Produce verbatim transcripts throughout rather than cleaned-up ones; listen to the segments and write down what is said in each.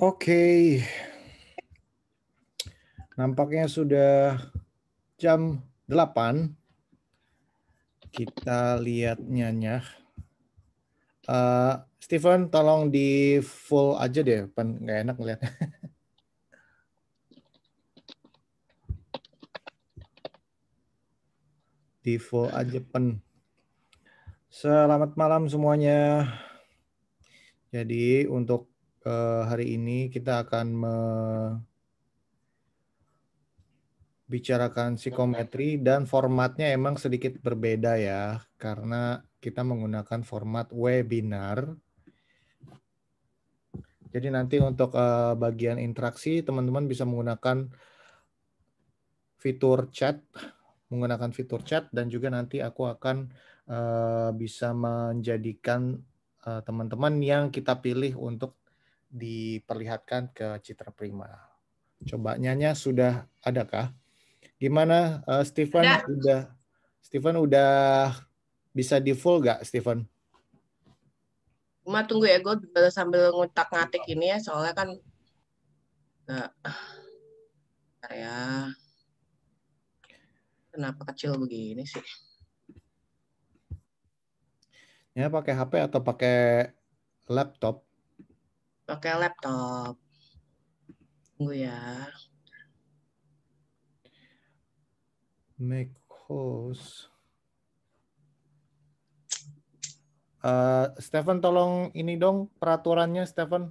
Oke, nampaknya sudah jam delapan. Kita lihat nyanya. Uh, Steven, tolong di full aja deh, Pan nggak enak ngeliat. Di full aja, Pan. Selamat malam semuanya. Jadi untuk uh, hari ini kita akan membicarakan psikometri dan formatnya emang sedikit berbeda ya, karena kita menggunakan format webinar. Jadi nanti untuk uh, bagian interaksi, teman-teman bisa menggunakan fitur chat, menggunakan fitur chat, dan juga nanti aku akan uh, bisa menjadikan uh, teman-teman yang kita pilih untuk diperlihatkan ke Citra Prima. Coba Nyanya sudah adakah? Gimana uh, Steven? Ada. Udah Steven udah bisa di full nggak Steven? Cuma tunggu ya, gue sambil ngutak-ngatik ini ya, soalnya kan nggak, ya, kenapa kecil begini sih? Ya pakai H P atau pakai laptop? Pakai laptop. Tunggu ya. Make host. Uh, Stephen tolong ini dong peraturannya Stephen.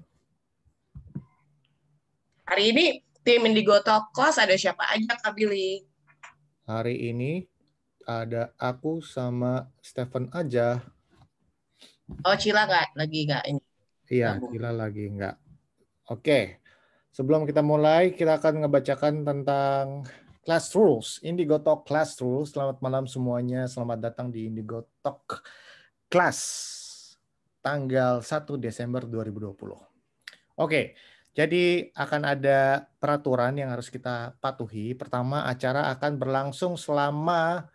Hari ini tim Indigo Talk Class ada siapa aja Kak Billy? Hari ini ada aku sama Stephen aja. Oh Cila nggak lagi nggak ini? Iya, Gabung. Cila lagi enggak. Oke, sebelum kita mulai, kita akan ngebacakan tentang Class Rules. Indigo Talk Class Rules. Selamat malam semuanya. Selamat datang di Indigo Talk Class. Tanggal satu Desember dua ribu dua puluh. Oke, jadi akan ada peraturan yang harus kita patuhi. Pertama, acara akan berlangsung selama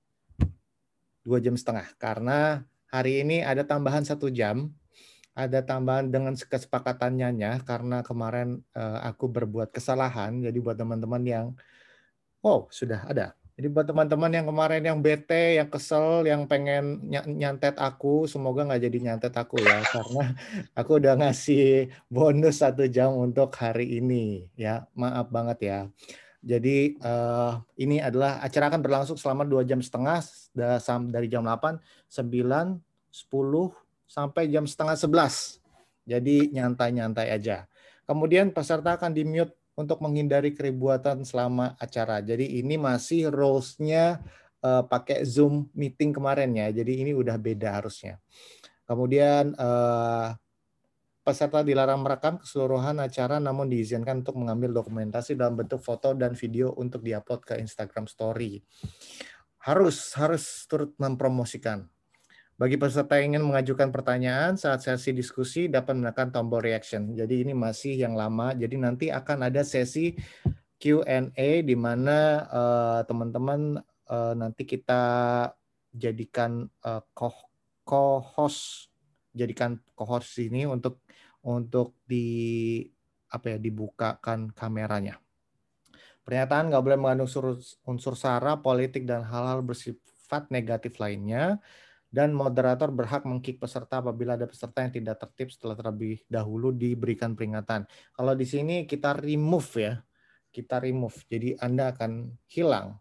dua jam setengah. Karena hari ini ada tambahan satu jam. Ada tambahan dengan kesepakatannya, karena kemarin uh, aku berbuat kesalahan. Jadi buat teman-teman yang, oh sudah ada. Jadi buat teman-teman yang kemarin yang bete, yang kesel, yang pengen nyantet aku, semoga nggak jadi nyantet aku ya, karena aku udah ngasih bonus satu jam untuk hari ini ya, maaf banget ya. Jadi uh, ini adalah acara akan berlangsung selama dua jam setengah dari jam delapan, sembilan, sepuluh sampai jam setengah sebelas. Jadi nyantai-nyantai aja. Kemudian peserta akan di-mute untuk menghindari keributan selama acara. Jadi ini masih rules-nya uh, pakai Zoom meeting kemarin ya. Jadi ini udah beda harusnya. Kemudian uh, peserta dilarang merekam keseluruhan acara namun diizinkan untuk mengambil dokumentasi dalam bentuk foto dan video untuk diupload ke Instagram Story. Harus harus turut mempromosikan. Bagi peserta yang ingin mengajukan pertanyaan saat sesi diskusi dapat menekan tombol reaction. Jadi ini masih yang lama. Jadi nanti akan ada sesi Q and A di mana uh, teman-teman uh, nanti kita jadikan uh, co-host, jadikan co-host ini untuk untuk di apa ya dibukakan kameranya. Pernyataan nggak boleh mengandung unsur, unsur sara, politik dan hal-hal bersifat negatif lainnya. Dan moderator berhak meng-kick peserta apabila ada peserta yang tidak tertib setelah terlebih dahulu diberikan peringatan. Kalau di sini kita remove ya, kita remove. Jadi Anda akan hilang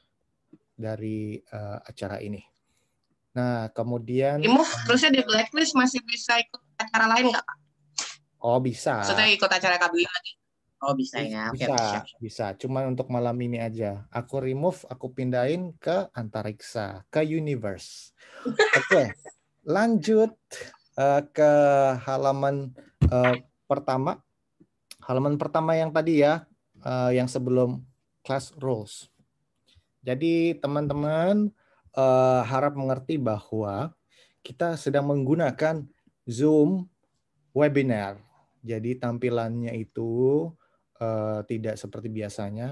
dari uh, acara ini. Nah, kemudian Remove terusnya di blacklist masih bisa ikut acara lain nggak Kak? Oh bisa. Maksudnya ikut acara Kak Billy lagi? Oh bisa ya. Oke, Bisa, oke, siap, siap. bisa. Cuman untuk malam ini aja. Aku remove, aku pindahin ke antariksa, ke universe. Oke, lanjut uh, ke halaman uh, pertama. Halaman pertama yang tadi ya, uh, yang sebelum class rules. Jadi teman-teman uh, harap mengerti bahwa kita sedang menggunakan Zoom webinar. Jadi tampilannya itu uh, tidak seperti biasanya.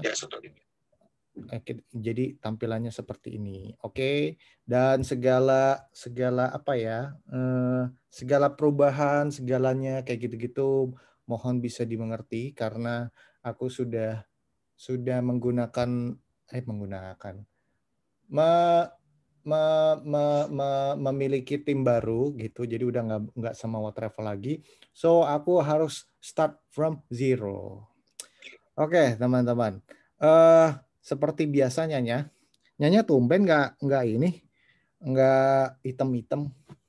Jadi tampilannya seperti ini, oke? Okay? Dan segala segala apa ya, uh, segala perubahan segalanya kayak gitu-gitu mohon bisa dimengerti karena aku sudah sudah menggunakan eh menggunakan me, me, me, me, memiliki tim baru gitu, jadi udah nggak nggak sama What Travel lagi, so aku harus start from zero. Oke teman-teman, uh, seperti biasanya Nyanya, Nyanya tumben nggak nggak ini nggak hitam-hitam.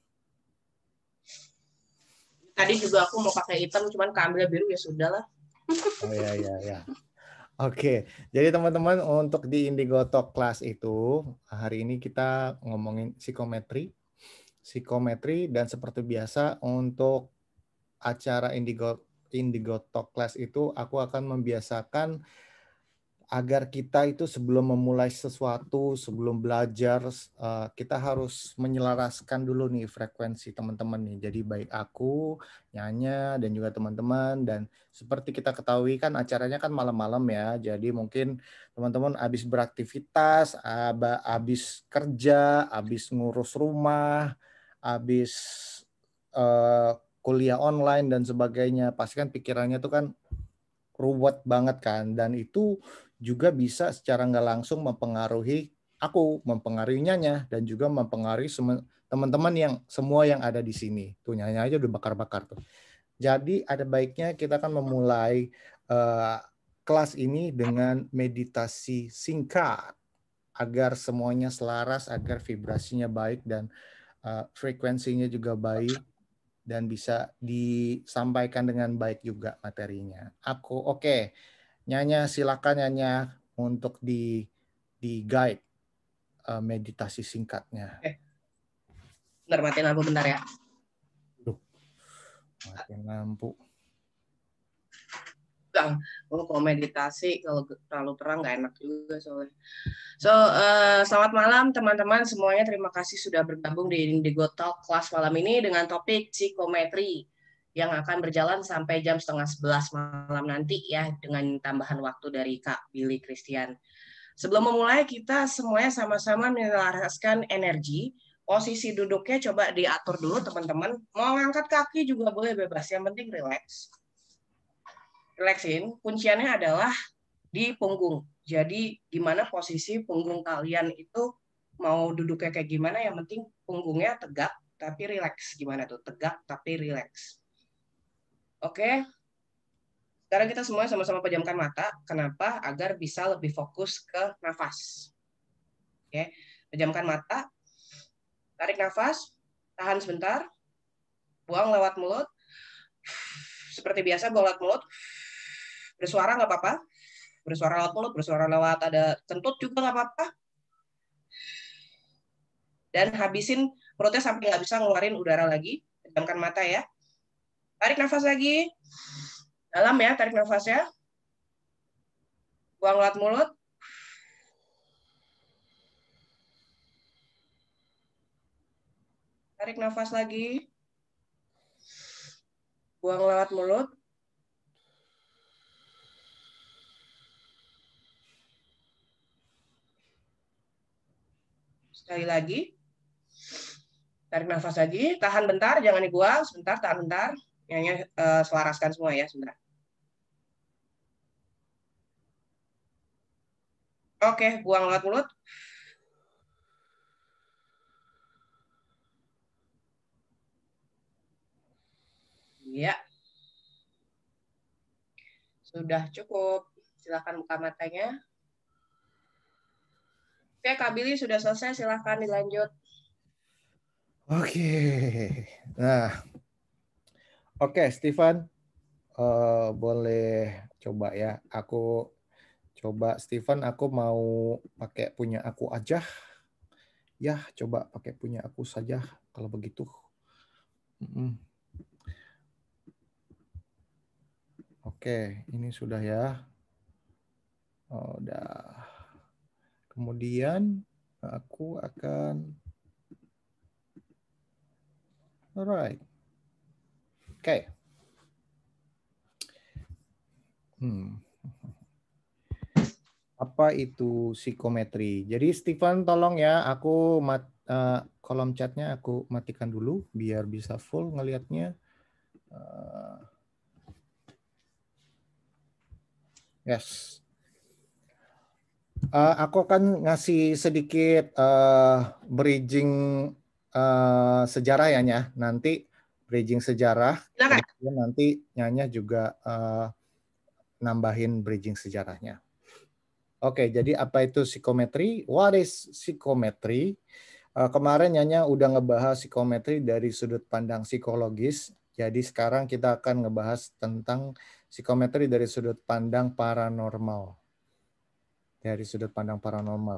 Tadi juga aku mau pakai hitam, cuman keambil biru ya sudahlah. Oh ya ya ya. Oke, jadi teman-teman untuk di Indigo Talk Class itu hari ini kita ngomongin psikometri, psikometri dan seperti biasa untuk acara Indigo Indigo Talk Class itu aku akan membiasakan agar kita itu sebelum memulai sesuatu, sebelum belajar, kita harus menyelaraskan dulu nih frekuensi teman-teman nih. Jadi baik aku, Nyanya, dan juga teman-teman. Dan seperti kita ketahui kan acaranya kan malam-malam ya. Jadi mungkin teman-teman habis beraktivitas, habis kerja, habis ngurus rumah, habis uh, kuliah online dan sebagainya. Pasti kan pikirannya tuh kan ruwet banget kan. Dan itu juga bisa secara nggak langsung mempengaruhi aku, mempengaruhi Nyanya, dan juga mempengaruhi teman-teman yang semua yang ada di sini. Tuh Nyanya aja udah bakar-bakar tuh. Jadi ada baiknya kita kan memulai uh, kelas ini dengan meditasi singkat agar semuanya selaras, agar vibrasinya baik dan uh, frekuensinya juga baik dan bisa disampaikan dengan baik juga materinya. Aku oke. Okay. Nyanya silakan Nyanya untuk di di guide uh, meditasi singkatnya. Oke. Bentar, matiin lampu bentar ya. Duh, matiin lampu. Bang, oh, kalau meditasi kalau terlalu terang nggak enak juga soalnya. So, uh, selamat malam teman-teman semuanya. Terima kasih sudah bergabung di Indigo Talk kelas malam ini dengan topik psikometri yang akan berjalan sampai jam setengah sebelas malam nanti ya, dengan tambahan waktu dari Kak Billy Christian. Sebelum memulai, kita semuanya sama-sama menyelaraskan energi. Posisi duduknya coba diatur dulu teman-teman. Mau ngangkat kaki juga boleh bebas, yang penting relax. Relaxin, kunciannya adalah di punggung. Jadi gimana posisi punggung kalian itu mau duduknya kayak gimana, yang penting punggungnya tegak tapi rileks. Gimana tuh? Tegak tapi rileks. Oke. Sekarang kita semua sama-sama pejamkan mata. Kenapa? Agar bisa lebih fokus ke nafas. Oke. Pejamkan mata. Tarik nafas. Tahan sebentar. Buang lewat mulut. Seperti biasa buang lewat mulut. Bersuara nggak apa-apa. Bersuara lewat mulut, bersuara lewat ada kentut juga nggak apa-apa. Dan habisin perutnya sampai nggak bisa ngeluarin udara lagi. Pejamkan mata ya. Tarik nafas lagi. Dalam ya, tarik nafasnya. Buang lewat mulut. Tarik nafas lagi. Buang lewat mulut. Sekali lagi. Tarik nafas lagi. Tahan bentar, jangan dibuang. Sebentar, tahan bentar. Yang uh, selaraskan semua ya, sebentar. Oke, buang lewat mulut. Ya. Sudah cukup. Silakan buka matanya. Oke, Kak Billy sudah selesai. Silakan dilanjut. Oke. Nah. Oke, Stephen. Uh, boleh coba ya. Aku coba Stephen, aku mau pakai punya aku aja. Ya, coba pakai punya aku saja kalau begitu. Mm-mm. Oke, ini sudah ya. Oh, udah. Kemudian aku akan alright. Oke. Hmm. Apa itu psikometri? Jadi Stephen tolong ya, aku mat, uh, kolom chatnya aku matikan dulu biar bisa full ngelihatnya. Uh, Yes. Uh, aku akan ngasih sedikit uh, bridging uh, sejarah ya, Nya. Nanti bridging sejarah, Silakan. kemudian nanti Nyanya juga uh, nambahin bridging sejarahnya. Oke, jadi apa itu psikometri? What is psikometri? Uh, kemarin Nyanya udah ngebahas psikometri dari sudut pandang psikologis. Jadi sekarang kita akan ngebahas tentang psikometri dari sudut pandang paranormal. Dari sudut pandang paranormal.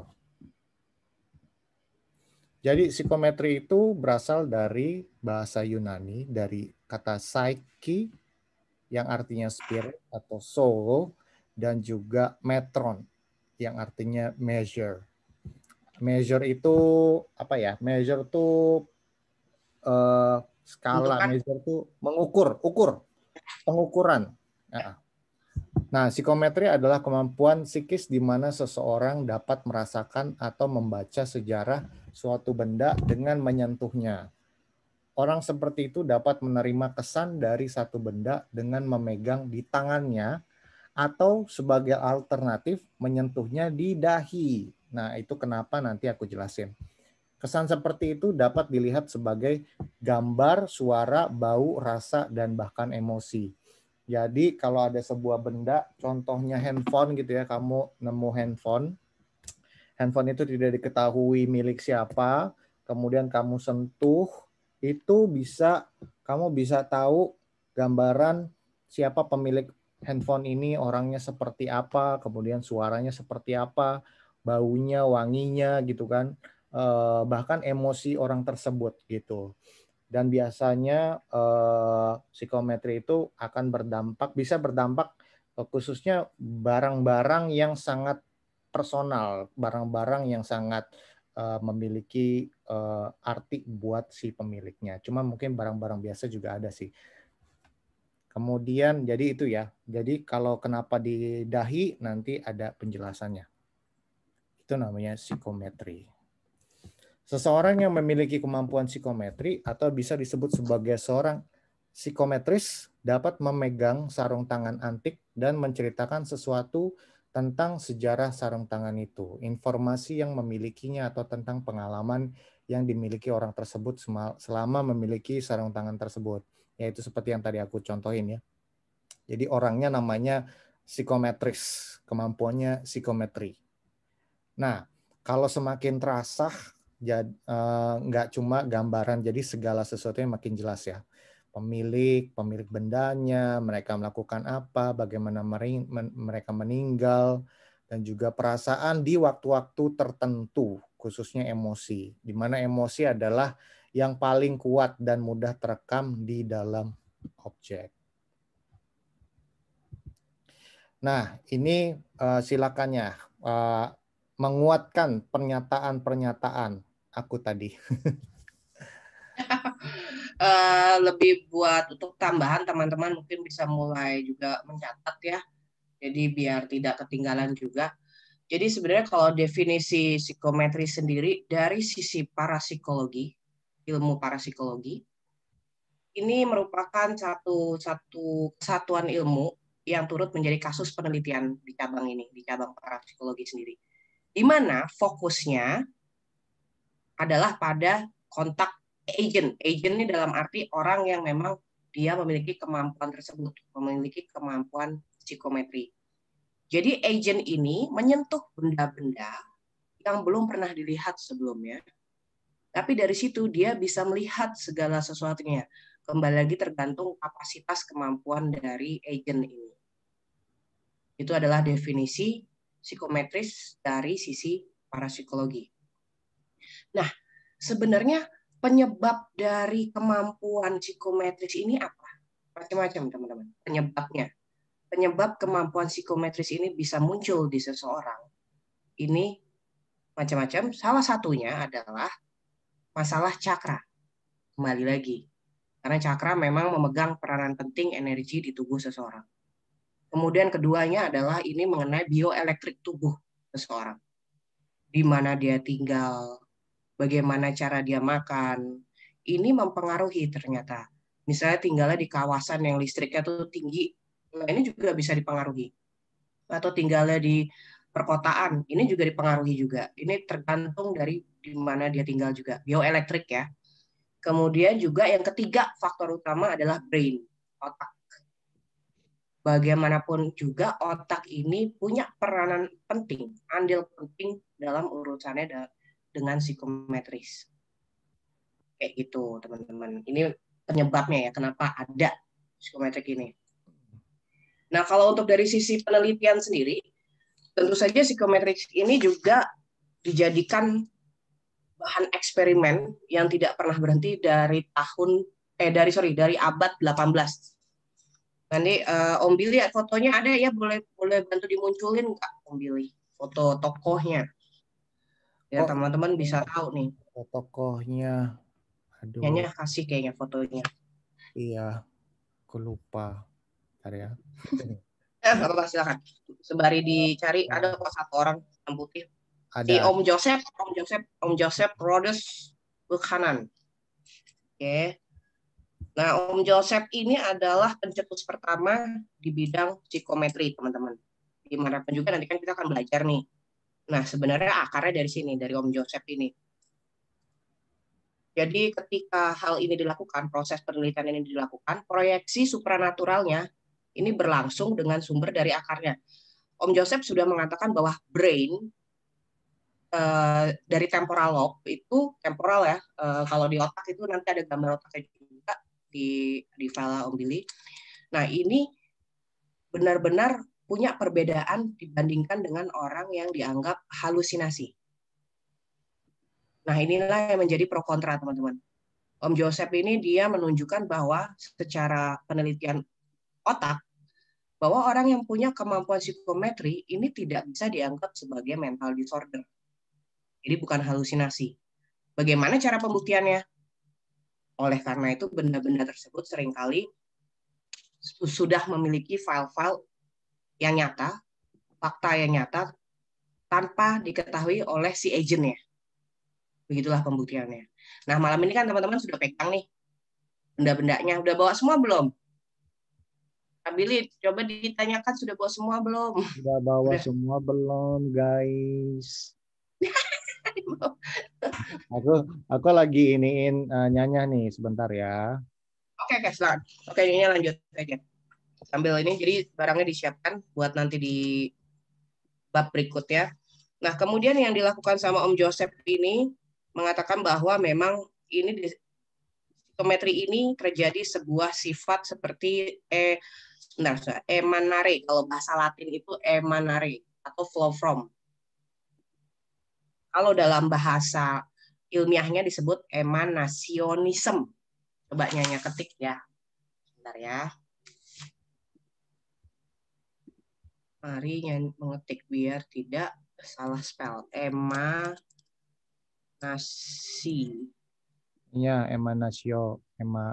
Jadi psikometri itu berasal dari bahasa Yunani, dari kata psyche yang artinya spirit atau soul, dan juga metron yang artinya measure. Measure itu apa ya? Measure itu uh, skala, Bentukan. measure itu mengukur, ukur, pengukuran. Nah, Nah, psikometri adalah kemampuan psikis di mana seseorang dapat merasakan atau membaca sejarah suatu benda dengan menyentuhnya. Orang seperti itu dapat menerima kesan dari satu benda dengan memegang di tangannya atau sebagai alternatif menyentuhnya di dahi. Nah, itu kenapa nanti aku jelasin. Kesan seperti itu dapat dilihat sebagai gambar, suara, bau, rasa, dan bahkan emosi. Jadi kalau ada sebuah benda, contohnya handphone gitu ya, kamu nemu handphone, handphone itu tidak diketahui milik siapa, kemudian kamu sentuh, itu bisa kamu bisa tahu gambaran siapa pemilik handphone ini, orangnya seperti apa, kemudian suaranya seperti apa, baunya, wanginya gitu kan, eh, bahkan emosi orang tersebut gitu. Dan biasanya eh, psikometri itu akan berdampak, bisa berdampak eh, khususnya barang-barang yang sangat personal, barang-barang yang sangat eh, memiliki eh, arti buat si pemiliknya. Cuma mungkin barang-barang biasa juga ada sih. Kemudian jadi itu ya. Jadi kalau kenapa di dahi nanti ada penjelasannya. Itu namanya psikometri. Seseorang yang memiliki kemampuan psikometri atau bisa disebut sebagai seorang psikometris dapat memegang sarung tangan antik dan menceritakan sesuatu tentang sejarah sarung tangan itu, informasi yang memilikinya atau tentang pengalaman yang dimiliki orang tersebut selama memiliki sarung tangan tersebut. Yaitu seperti yang tadi aku contohin ya. Jadi orangnya namanya psikometris, kemampuannya psikometri. Nah, kalau semakin terasa Jadi, uh, nggak cuma gambaran, jadi segala sesuatunya makin jelas ya. Pemilik, pemilik bendanya, mereka melakukan apa, bagaimana mereka meninggal, dan juga perasaan di waktu-waktu tertentu, khususnya emosi. Di mana emosi adalah yang paling kuat dan mudah terekam di dalam objek. Nah, ini uh, silakannya uh, menguatkan pernyataan-pernyataan aku tadi. uh, lebih buat untuk tambahan teman-teman mungkin bisa mulai juga mencatat ya. Jadi biar tidak ketinggalan juga. Jadi sebenarnya kalau definisi psikometri sendiri dari sisi parapsikologi, ilmu parapsikologi, ini merupakan satu satu kesatuan ilmu yang turut menjadi kasus penelitian di cabang ini, di cabang parapsikologi sendiri. Di mana fokusnya adalah pada kontak agent. Agent ini dalam arti orang yang memang dia memiliki kemampuan tersebut, memiliki kemampuan psikometri. Jadi agent ini menyentuh benda-benda yang belum pernah dilihat sebelumnya. Tapi dari situ dia bisa melihat segala sesuatunya. Kembali lagi tergantung kapasitas kemampuan dari agent ini. Itu adalah definisi psikometris dari sisi parapsikologi. Nah, sebenarnya penyebab dari kemampuan psikometris ini apa? Macam-macam, teman-teman. Penyebabnya. Penyebab kemampuan psikometris ini bisa muncul di seseorang. Ini macam-macam. Salah satunya adalah masalah cakra. Kembali lagi. Karena cakra memang memegang peranan penting energi di tubuh seseorang. Kemudian keduanya adalah ini mengenai bioelektrik tubuh seseorang. Di mana dia tinggal, bagaimana cara dia makan, ini mempengaruhi ternyata. Misalnya tinggalnya di kawasan yang listriknya tuh tinggi, nah ini juga bisa dipengaruhi. atau tinggalnya di perkotaan, ini juga dipengaruhi juga. Ini tergantung dari di mana dia tinggal juga. Bioelektrik ya. Kemudian juga yang ketiga faktor utama adalah brain, otak. Bagaimanapun juga otak ini punya peranan penting, andil penting dalam urusannya dengan psikometris. Kayak gitu, teman-teman. Ini penyebabnya ya, kenapa ada psikometrik ini. Nah, kalau untuk dari sisi penelitian sendiri, tentu saja psikometrik ini juga dijadikan bahan eksperimen yang tidak pernah berhenti dari tahun eh dari sorry dari abad delapan belas. Nanti uh, Om Billy fotonya ada ya, boleh boleh bantu dimunculin nggak Om Billy foto tokohnya ya, teman-teman oh, bisa tahu nih tokohnya. Aduh. Kayaknya kasih kayaknya fotonya. Iya, aku lupa. Bentar ya. Eh, nggak apa-apa, silakan. Sembari dicari, ada kok satu orang yang putih. Ada. Si Om Joseph, Om Joseph, Om Joseph Rhodes Buchanan. Oke. Okay. Nah, Om Joseph ini adalah pencetus pertama di bidang psikometri, teman-teman. Dimanapun juga nanti kan kita akan belajar nih. Nah, sebenarnya akarnya dari sini, dari Om Joseph ini. Jadi ketika hal ini dilakukan, proses penelitian ini dilakukan, proyeksi supranaturalnya ini berlangsung dengan sumber dari akarnya. Om Joseph sudah mengatakan bahwa brain uh, dari temporal lobe itu temporal ya, uh, kalau di otak itu nanti ada gambar otaknya juga di di file Om Billy. Nah, ini benar-benar punya perbedaan dibandingkan dengan orang yang dianggap halusinasi. Nah, inilah yang menjadi pro kontra, teman-teman. Om Joseph ini dia menunjukkan bahwa secara penelitian otak, bahwa orang yang punya kemampuan psikometri ini tidak bisa dianggap sebagai mental disorder. Jadi bukan halusinasi. Bagaimana cara pembuktiannya? Oleh karena itu benda-benda tersebut seringkali sudah memiliki file-file yang nyata, fakta yang nyata, tanpa diketahui oleh si agentnya. Begitulah pembuktiannya. Nah, malam ini kan teman-teman sudah pegang nih benda-bendanya. Udah bawa semua belum? Billy, coba ditanyakan sudah bawa semua belum? Sudah bawa udah. Semua belum, guys? aku aku lagi iniin uh, nyanya nih sebentar ya. Oke, oke, silakan. Oke, ini lanjut aja. Sambil ini, jadi barangnya disiapkan buat nanti di bab berikutnya. Nah, kemudian yang dilakukan sama Om Joseph ini mengatakan bahwa memang ini psikometri ini terjadi sebuah sifat seperti eh benar, emanare, kalau bahasa Latin itu emanare atau flow from. Kalau dalam bahasa ilmiahnya disebut emanasionism. Coba Nyanya ketik ya. Bentar ya. Mari Nyanya mengetik biar tidak salah spell. Emanasi. Iya, emanasio, ema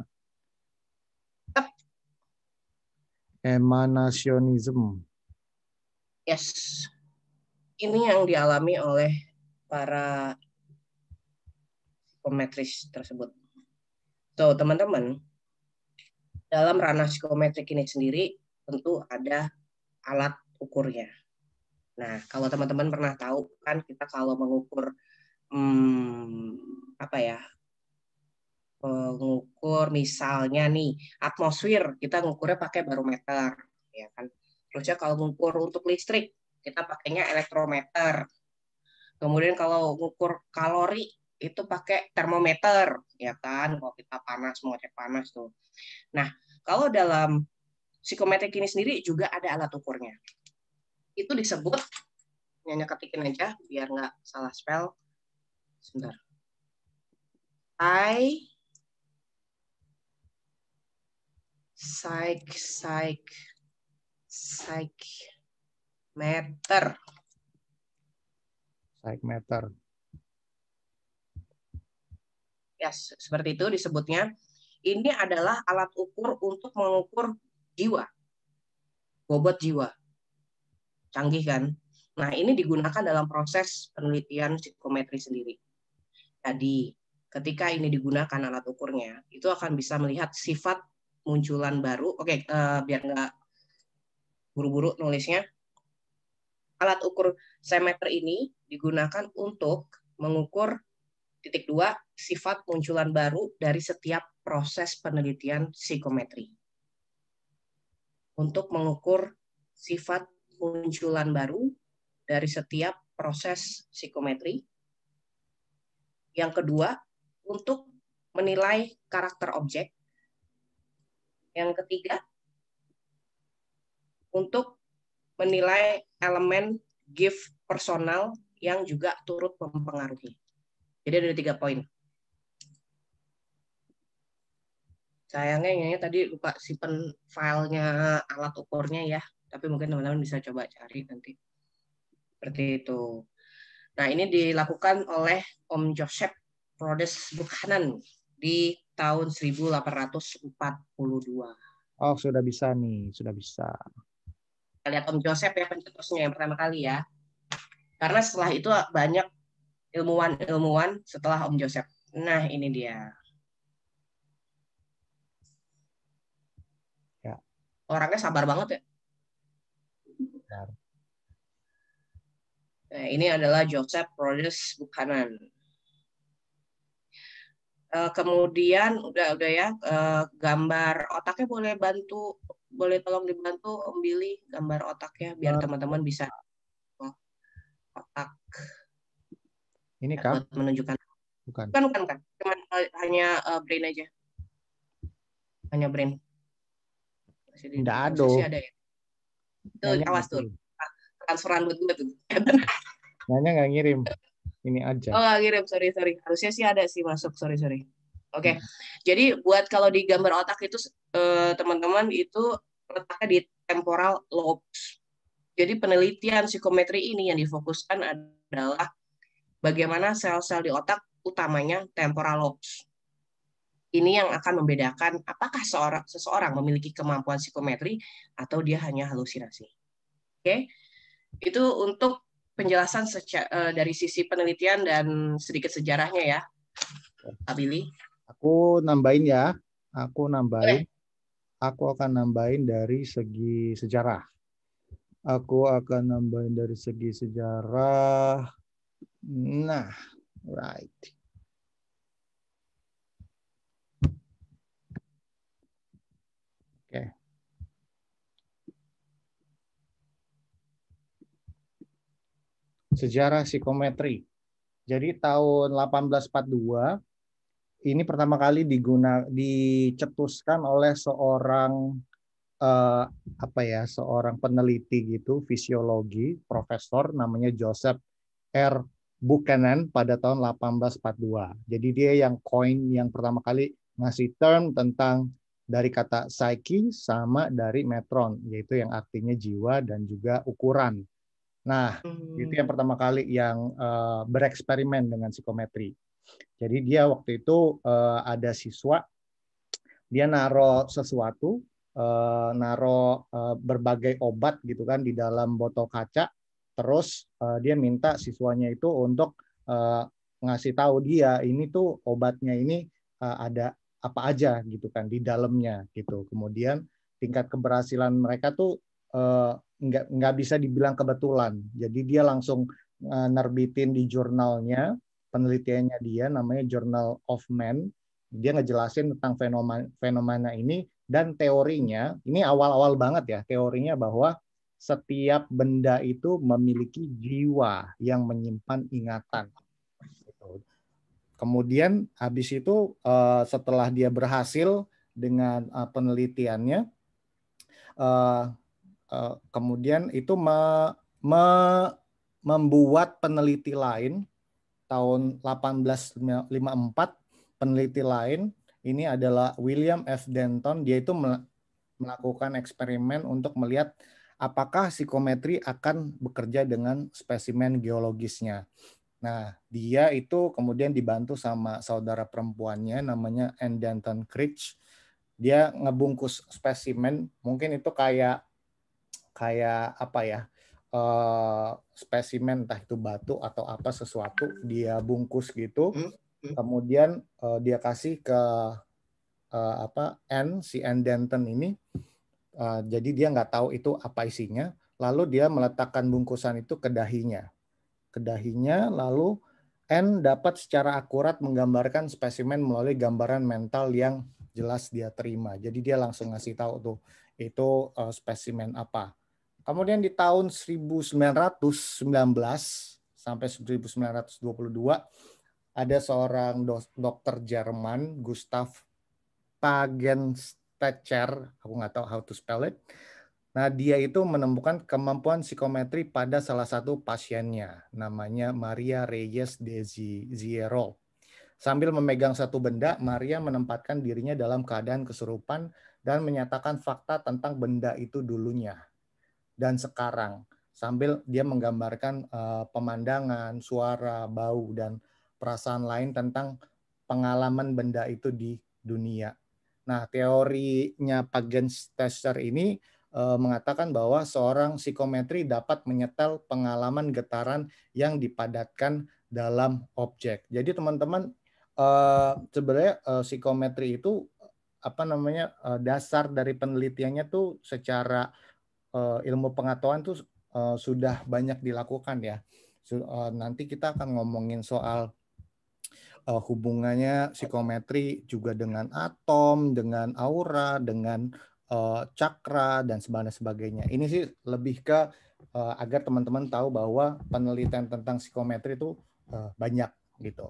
emanasionism. Yes. Ini yang dialami oleh para psikometris tersebut. So, teman-teman, dalam ranah psikometrik ini sendiri tentu ada alat ukurnya. Nah, kalau teman-teman pernah tahu kan kita kalau mengukur hmm, apa ya? Mengukur misalnya nih atmosfer, kita ngukurnya pakai barometer, ya kan. Terusnya kalau mengukur untuk listrik, kita pakainya elektrometer. Kemudian kalau mengukur kalori itu pakai termometer, ya kan. Kalau kita panas, mau cek panas tuh. Nah, kalau dalam psikometrik ini sendiri juga ada alat ukurnya. Itu disebut, Nyanya ketikin aja biar nggak salah spell. Sebentar. I psych psych psych meter. Psych meter. Ya, seperti itu disebutnya. Ini adalah alat ukur untuk mengukur jiwa. Bobot jiwa. Canggih kan? Nah, ini digunakan dalam proses penelitian psikometri sendiri. Jadi, ketika ini digunakan alat ukurnya, itu akan bisa melihat sifat munculan baru. Oke, uh, biar nggak buru-buru nulisnya. alat ukur simeter ini digunakan untuk mengukur titik dua sifat munculan baru dari setiap proses penelitian psikometri. Untuk mengukur sifat munculan baru dari setiap proses psikometri. Yang kedua, untuk menilai karakter objek. Yang ketiga, untuk menilai elemen gift personal yang juga turut mempengaruhi. Jadi ada tiga poin. Sayangnya ini tadi lupa simpen filenya alat ukurnya ya, tapi mungkin teman-teman bisa coba cari nanti. Seperti itu. Nah, ini dilakukan oleh Om Joseph Rhodes Buchanan di tahun seribu delapan ratus empat puluh dua. Oh, sudah bisa nih, sudah bisa. Kita lihat Om Joseph ya pencetusnya yang pertama kali ya. Karena setelah itu banyak ilmuwan-ilmuwan setelah Om Joseph. Nah, ini dia. Ya. Orangnya sabar banget ya. Benar. Nah, ini adalah Joseph Rhodes Buchanan. Uh, kemudian udah udah ya uh, gambar otaknya boleh bantu, boleh tolong dibantu Om Billy gambar otaknya biar teman-teman bisa oh, otak. Ini kah? Buat menunjukkan. Bukan. Bukan bukan kan. Cuman uh, hanya uh, brain aja. Hanya brain. Nggak ada. Sih ada ya. Tuh, Nanya awas tuh. Transferan buat gue tuh. Nanya nggak ngirim. Ini aja. Oh, nggak ngirim. Sorry, sorry. Harusnya sih ada sih masuk. Sorry, sorry. Oke. Okay. Hmm. Jadi buat kalau di gambar otak itu teman-teman itu letaknya di temporal lobes. Jadi penelitian psikometri ini yang difokuskan adalah bagaimana sel-sel di otak utamanya temporal lobes. Ini yang akan membedakan apakah seorang seseorang memiliki kemampuan psikometri atau dia hanya halusinasi. Oke, okay? Itu untuk penjelasan secara, dari sisi penelitian dan sedikit sejarahnya ya, Pak Billy. Aku nambahin ya, aku nambahin. Boleh. Aku akan nambahin dari segi sejarah. Aku akan nambahin dari segi sejarah. Nah, right. Oke. Okay. Sejarah psikometri. Jadi tahun delapan belas empat puluh dua ini pertama kali diguna dicetuskan oleh seorang eh, apa ya, seorang peneliti gitu, fisiologi, profesor namanya Joseph R. Buchanan pada tahun delapan belas empat puluh dua. Jadi dia yang coin yang pertama kali ngasih term tentang dari kata psyche sama dari metron, yaitu yang artinya jiwa dan juga ukuran. Nah, hmm. itu yang pertama kali yang uh, bereksperimen dengan psikometri. Jadi dia waktu itu uh, ada siswa, dia naro sesuatu, uh, naro uh, berbagai obat gitu kan di dalam botol kaca, terus uh, dia minta siswanya itu untuk uh, ngasih tahu dia ini tuh obatnya ini uh, ada apa aja gitu kan di dalamnya gitu. Kemudian tingkat keberhasilan mereka tuh uh, nggak nggak bisa dibilang kebetulan. Jadi dia langsung uh, nerbitin di jurnalnya, penelitiannya dia namanya Journal of Man. Dia ngejelasin tentang fenomena, fenomena ini dan teorinya, ini awal-awal banget ya, teorinya bahwa setiap benda itu memiliki jiwa yang menyimpan ingatan. Kemudian habis itu uh, setelah dia berhasil dengan uh, penelitiannya, uh, uh, kemudian itu me, me, membuat peneliti lain tahun delapan belas lima puluh empat, peneliti lain ini adalah William F. Denton. Dia itu melakukan eksperimen untuk melihat apakah psikometri akan bekerja dengan spesimen geologisnya. Nah, dia itu kemudian dibantu sama saudara perempuannya namanya Anne Denton Critch. Dia ngebungkus spesimen, mungkin itu kayak kayak apa ya? Uh, spesimen entah itu batu atau apa sesuatu, dia bungkus gitu. Kemudian uh, dia kasih ke Uh, apa N si Anne Denton ini, uh, jadi dia nggak tahu itu apa isinya. lalu dia meletakkan bungkusan itu ke dahinya. Ke dahinya, lalu N dapat secara akurat menggambarkan spesimen melalui gambaran mental yang jelas dia terima. Jadi dia langsung ngasih tahu tuh, itu uh, spesimen apa. Kemudian di tahun seribu sembilan ratus sembilan belas sampai seribu sembilan ratus dua puluh dua, ada seorang dokter Jerman, Gustav Pagenstecher, aku nggak tahu how to spell it. Nah, dia itu menemukan kemampuan psikometri pada salah satu pasiennya, namanya Maria Reyes de Zierol. Sambil memegang satu benda, Maria menempatkan dirinya dalam keadaan kesurupan dan menyatakan fakta tentang benda itu dulunya dan sekarang, sambil dia menggambarkan uh, pemandangan, suara, bau, dan perasaan lain tentang pengalaman benda itu di dunia. Nah, teorinya Pagenstecher ini uh, mengatakan bahwa seorang psikometri dapat menyetel pengalaman getaran yang dipadatkan dalam objek. Jadi teman-teman, uh, sebenarnya uh, psikometri itu apa namanya uh, dasar dari penelitiannya tuh secara uh, ilmu pengetahuan tuh uh, sudah banyak dilakukan ya. So, uh, nanti kita akan ngomongin soal uh, hubungannya psikometri juga dengan atom, dengan aura, dengan uh, cakra dan sebagainya. Ini sih lebih ke uh, agar teman-teman tahu bahwa penelitian tentang psikometri itu uh, banyak gitu.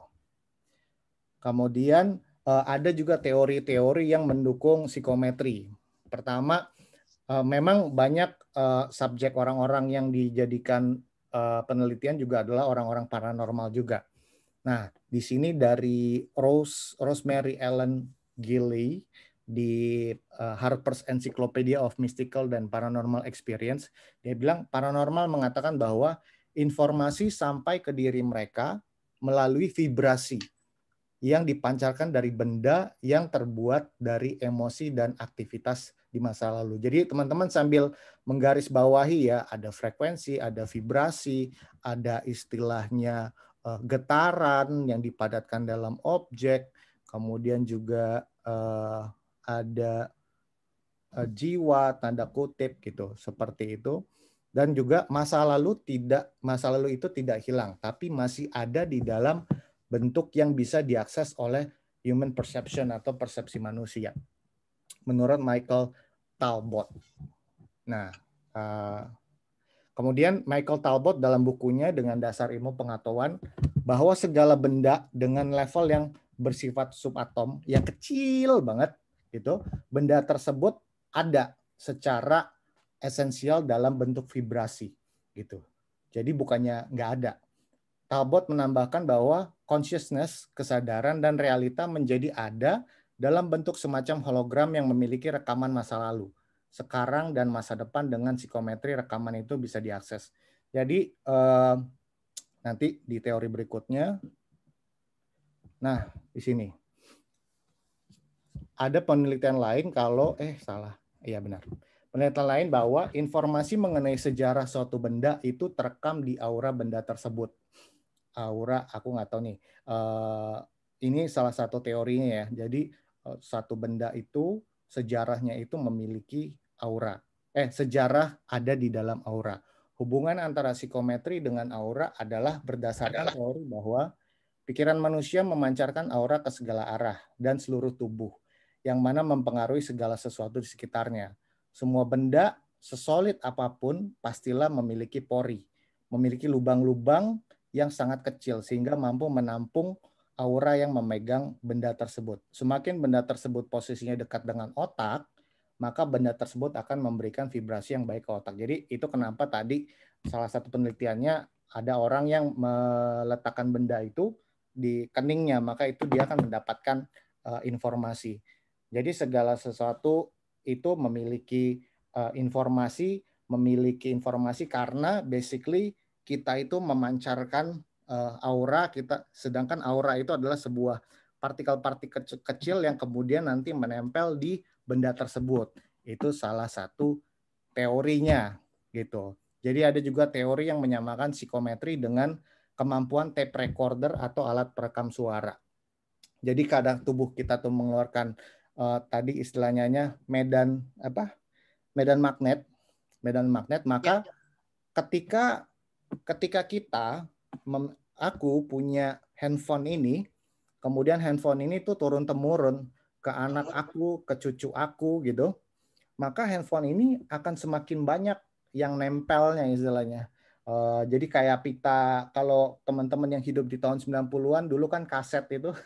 Kemudian uh, ada juga teori-teori yang mendukung psikometri. Pertama, uh, memang banyak uh, subjek orang-orang yang dijadikan uh, penelitian juga adalah orang-orang paranormal juga. Nah, di sini dari Rose Rosemary Ellen Gilley di uh, Harper's Encyclopedia of Mystical and Paranormal Experience, dia bilang paranormal mengatakan bahwa informasi sampai ke diri mereka melalui vibrasi yang dipancarkan dari benda yang terbuat dari emosi dan aktivitas di masa lalu. Jadi teman-teman sambil menggarisbawahi ya, ada frekuensi, ada vibrasi, ada istilahnya uh, getaran yang dipadatkan dalam objek, kemudian juga uh, ada uh, jiwa, tanda kutip gitu, seperti itu. Dan juga masa lalu tidak masa lalu itu tidak hilang, tapi masih ada di dalam bentuk yang bisa diakses oleh human perception atau persepsi manusia. Menurut Michael Talbot. Nah, uh, kemudian Michael Talbot dalam bukunya dengan dasar ilmu pengetahuan bahwa segala benda dengan level yang bersifat subatom yang kecil banget gitu, benda tersebut ada secara esensial dalam bentuk vibrasi gitu. Jadi bukannya nggak ada. Talbot menambahkan bahwa consciousness, kesadaran, dan realita menjadi ada dalam bentuk semacam hologram yang memiliki rekaman masa lalu, sekarang, dan masa depan dengan psikometri rekaman itu bisa diakses. Jadi eh, nanti di teori berikutnya, nah di sini ada penelitian lain kalau, eh salah, iya benar. Penelitian lain bahwa informasi mengenai sejarah suatu benda itu terekam di aura benda tersebut. Aura, aku nggak tahu nih. Uh, ini salah satu teorinya ya. Jadi uh, satu benda itu sejarahnya itu memiliki aura. Eh, sejarah ada di dalam aura. Hubungan antara psikometri dengan aura adalah berdasarkan adalah. teori bahwa pikiran manusia memancarkan aura ke segala arah dan seluruh tubuh, yang mana mempengaruhi segala sesuatu di sekitarnya. Semua benda, sesolid apapun, pastilah memiliki pori, memiliki lubang-lubang yang sangat kecil sehingga mampu menampung aura yang memegang benda tersebut. Semakin benda tersebut posisinya dekat dengan otak, maka benda tersebut akan memberikan vibrasi yang baik ke otak. Jadi itu kenapa tadi salah satu penelitiannya ada orang yang meletakkan benda itu di keningnya, maka itu dia akan mendapatkan uh, informasi. Jadi segala sesuatu itu memiliki uh, informasi, memiliki informasi karena basically kita itu memancarkan uh, aura kita, sedangkan aura itu adalah sebuah partikel-partikel kecil yang kemudian nanti menempel di benda tersebut. Itu salah satu teorinya gitu. Jadi ada juga teori yang menyamakan psikometri dengan kemampuan tape recorder atau alat perekam suara. Jadi kadang tubuh kita tuh mengeluarkan uh, tadi istilahnya medan apa? Medan magnet. medan magnet, maka ketika ketika kita mem, aku punya handphone ini, kemudian handphone ini tuh turun temurun ke anak aku, ke cucu aku gitu, maka handphone ini akan semakin banyak yang nempelnya istilahnya. Uh, jadi kayak pita, kalau teman-teman yang hidup di tahun sembilan puluhan dulu kan kaset itu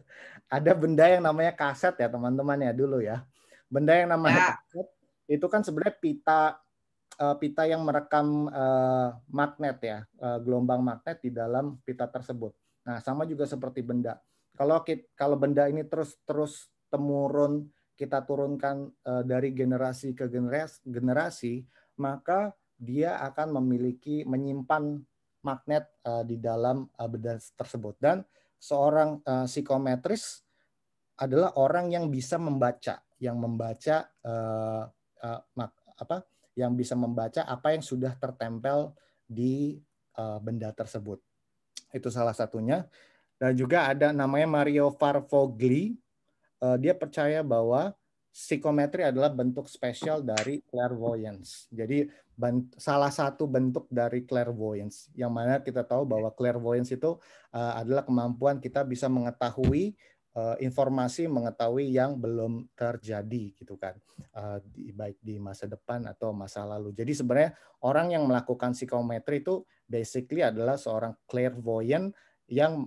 ada benda yang namanya kaset ya teman-teman ya dulu ya. Benda yang namanya Ya. kaset itu kan sebenarnya pita uh, pita yang merekam uh, magnet ya, uh, gelombang magnet di dalam pita tersebut. Nah, sama juga seperti benda. Kalau kita, kalau benda ini terus-terus temurun kita turunkan uh, dari generasi ke generasi, generasi, maka dia akan memiliki menyimpan magnet uh, di dalam uh, benda tersebut. Dan seorang uh, psikometris adalah orang yang bisa membaca, yang membaca uh, uh, apa, yang bisa membaca apa yang sudah tertempel di uh, benda tersebut. Itu salah satunya. Dan juga ada namanya Mario Farfogli. Uh, dia percaya bahwa psikometri adalah bentuk spesial dari clairvoyance. Jadi salah satu bentuk dari clairvoyance, yang mana kita tahu bahwa clairvoyance itu uh, adalah kemampuan kita bisa mengetahui uh, informasi, mengetahui yang belum terjadi gitu kan, uh, di, baik di masa depan atau masa lalu. Jadi sebenarnya orang yang melakukan psikometri itu basically adalah seorang clairvoyant yang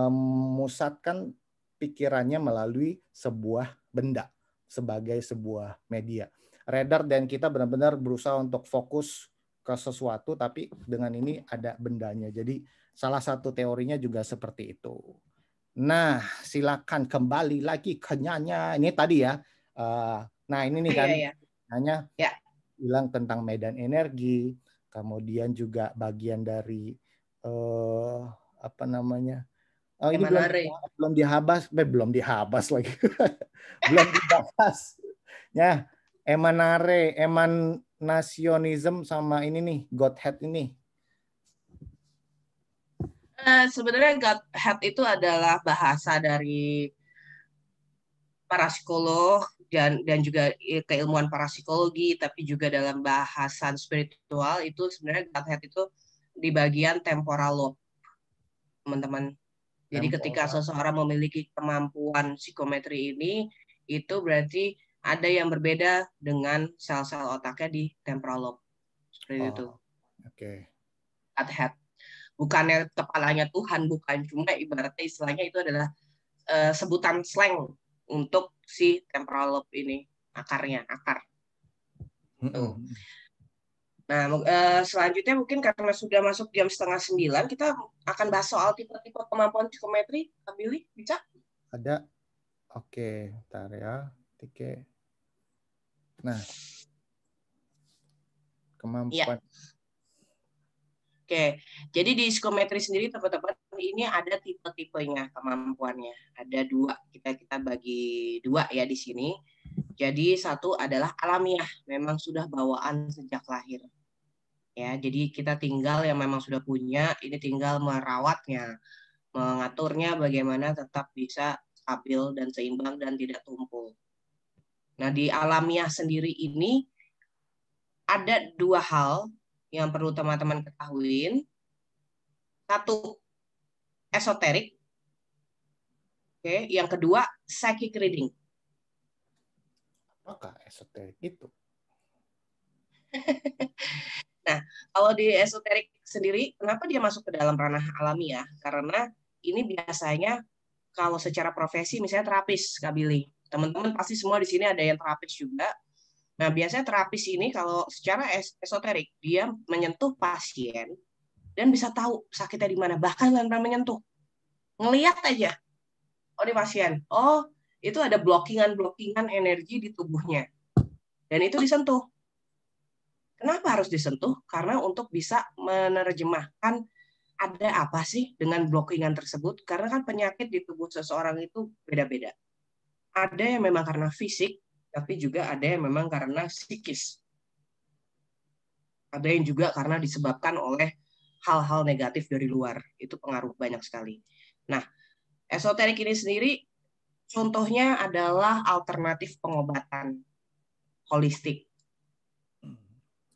memusatkan pikirannya melalui sebuah benda sebagai sebuah media. Radar dan kita benar-benar berusaha untuk fokus ke sesuatu, tapi dengan ini ada bendanya. Jadi salah satu teorinya juga seperti itu. Nah, silakan kembali lagi ke Nyanya. Ini tadi ya. Nah, ini nih kan, Iya, iya. Nyanya Ya. bilang tentang medan energi, kemudian juga bagian dari eh, apa namanya? Oh, ini belum belum dihabas, eh, belum dihabas lagi. belum dibahas. Ya, emanare, emanasionism sama ini nih, Godhead ini. Uh, sebenarnya Godhead itu adalah bahasa dari para psikolog dan dan juga keilmuan parapsikologi, tapi juga dalam bahasan spiritual itu sebenarnya Godhead itu di bagian temporal lobe, teman-teman. Jadi Temporal. ketika seseorang memiliki kemampuan psikometri ini, itu berarti ada yang berbeda dengan sel-sel otaknya di temporal lobe. Seperti oh, itu. Oke. Okay. Godhead. Bukannya kepalanya Tuhan, bukan, cuma ibaratnya istilahnya itu adalah uh, sebutan slang untuk si temporal lobe ini, akarnya, akar. Tuh. Nah, uh, selanjutnya mungkin karena sudah masuk jam setengah sembilan, kita akan bahas soal tipe-tipe kemampuan psikometri. Kak Billy, bisa? Ada. Oke, bentar ya. Oke. Nah, kemampuan. Ya. Oke, jadi di psikometri sendiri teman-teman ini ada tipe-tipenya kemampuannya. Ada dua, kita kita bagi dua ya di sini. Jadi satu adalah alamiah, memang sudah bawaan sejak lahir. Ya, jadi kita tinggal yang memang sudah punya, ini tinggal merawatnya, mengaturnya bagaimana tetap bisa stabil dan seimbang dan tidak tumpul. Nah, di alamiah sendiri ini ada dua hal yang perlu teman-teman ketahuin. Satu, esoterik. Oke, yang kedua, psychic reading. Apakah esoterik itu? Nah, kalau di esoterik sendiri, kenapa dia masuk ke dalam ranah alamiah? Karena ini biasanya kalau secara profesi, misalnya terapis, Kak Billy. Teman-teman pasti semua di sini ada yang terapis juga. Nah, biasanya terapis ini kalau secara esoterik, dia menyentuh pasien dan bisa tahu sakitnya di mana, bahkan tanpa menyentuh. Ngelihat aja, oh di pasien, oh itu ada blockingan-blockingan energi di tubuhnya. Dan itu disentuh. Kenapa harus disentuh? Karena untuk bisa menerjemahkan ada apa sih dengan blockingan tersebut. Karena kan penyakit di tubuh seseorang itu beda-beda. Ada yang memang karena fisik, tapi juga ada yang memang karena psikis. Ada yang juga karena disebabkan oleh hal-hal negatif dari luar. Itu pengaruh banyak sekali. Nah, esoterik ini sendiri contohnya adalah alternatif pengobatan holistik.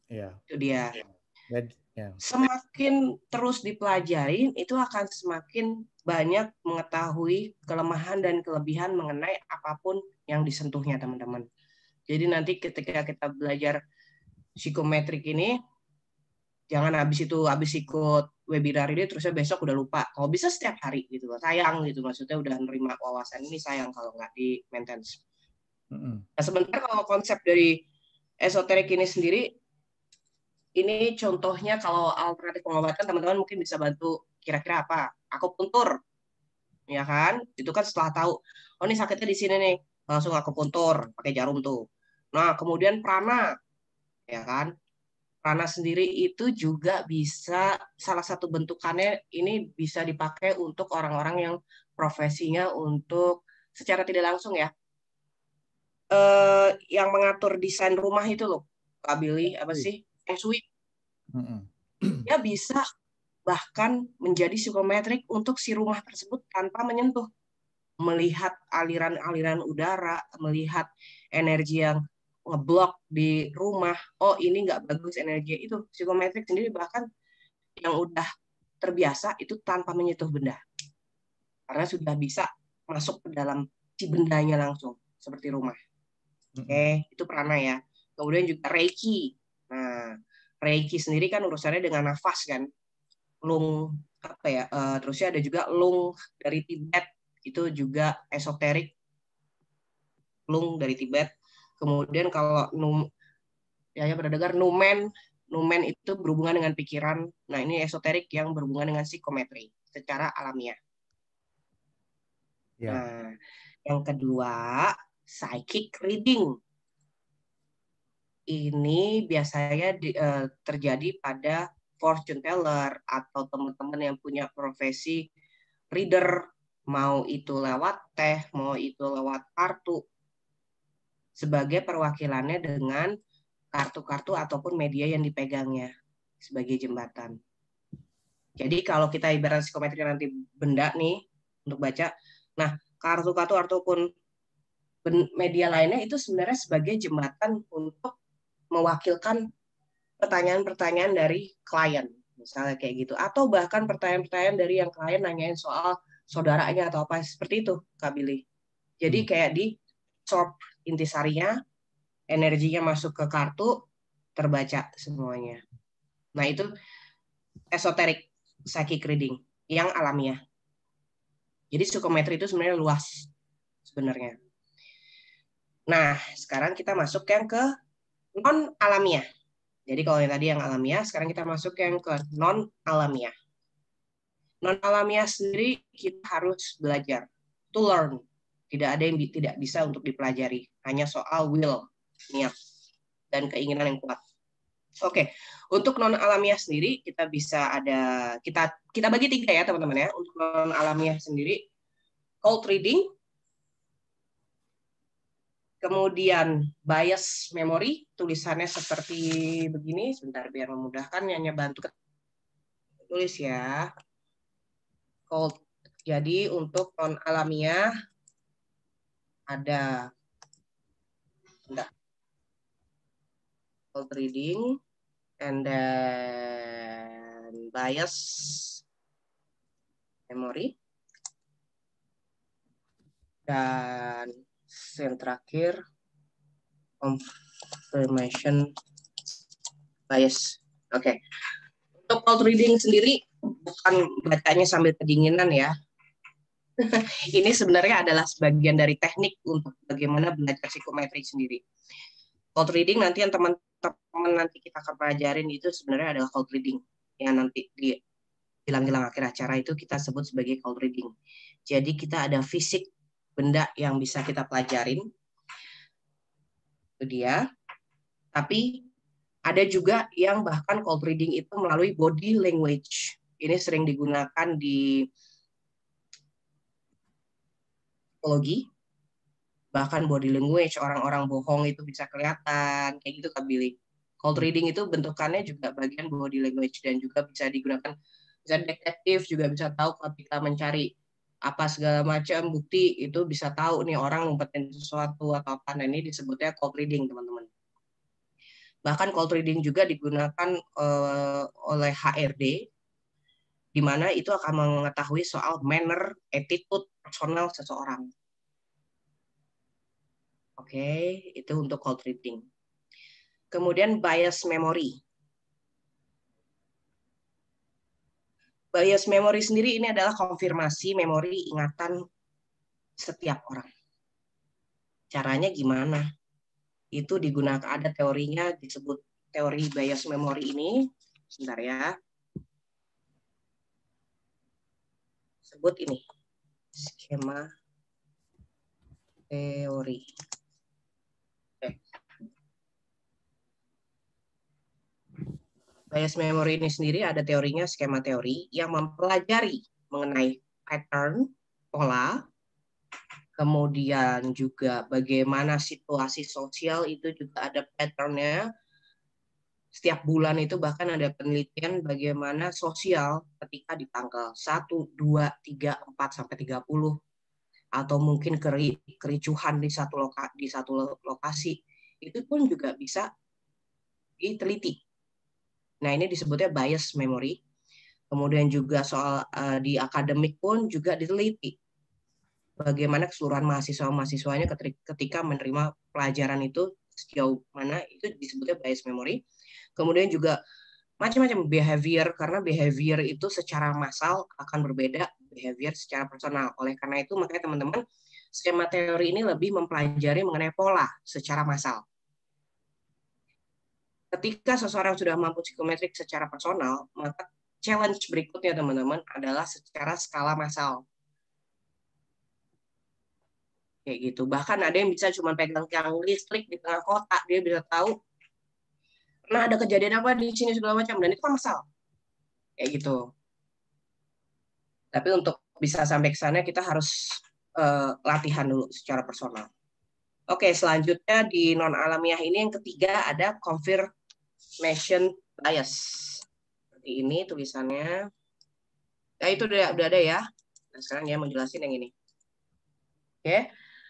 Iya. Itu dia. Jadi, ya. Semakin terus dipelajari, itu akan semakin banyak mengetahui kelemahan dan kelebihan mengenai apapun yang disentuhnya, teman-teman. Jadi nanti ketika kita belajar psikometrik ini, jangan habis itu habis ikut webinar ini terusnya besok udah lupa. Kalau bisa setiap hari gitu loh. Sayang gitu, maksudnya udah nerima wawasan ini sayang kalau nggak di maintenance. Mm-mm. Nah, sebenarnya kalau konsep dari esoterik ini sendiri, ini contohnya kalau alternatif pengobatan, teman-teman mungkin bisa bantu kira-kira apa? Akupuntur, ya kan? Itu kan setelah tahu, oh ini sakitnya di sini nih, langsung akupuntur pakai jarum tuh. Nah, kemudian prana, ya kan? Prana sendiri itu juga bisa, salah satu bentukannya ini bisa dipakai untuk orang-orang yang profesinya untuk secara tidak langsung ya, eh, yang mengatur desain rumah itu loh, Kak Billy, apa sih? Feng Shui. Mm-mm. Dia bisa bahkan menjadi psikometrik untuk si rumah tersebut tanpa menyentuh. Melihat aliran-aliran udara, melihat energi yang ngeblok di rumah, oh ini nggak bagus energi itu. Psikometrik sendiri bahkan yang udah terbiasa itu tanpa menyentuh benda. Karena sudah bisa masuk ke dalam si bendanya langsung, seperti rumah. Oke, okay, itu prana ya. Kemudian juga Reiki. Nah, Reiki sendiri kan urusannya dengan nafas kan. Lung apa ya? Uh, terusnya ada juga lung dari Tibet. Itu juga esoterik. Lung dari Tibet. Kemudian kalau num ya ya pernah dengar numen. Numen itu berhubungan dengan pikiran. Nah, ini esoterik yang berhubungan dengan psikometri secara alamiah. Ya. Nah, yang kedua, psychic reading. Ini biasanya di, uh, terjadi pada fortune teller atau teman-teman yang punya profesi reader, mau itu lewat teh, mau itu lewat kartu, sebagai perwakilannya dengan kartu-kartu ataupun media yang dipegangnya sebagai jembatan. Jadi kalau kita ibarat psikometri nanti benda nih untuk baca, nah kartu-kartu ataupun media lainnya itu sebenarnya sebagai jembatan untuk mewakilkan pertanyaan-pertanyaan dari klien, misalnya kayak gitu, atau bahkan pertanyaan-pertanyaan dari yang klien nanyain soal saudaranya atau apa seperti itu, Kak Billy. Jadi Hmm. kayak di short intisarinya, energinya masuk ke kartu, terbaca semuanya. Nah itu esoterik psychic reading yang alamiah. Jadi psikometri itu sebenarnya luas sebenarnya. Nah sekarang kita masuk yang ke non alamiah. Jadi kalau yang tadi yang alamiah, sekarang kita masuk yang ke non alamiah. Non alamiah sendiri kita harus belajar, to learn. Tidak ada yang tidak bisa untuk dipelajari, hanya soal will, niat, dan keinginan yang kuat. Oke, untuk non alamiah sendiri kita bisa ada kita kita bagi tiga ya teman-teman ya. Untuk non alamiah sendiri, cold reading, kemudian bias memory, tulisannya seperti begini. Sebentar biar memudahkan, hanya bantu tulis ya. Cold. Jadi untuk non alamiah ada enggak, cold reading, and then bias memory, dan yang terakhir confirmation bias. Oke, okay. Untuk cold reading sendiri bukan bacanya sambil kedinginan ya. Ini sebenarnya adalah sebagian dari teknik untuk bagaimana belajar psikometri sendiri. Cold reading nanti yang teman-teman nanti kita akan pelajarin itu sebenarnya adalah cold reading yang nanti di hilang-hilang akhir acara itu kita sebut sebagai cold reading. Jadi kita ada fisik benda yang bisa kita pelajarin, itu dia. Tapi ada juga yang bahkan cold reading itu melalui body language. Ini sering digunakan di psikologi. Bahkan body language, orang-orang bohong itu bisa kelihatan. Kayak gitu Kak Billy. Cold reading itu bentukannya juga bagian body language dan juga bisa digunakan, bisa detektif juga bisa tahu kalau kita mencari apa segala macam bukti itu bisa tahu nih orang ngumpetin sesuatu atau apa. Nah ini disebutnya cold reading teman-teman. Bahkan cold reading juga digunakan uh, oleh H R D, di mana itu akan mengetahui soal manner, attitude, personal seseorang. Oke, okay, itu untuk cold reading. Kemudian bias memory. Bias memory sendiri ini adalah konfirmasi memori ingatan setiap orang. Caranya gimana? Itu digunakan, ada teorinya disebut teori bias memory ini. Sebentar ya. Sebut ini. Skema teori. Oke. Bias memory ini sendiri ada teorinya, skema teori yang mempelajari mengenai pattern, pola, kemudian juga bagaimana situasi sosial itu juga ada patternnya. Setiap bulan itu bahkan ada penelitian bagaimana sosial ketika di tanggal satu, dua, tiga, empat, sampai tiga puluh, atau mungkin kericuhan di satu, loka, di satu lokasi, itu pun juga bisa diteliti. Nah, ini disebutnya bias memory. Kemudian juga soal uh, di akademik pun juga diteliti. Bagaimana keseluruhan mahasiswa-mahasiswanya ketika menerima pelajaran itu, sejauh mana itu disebutnya bias memory. Kemudian juga macam-macam behavior, karena behavior itu secara massal akan berbeda behavior secara personal. Oleh karena itu, makanya teman-teman, skema teori ini lebih mempelajari mengenai pola secara massal. Ketika seseorang sudah mampu psikometrik secara personal, maka challenge berikutnya teman-teman adalah secara skala massal. Kayak gitu. Bahkan ada yang bisa cuma pegang tiang listrik di tengah kota, dia bisa tahu nah ada kejadian apa di sini segala macam, dan itu kan massal. Kayak gitu. Tapi untuk bisa sampai ke sana kita harus uh, latihan dulu secara personal. Oke, selanjutnya di non alamiah ini yang ketiga ada confirmation bias. Seperti ini tulisannya. Nah, itu udah, udah ada ya. Nah, sekarang dia mau jelasin yang ini. Oke.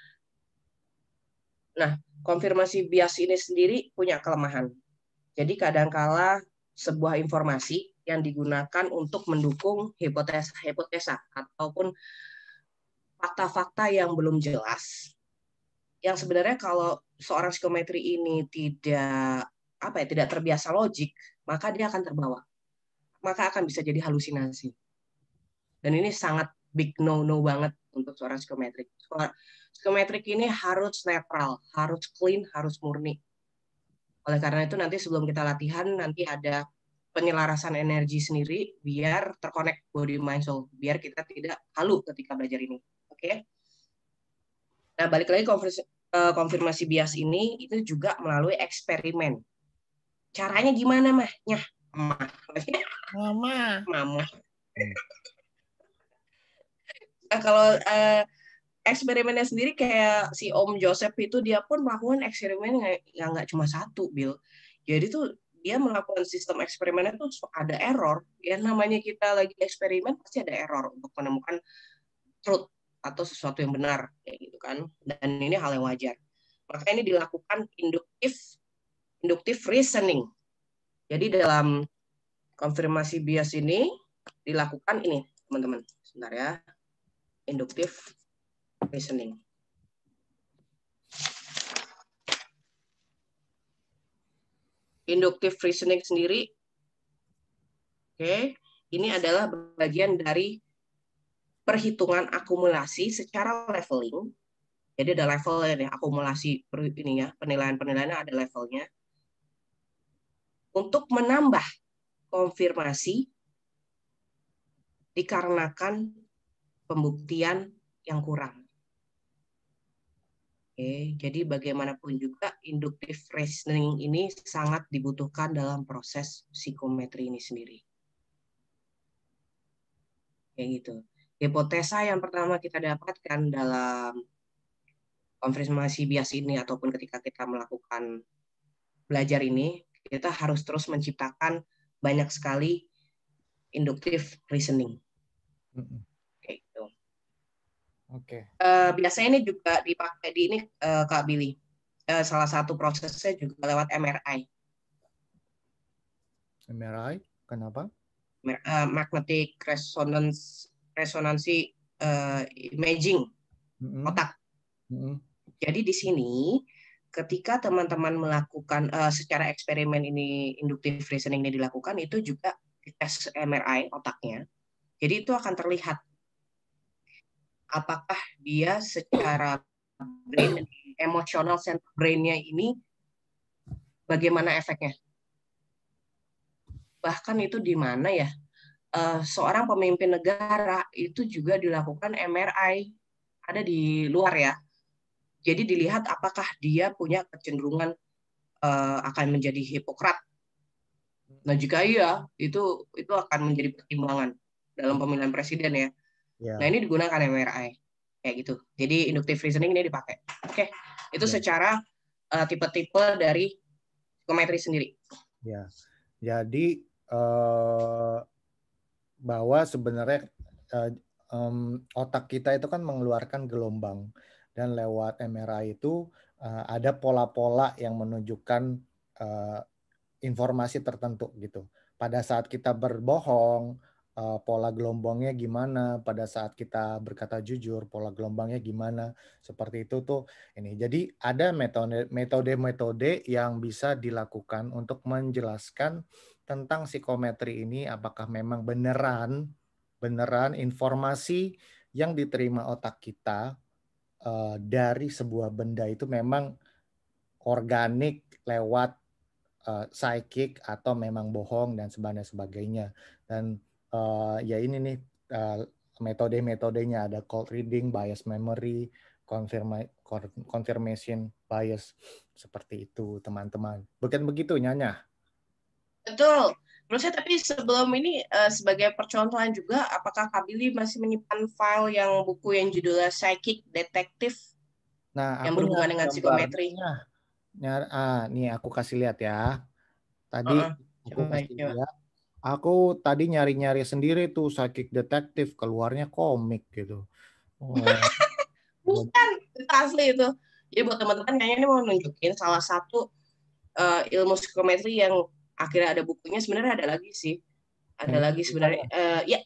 Nah, konfirmasi bias ini sendiri punya kelemahan. Jadi kadangkala sebuah informasi yang digunakan untuk mendukung hipotesa-hipotesa ataupun fakta-fakta yang belum jelas, yang sebenarnya kalau seorang psikometri ini tidak apa ya tidak terbiasa logik, maka dia akan terbawa, maka akan bisa jadi halusinasi. Dan ini sangat big no-no banget untuk seorang psikometrik. Psikometrik ini harus netral, harus clean, harus murni. Oleh karena itu nanti sebelum kita latihan nanti ada penyelarasan energi sendiri biar terkonek body mind soul, biar kita tidak halu ketika belajar ini. Oke. Okay? Nah, balik lagi konfirmasi bias ini itu juga melalui eksperimen. Caranya gimana, Mah? Nyah, Mah. Mama. Mama. Nah, kalau uh, eksperimennya sendiri kayak si Om Joseph itu dia pun melakukan eksperimen yang nggak cuma satu, Bill. Jadi tuh dia melakukan sistem eksperimennya tuh ada error. Ya namanya kita lagi eksperimen pasti ada error untuk menemukan truth atau sesuatu yang benar kayak gitu kan. Dan ini hal yang wajar. Maka ini dilakukan induktif induktif reasoning. Jadi dalam konfirmasi bias ini dilakukan ini, teman-teman. Sebentar ya. Induktif reasoning. Induktif reasoning sendiri, oke, okay, ini adalah bagian dari perhitungan akumulasi secara leveling. Jadi ada levelnya, akumulasi ininya, penilaian-penilaiannya ada levelnya. Untuk menambah konfirmasi dikarenakan pembuktian yang kurang. Oke, jadi bagaimanapun juga induktif reasoning ini sangat dibutuhkan dalam proses psikometri ini sendiri. Kayak gitu. Hipotesa yang pertama kita dapatkan dalam konfirmasi bias ini ataupun ketika kita melakukan belajar ini, kita harus terus menciptakan banyak sekali induktif reasoning. Mm-mm. Kayak gitu. Oke. Okay. Uh, biasanya ini juga dipakai di ini uh, Kak Billy. Uh, salah satu prosesnya juga lewat M R I. M R I, kenapa? Uh, magnetic resonance resonansi uh, imaging Mm-mm. otak. Mm-mm. Jadi di sini ketika teman-teman melakukan uh, secara eksperimen ini inductive reasoning ini dilakukan, itu juga tes M R I otaknya. Jadi itu akan terlihat apakah dia secara brain, emotional center brain-nya ini bagaimana efeknya. Bahkan itu di mana ya? Uh, seorang pemimpin negara itu juga dilakukan M R I, ada di luar ya. Jadi dilihat apakah dia punya kecenderungan uh, akan menjadi hipokrat. Nah jika iya, itu itu akan menjadi pertimbangan dalam pemilihan presiden ya. Ya. Nah ini digunakan M R I kayak gitu. Jadi inductive reasoning ini dipakai. Oke, itu Ya. secara uh, tipe-tipe dari psikometri sendiri. Ya. Jadi eh, bahwa sebenarnya eh, um, otak kita itu kan mengeluarkan gelombang, dan lewat M R I itu uh, ada pola-pola yang menunjukkan uh, informasi tertentu gitu. Pada saat kita berbohong, uh, pola gelombangnya gimana? Pada saat kita berkata jujur, pola gelombangnya gimana? Seperti itu tuh ini. Jadi ada metode metode-metode yang bisa dilakukan untuk menjelaskan tentang psikometri ini, apakah memang beneran beneran informasi yang diterima otak kita uh, dari sebuah benda itu memang organik lewat uh, psychic atau memang bohong dan sebagainya. Dan uh, ya ini nih uh, metode-metodenya ada cold reading, bias memory, confirma- confirmation bias, seperti itu teman-teman. Bukan begitu Nyanya? Betul. Terus saya tapi sebelum ini uh, sebagai percontohan juga, apakah Kak Billy masih menyimpan file yang buku yang judulnya Psychic Detective Nah, yang aku berhubungan nyari dengan psikometri? gambarnya. Nyari, ah, nih aku kasih lihat ya. Tadi Uh-uh. aku Coba, kasih coba. lihat. Aku tadi nyari-nyari sendiri tuh Psychic Detective, keluarnya komik gitu. Oh, jadi, Bukan, itu asli itu. Jadi buat teman-teman kayaknya ini mau nunjukin salah satu uh, ilmu psikometri yang akhirnya ada bukunya. Sebenarnya ada lagi sih. yang Ada lagi sebenarnya. ceritanya. Uh, ya,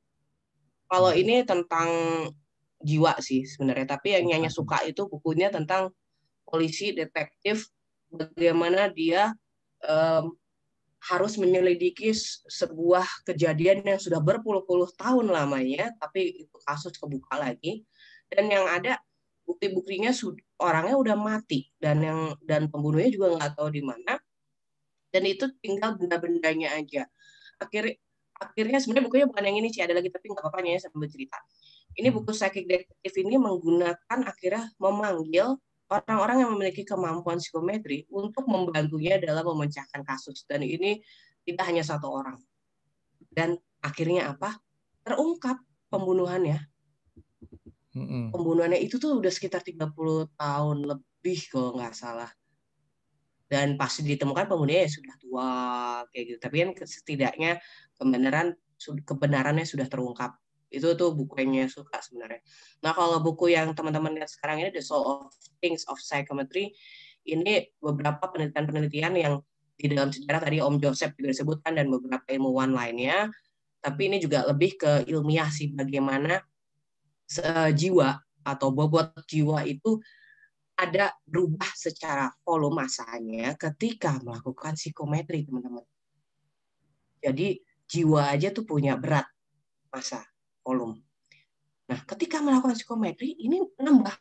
kalau ini tentang jiwa sih sebenarnya. Tapi yang Nyanya suka itu bukunya tentang polisi, detektif, bagaimana dia um, harus menyelidiki sebuah kejadian yang sudah berpuluh-puluh tahun lamanya, tapi itu kasus kebuka lagi, dan yang ada bukti-buktinya orangnya udah mati, dan yang dan pembunuhnya juga nggak tahu di mana, dan itu tinggal benda-bendanya aja. Akhir akhirnya sebenarnya bukunya bukan yang ini sih, ada lagi tapi nggak apa-apa ya sambil cerita. Ini buku Psychic Detective ini menggunakan akhirnya memanggil orang-orang yang memiliki kemampuan psikometri untuk membantunya dalam memecahkan kasus, dan ini tidak hanya satu orang. Dan akhirnya apa? Terungkap pembunuhannya. Mm-mm. Pembunuhannya itu tuh udah sekitar tiga puluh tahun lebih kalau nggak salah. Dan pasti ditemukan pembunuhnya ya sudah tua kayak gitu. Tapi kan setidaknya kebenaran kebenarannya sudah terungkap. Itu tuh buku yang suka sebenarnya. Nah kalau buku yang teman-teman lihat sekarang ini The Soul of Things of Psychometry, ini beberapa penelitian-penelitian yang di dalam sejarah tadi Om Joseph juga disebutkan dan beberapa ilmuwan lainnya. Tapi ini juga lebih ke ilmiah sih, bagaimana jiwa atau bobot jiwa itu ada berubah secara volume masanya ketika melakukan psikometri, teman-teman. Jadi jiwa aja tuh punya berat massa volume. Nah, ketika melakukan psikometri ini nambah.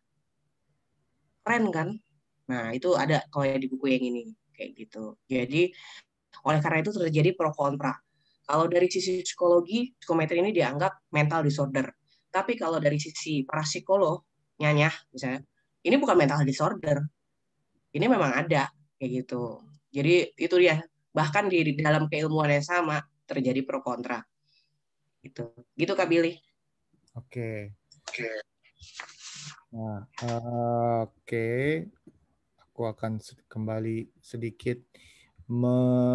Keren kan? Nah, itu ada kalau di buku yang ini kayak gitu. Jadi oleh karena itu terjadi pro kontra. Kalau dari sisi psikologi, psikometri ini dianggap mental disorder. Tapi kalau dari sisi para psikolog, nyanyah misalnya, ini bukan mental disorder. Ini memang ada kayak gitu. Jadi itu dia. Bahkan di, di dalam keilmuan yang sama terjadi pro kontra. Gitu. Gitu Kak Billy. Oke. Oke. Nah, uh, oke. Okay. Aku akan kembali sedikit me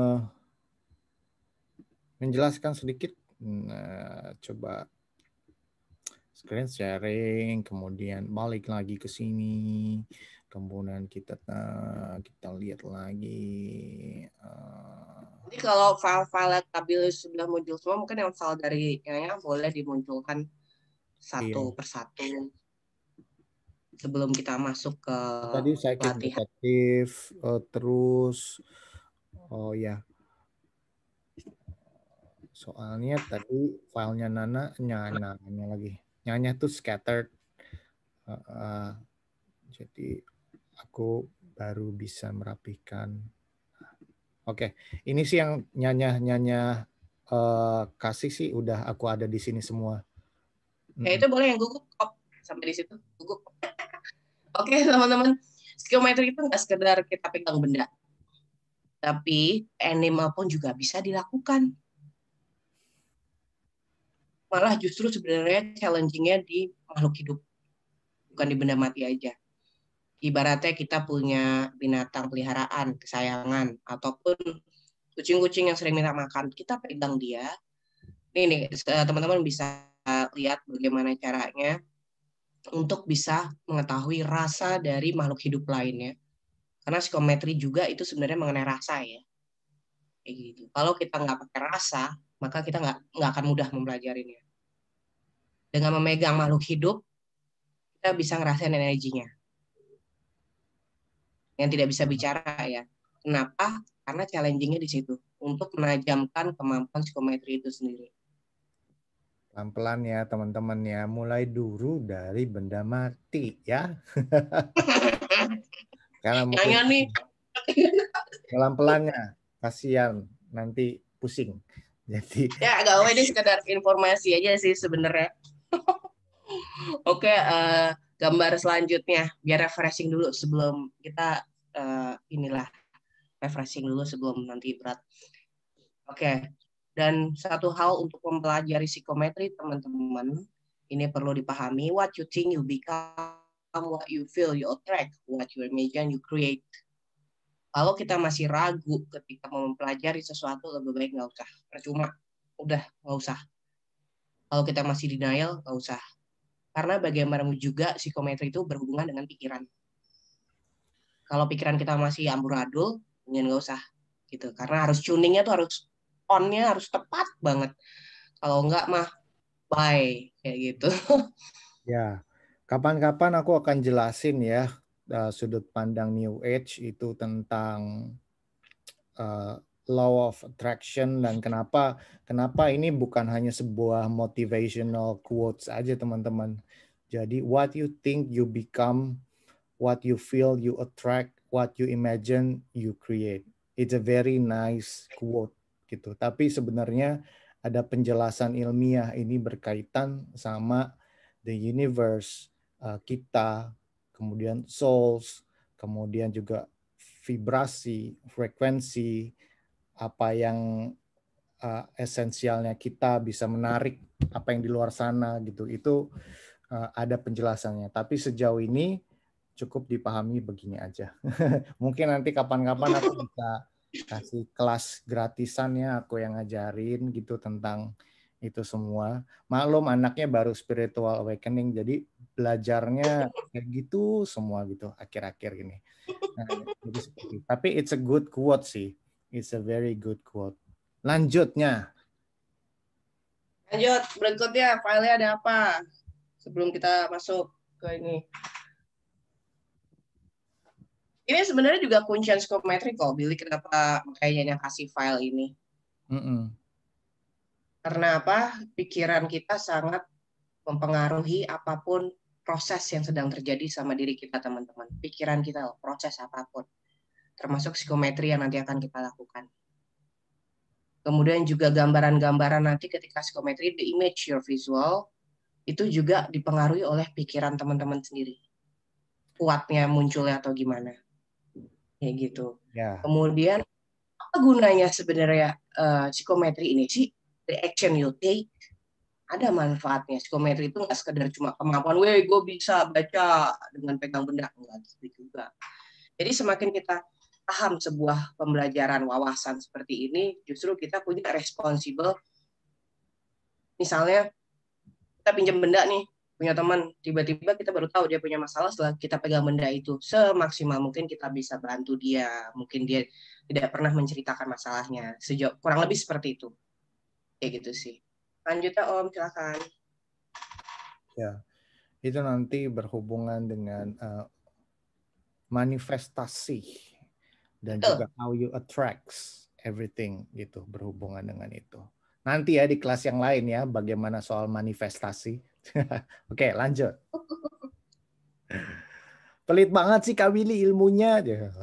menjelaskan sedikit. Nah, coba screen sharing, kemudian balik lagi ke sini, kemudian kita nah, kita lihat lagi. Uh, Jadi kalau file-file Tabulus sudah muncul semua, mungkin yang file dari yang boleh dimunculkan satu Iya. persatu sebelum kita masuk ke Tadi psychic pelatihan. detektif, uh, terus oh ya, soalnya tadi filenya Nana, Nyana, Nanya lagi. Nyanya tuh scattered. Uh, uh, jadi aku baru bisa merapikan. Oke, ini sih yang nyanya-nyanya uh, kasih sih udah aku ada di sini semua. Ya Mm-mm. itu boleh yang gugup kok sampai di situ gugup. Oke teman-teman, psikometri itu nggak sekedar kita pegang benda, tapi animal pun juga bisa dilakukan. Malah justru sebenarnya challenging-nya di makhluk hidup, bukan di benda mati aja. Ibaratnya kita punya binatang peliharaan, kesayangan, ataupun kucing-kucing yang sering minta makan, kita pegang dia. Nih, nih teman-teman bisa lihat bagaimana caranya untuk bisa mengetahui rasa dari makhluk hidup lainnya. Karena psikometri juga itu sebenarnya mengenai rasa ya. Kayak gitu. Kalau kita nggak pakai rasa, maka kita nggak nggak akan mudah mempelajarinya. Dengan memegang makhluk hidup, kita bisa ngerasain energinya. Yang tidak bisa bicara ya. Kenapa? Karena challenging-nya di situ. Untuk menajamkan kemampuan psikometri itu sendiri. Pelan-pelan ya teman-teman ya. Mulai dulu dari benda mati ya. Karena mungkin Nanya nih, pelan-pelannya kasihan nanti pusing. Jadi ya agak awal ini sekedar informasi aja sih sebenarnya. Oke, uh, gambar selanjutnya biar refreshing dulu sebelum kita uh, inilah refreshing dulu sebelum nanti berat. Oke, dan satu hal untuk mempelajari psikometri teman-teman, ini perlu dipahami, what you think you become, what you feel you attract, what you imagine you create. Kalau kita masih ragu ketika mau mempelajari sesuatu, lebih baik nggak usah. Percuma, udah nggak usah. Kalau kita masih denial, nggak usah. Karena bagaimanapun juga psikometri itu berhubungan dengan pikiran. Kalau pikiran kita masih amburadul, mungkin nggak usah. Gitu. Karena harus tuningnya tuh harus on-nya harus tepat banget. Kalau nggak mah bye kayak gitu. ya, kapan-kapan aku akan jelasin ya uh, sudut pandang New Age itu tentang uh, law of attraction dan kenapa kenapa ini bukan hanya sebuah motivational quotes aja teman-teman. Jadi what you think you become, what you feel you attract, what you imagine you create. It's a very nice quote gitu. Tapi sebenarnya ada penjelasan ilmiah ini berkaitan sama the universe, uh, kita, kemudian souls, kemudian juga vibrasi, frekuensi, apa yang uh, esensialnya kita bisa menarik apa yang di luar sana gitu. Itu uh, ada penjelasannya. Tapi sejauh ini cukup dipahami begini aja. Mungkin nanti kapan-kapan aku bisa kasih kelas gratisan ya, aku yang ngajarin gitu tentang itu semua. Maklum anaknya baru spiritual awakening, jadi belajarnya kayak gitu semua gitu akhir-akhir ini. Nah, jadi seperti. Tapi it's a good quote sih. It's a very good quote. Lanjutnya. Lanjut, berikutnya filenya ada apa? Sebelum kita masuk ke ini. Ini sebenarnya juga kuncian psikometri kok, Billy. Kenapa kayaknya kasih file ini? Mm-mm. Karena apa? Pikiran kita sangat mempengaruhi apapun proses yang sedang terjadi sama diri kita, teman-teman. Pikiran kita, proses apapun. Termasuk psikometri yang nanti akan kita lakukan. Kemudian juga gambaran-gambaran nanti ketika psikometri, the image your visual, itu juga dipengaruhi oleh pikiran teman-teman sendiri. Kuatnya, munculnya, atau gimana. Kayak gitu. Ya. Kemudian, apa gunanya sebenarnya uh, psikometri ini sih? The action you take, ada manfaatnya. Psikometri itu nggak sekedar cuma kemampuan, weh gue bisa baca dengan pegang benda. Enggak gitu juga. Jadi semakin kita paham sebuah pembelajaran wawasan seperti ini, justru kita punya responsibel. Misalnya, kita pinjam benda nih, punya teman, tiba-tiba kita baru tahu dia punya masalah setelah kita pegang benda itu. Semaksimal mungkin kita bisa bantu dia. Mungkin dia tidak pernah menceritakan masalahnya. Sejauh kurang lebih seperti itu. Kayak gitu sih. Lanjut ya Om, silakan. Ya, itu nanti berhubungan dengan uh, manifestasi dan Betul. juga how you attracts everything gitu berhubungan dengan itu. Nanti ya di kelas yang lain ya bagaimana soal manifestasi. Oke, lanjut. Pelit banget sih Kak Willy ilmunya.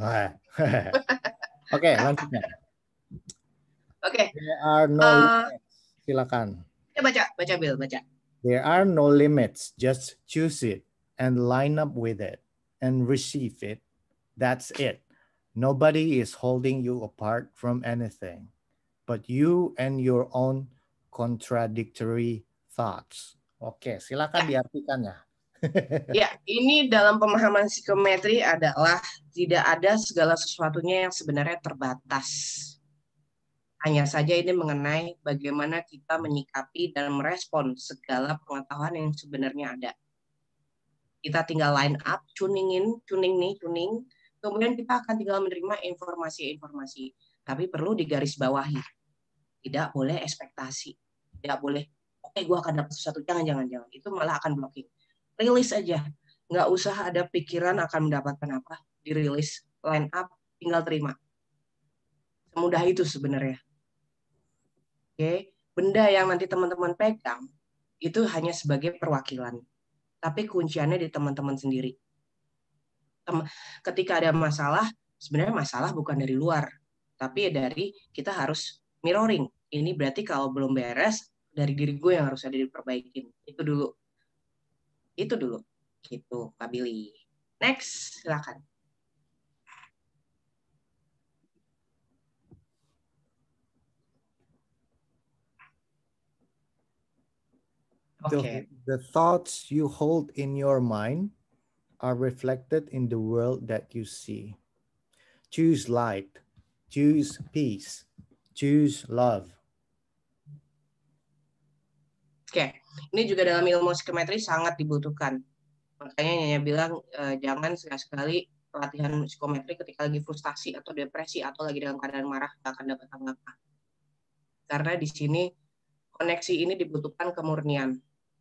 Oke, lanjutnya. Oke. There are no Uh, limits. Silakan. ya baca, baca Bill, baca. There are no limits. Just choose it and line up with it and receive it. That's it. Nobody is holding you apart from anything but you and your own contradictory thoughts. Oke, silakan Ya, diartikannya. ya, ini dalam pemahaman psikometri adalah tidak ada segala sesuatunya yang sebenarnya terbatas. Hanya saja ini mengenai bagaimana kita menyikapi dan merespon segala pengetahuan yang sebenarnya ada. Kita tinggal line up, tuning in, tuning nih, tuning. Kemudian kita akan tinggal menerima informasi-informasi. Tapi perlu digarisbawahi. Tidak boleh ekspektasi. Tidak boleh, oke okay, gue akan dapat sesuatu. Jangan, jangan, jangan. Itu malah akan blocking. Rilis aja. Nggak usah ada pikiran akan mendapatkan apa. Dirilis, line up, tinggal terima. Semudah itu sebenarnya. Oke, okay? Benda yang nanti teman-teman pegang itu hanya sebagai perwakilan. Tapi kunciannya di teman-teman sendiri. Ketika ada masalah, sebenarnya masalah bukan dari luar, tapi dari kita harus mirroring. Ini berarti kalau belum beres, dari diri gue yang harus ada diperbaikin. Itu dulu. Itu dulu. Gitu, Kak Billy. Next, silakan. Okay. The thoughts you hold in your mind are reflected in the world that you see. Choose light, choose peace, choose love. Oke, okay. Ini juga dalam ilmu psikometri sangat dibutuhkan. Makanya Nyonya bilang eh, jangan sekali-sekali latihan psikometri ketika lagi frustasi atau depresi atau lagi dalam keadaan marah gak akan dapat apa-apa. Karena di sini koneksi ini dibutuhkan kemurnian.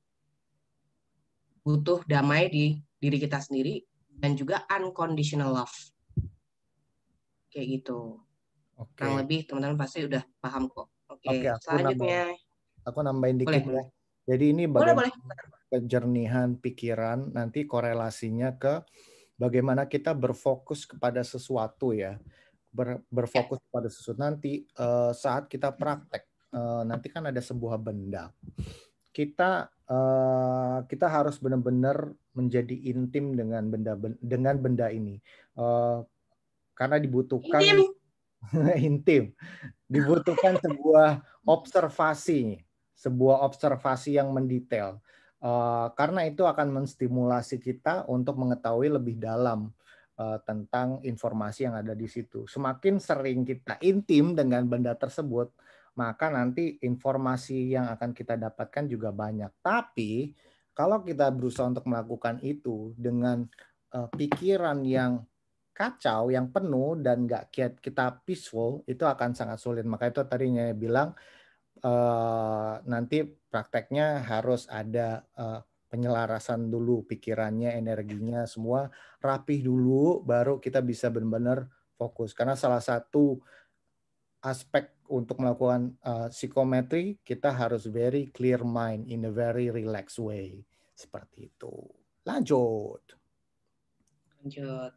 Butuh damai di diri kita sendiri dan juga unconditional love. Kayak gitu. Oke. Kurang lebih teman-teman pasti udah paham kok. Oke, Oke, aku selanjutnya. Nambahin, aku nambahin dikit boleh, ya. Jadi ini bagaimana kejernihan pikiran nanti korelasinya ke bagaimana kita berfokus kepada sesuatu ya. Ber, berfokus ya. Pada sesuatu nanti uh, saat kita praktek uh, nanti kan ada sebuah benda. Kita uh, kita harus benar-benar menjadi intim dengan benda dengan benda ini. Uh, karena dibutuhkan intim. intim. Dibutuhkan sebuah observasi, sebuah observasi yang mendetail. Uh, karena itu akan menstimulasi kita untuk mengetahui lebih dalam uh, tentang informasi yang ada di situ. Semakin sering kita intim dengan benda tersebut, maka nanti informasi yang akan kita dapatkan juga banyak. Tapi kalau kita berusaha untuk melakukan itu dengan uh, pikiran yang kacau, yang penuh dan nggak kita peaceful, itu akan sangat sulit. Maka itu tadinya bilang uh, nanti prakteknya harus ada uh, penyelarasan dulu pikirannya, energinya, semua rapih dulu, baru kita bisa benar-benar fokus. Karena salah satu aspek untuk melakukan uh, psikometri, kita harus very clear mind in a very relaxed way. Seperti itu. Lanjut. Lanjut.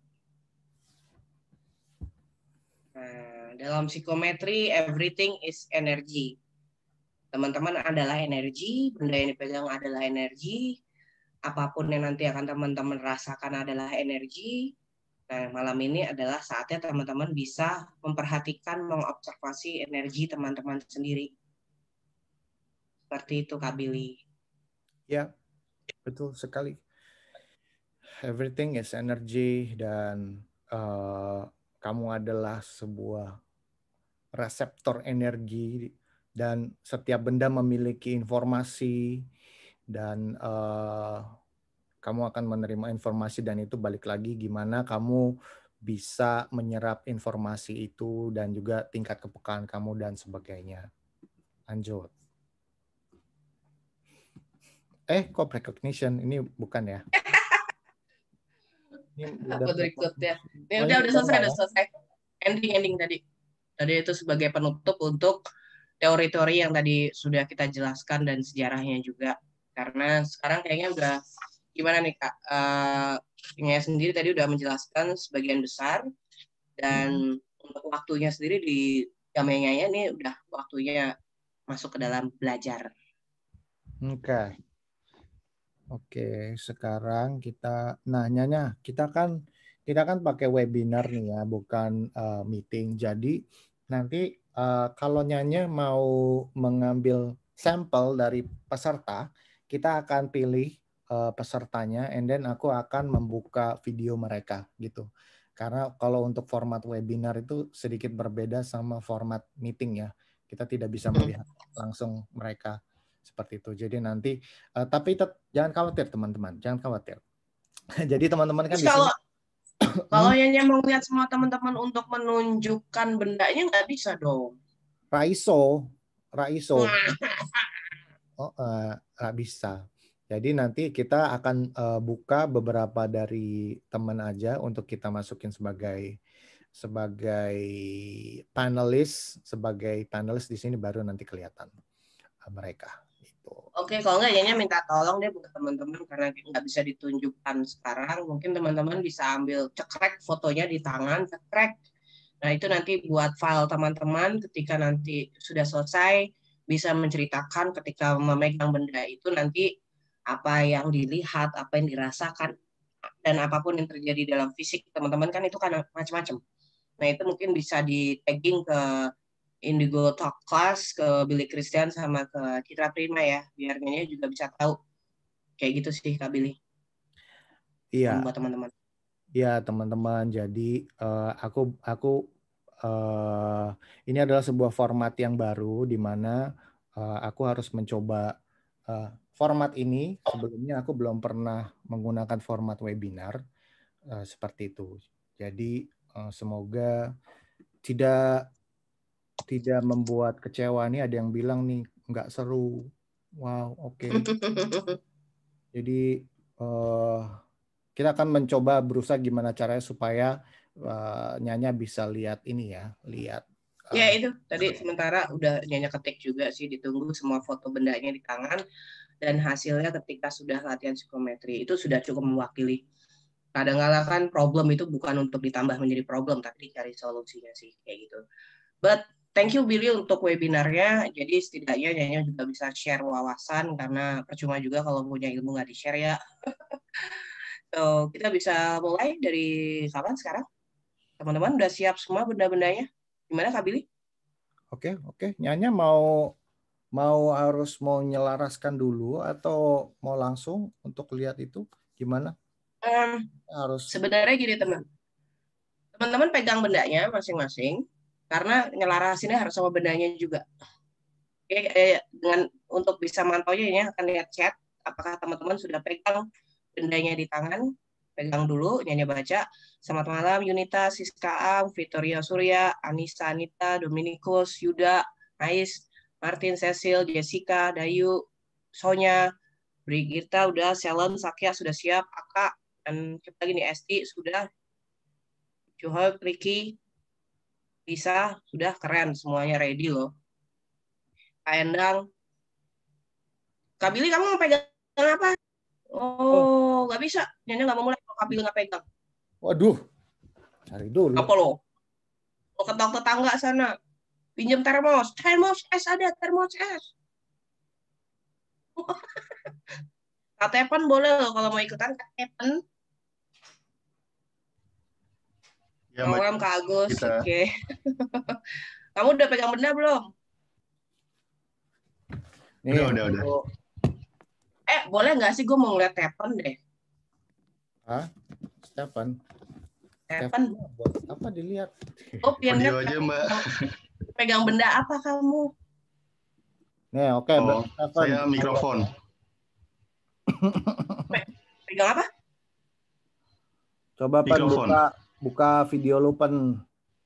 Nah, dalam psikometri, everything is energy. Teman-teman adalah energi, benda yang dipegang adalah energi, apapun yang nanti akan teman-teman rasakan adalah energi. Nah, malam ini adalah saatnya teman-teman bisa memperhatikan, mengobservasi energi teman-teman sendiri. Seperti itu, Kak Billy. Ya, betul sekali. Everything is energy dan uh, kamu adalah sebuah reseptor energi dan setiap benda memiliki informasi dan uh, kamu akan menerima informasi dan itu balik lagi gimana kamu bisa menyerap informasi itu dan juga tingkat kepekaan kamu dan sebagainya. Lanjut. Eh, kok recognition? Ini bukan ya? Ini udah berikutnya. Ini oh, udah ini udah udah selesai, ya? udah selesai. Ending ending tadi. Tadi itu sebagai penutup untuk teori-teori yang tadi sudah kita jelaskan dan sejarahnya juga. Karena sekarang kayaknya udah gimana nih Kak? Uh, Nyaya sendiri tadi udah menjelaskan sebagian besar dan untuk waktunya sendiri di Nyaya ini udah waktunya masuk ke dalam belajar. Oke. Okay. Oke, sekarang kita nah Nyanya, kita kan kita kan pakai webinar nih ya, bukan uh, meeting. Jadi nanti uh, kalau Nyanya mau mengambil sampel dari peserta, kita akan pilih uh, pesertanya and then aku akan membuka video mereka gitu. Karena kalau untuk format webinar itu sedikit berbeda sama format meeting ya. Kita tidak bisa melihat langsung mereka seperti itu. Jadi nanti uh, tapi tet, jangan khawatir teman-teman, jangan khawatir. Jadi teman-teman kan Terus di kalau sini kalau hmm, Nyanya mau lihat semua teman-teman untuk menunjukkan bendanya nggak bisa dong. Raiso, Raiso. Oh, uh, nggak bisa. Jadi nanti kita akan uh, buka beberapa dari teman aja untuk kita masukin sebagai sebagai panelis, sebagai panelis di sini baru nanti kelihatan uh, mereka. Oke, kalau nggak Nyanya minta tolong deh buat teman-teman karena nggak bisa ditunjukkan sekarang. Mungkin teman-teman bisa ambil cekrek fotonya di tangan, cekrek. Nah itu nanti buat file teman-teman ketika nanti sudah selesai bisa menceritakan ketika memegang benda itu nanti apa yang dilihat, apa yang dirasakan, dan apapun yang terjadi dalam fisik teman-teman kan itu kan macam-macam. Nah itu mungkin bisa di tagging ke Indigo Talk Class, ke Billy Christian sama ke Citra Prima ya, biar Nyanya juga bisa tahu. Kayak gitu sih Kak Billy. Iya. Buat teman-teman. Iya teman-teman. Jadi uh, aku aku uh, ini adalah sebuah format yang baru di mana uh, aku harus mencoba uh, format ini. Sebelumnya aku belum pernah menggunakan format webinar uh, seperti itu. Jadi uh, semoga tidak tidak membuat kecewa nih. Ada yang bilang nih nggak seru. Wow, oke. Okay. Jadi uh, kita akan mencoba berusaha gimana caranya supaya uh, Nyanya bisa lihat ini ya, lihat. Uh, ya itu tadi sementara udah Nyanya ketik juga sih, ditunggu semua foto bendanya di tangan dan hasilnya ketika sudah latihan psikometri itu sudah cukup mewakili. Kadang-kadang kan problem itu bukan untuk ditambah menjadi problem tapi dicari solusinya sih kayak gitu. But thank you Billy untuk webinarnya. Jadi setidaknya Nyanya juga bisa share wawasan karena percuma juga kalau punya ilmu nggak di-share ya. So, kita bisa mulai dari kapan sekarang? Teman-teman udah siap semua benda-bendanya? Gimana Kak Billy? Oke, oke. Nyanya mau mau harus mau nyelaraskan dulu atau mau langsung untuk lihat itu gimana? Um, Harus. Sebenarnya gini teman. Teman-teman pegang bendanya masing-masing karena nyelarasinnya harus sama bendanya juga. Oke, eh, dengan untuk bisa mantaunya ini akan lihat chat apakah teman-teman sudah pegang bendanya di tangan. Pegang dulu, Nyanya baca. Selamat malam Yunita, Siska Am, Victoria Surya, Anissa Anita, Dominikus, Yuda, Ais, Martin, Cecil, Jessica, Dayu, Sonya, Brigita udah, Selen, Sakya sudah siap, Aka, dan kita lagi nih Esti sudah, Juhok, Ricky, Lisa sudah, keren semuanya ready loh. Kak Endang, Kak Billy kamu mau pegang apa? Oh, nggak bisa. Nyanya nggak mau mulai kalau Kak Billy nggak pegang. Waduh, cari dulu. Apa lo? Lo ketok tetangga sana. Pinjam termos. Termos es ada, termos es. Kak Tepen boleh loh kalau mau ikutan. Kak Tepen. Ya, Malam Kak Agus. kita. Oke. Okay. Kamu udah pegang benda belum? Nih, udah, udah, udah. Eh, boleh nggak sih gue mau ngeliat Tepen deh? Hah? Stefan? Tepen. Buat apa dilihat? Oh, Audio aja, Mbak. Pegang benda apa kamu? Nih, oke. Okay, oh, saya mikrofon. Pegang apa? Coba Pan Mikrofon. buka buka video lu Pan.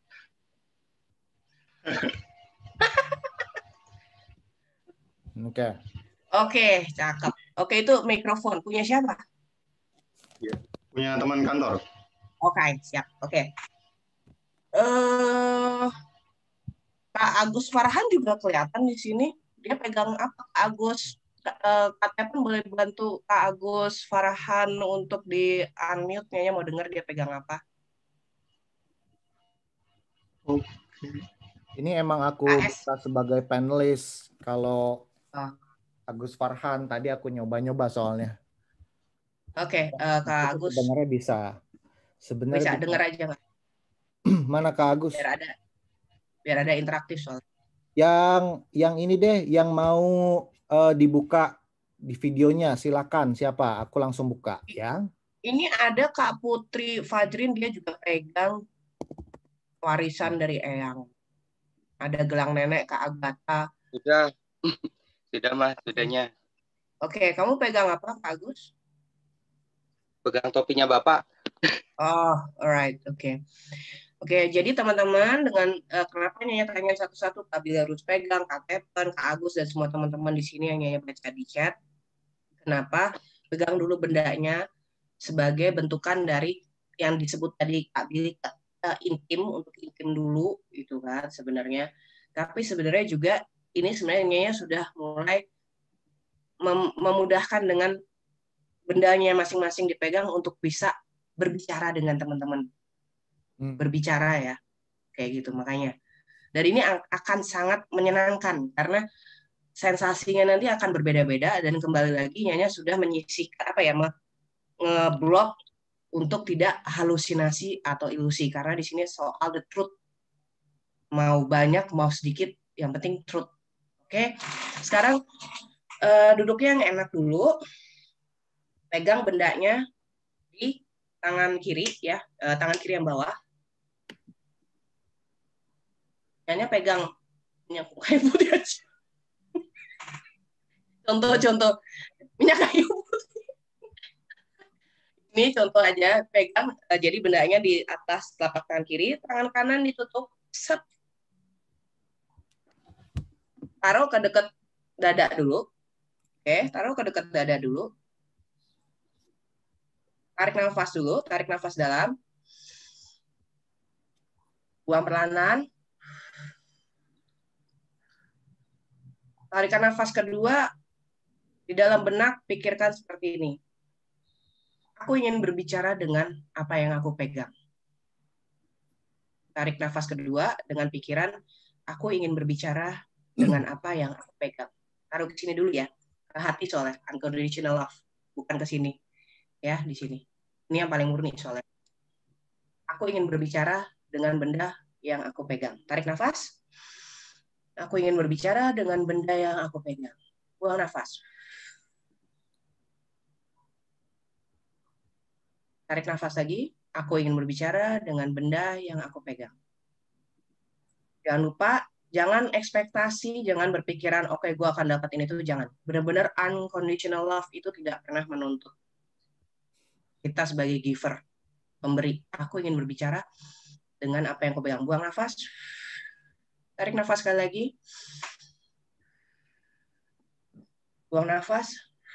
Oke. Oke, cakep. Oke, itu mikrofon. Punya siapa? Punya teman kantor. Oke, siap. Oke. Eh, Kak Agus Farhan juga kelihatan di sini. Dia pegang apa, Kak Agus? Eh, Kak Tepen boleh bantu Kak Agus Farhan untuk di unmute, kayaknya mau dengar dia pegang apa? Oke. Ini emang aku A S. bisa sebagai panelis. Kalau Oh. Agus Farhan tadi aku nyoba-nyoba soalnya. Oke, eh, Kak Itu Agus sebenarnya bisa. Sebenarnya bisa bisa. dengar aja nggak? Mana Kak Agus? Biar ada, biar ada interaktif soalnya. Yang yang ini deh, yang mau uh, dibuka di videonya, silakan. Siapa? Aku langsung buka ya. Ini ada Kak Putri Fajrin, dia juga pegang warisan dari Eyang. Ada gelang nenek Kak Agatha. Sudah, sudah Mas, sudahnya. Oke, kamu pegang apa Kak Agus? Pegang topinya Bapak. Oh, alright, oke. Oke, jadi teman-teman dengan uh, kenapa Nyanya tanya satu-satu, Kak Billy harus pegang, Kak Tepen, Kak Agus, dan semua teman-teman di sini yang Nyanya baca di chat. Kenapa? Pegang dulu bendanya sebagai bentukan dari yang disebut tadi Kak Billy, uh, intim, untuk intim dulu, gitu kan sebenarnya. Tapi sebenarnya juga ini sebenarnya Nyanya sudah mulai mem memudahkan dengan bendanya masing-masing dipegang untuk bisa berbicara dengan teman-teman. Hmm. Berbicara ya, kayak gitu. Makanya dan ini akan sangat menyenangkan karena sensasinya nanti akan berbeda-beda, dan kembali lagi Nyanya sudah menyisihkan apa ya, ngeblok untuk tidak halusinasi atau ilusi, karena di sini soal the truth, mau banyak mau sedikit yang penting truth. Oke, sekarang uh, duduknya yang enak dulu, pegang bendanya di tangan kiri ya, uh, tangan kiri yang bawah. Nyanya pegang minyak kayu putih aja. Contoh-contoh minyak kayu putih. Ini contoh aja, pegang. Jadi bendanya di atas telapak tangan kiri, tangan kanan ditutup. Set. Taruh ke dekat dada dulu. Oke, taruh ke dekat dada dulu. Tarik nafas dulu, tarik nafas dalam. Buang perlahan. Tarikan nafas kedua, di dalam benak pikirkan seperti ini. Aku ingin berbicara dengan apa yang aku pegang. Tarik nafas kedua dengan pikiran, aku ingin berbicara dengan apa yang aku pegang. Taruh ke sini dulu ya, ke hati soalnya, unconditional love, bukan ke sini. Ya, di sini. Ini yang paling murni soalnya. Aku ingin berbicara dengan benda yang aku pegang. Tarik nafas. Aku ingin berbicara dengan benda yang aku pegang. Buang nafas. Tarik nafas lagi. Aku ingin berbicara dengan benda yang aku pegang. Jangan lupa, jangan ekspektasi, jangan berpikiran, oke, okay, gue akan dapat ini, itu jangan. Benar-benar unconditional love itu tidak pernah menuntut. Kita sebagai giver, pemberi. Aku ingin berbicara dengan apa yang aku pegang. Buang nafas. Tarik nafas sekali lagi. Buang nafas.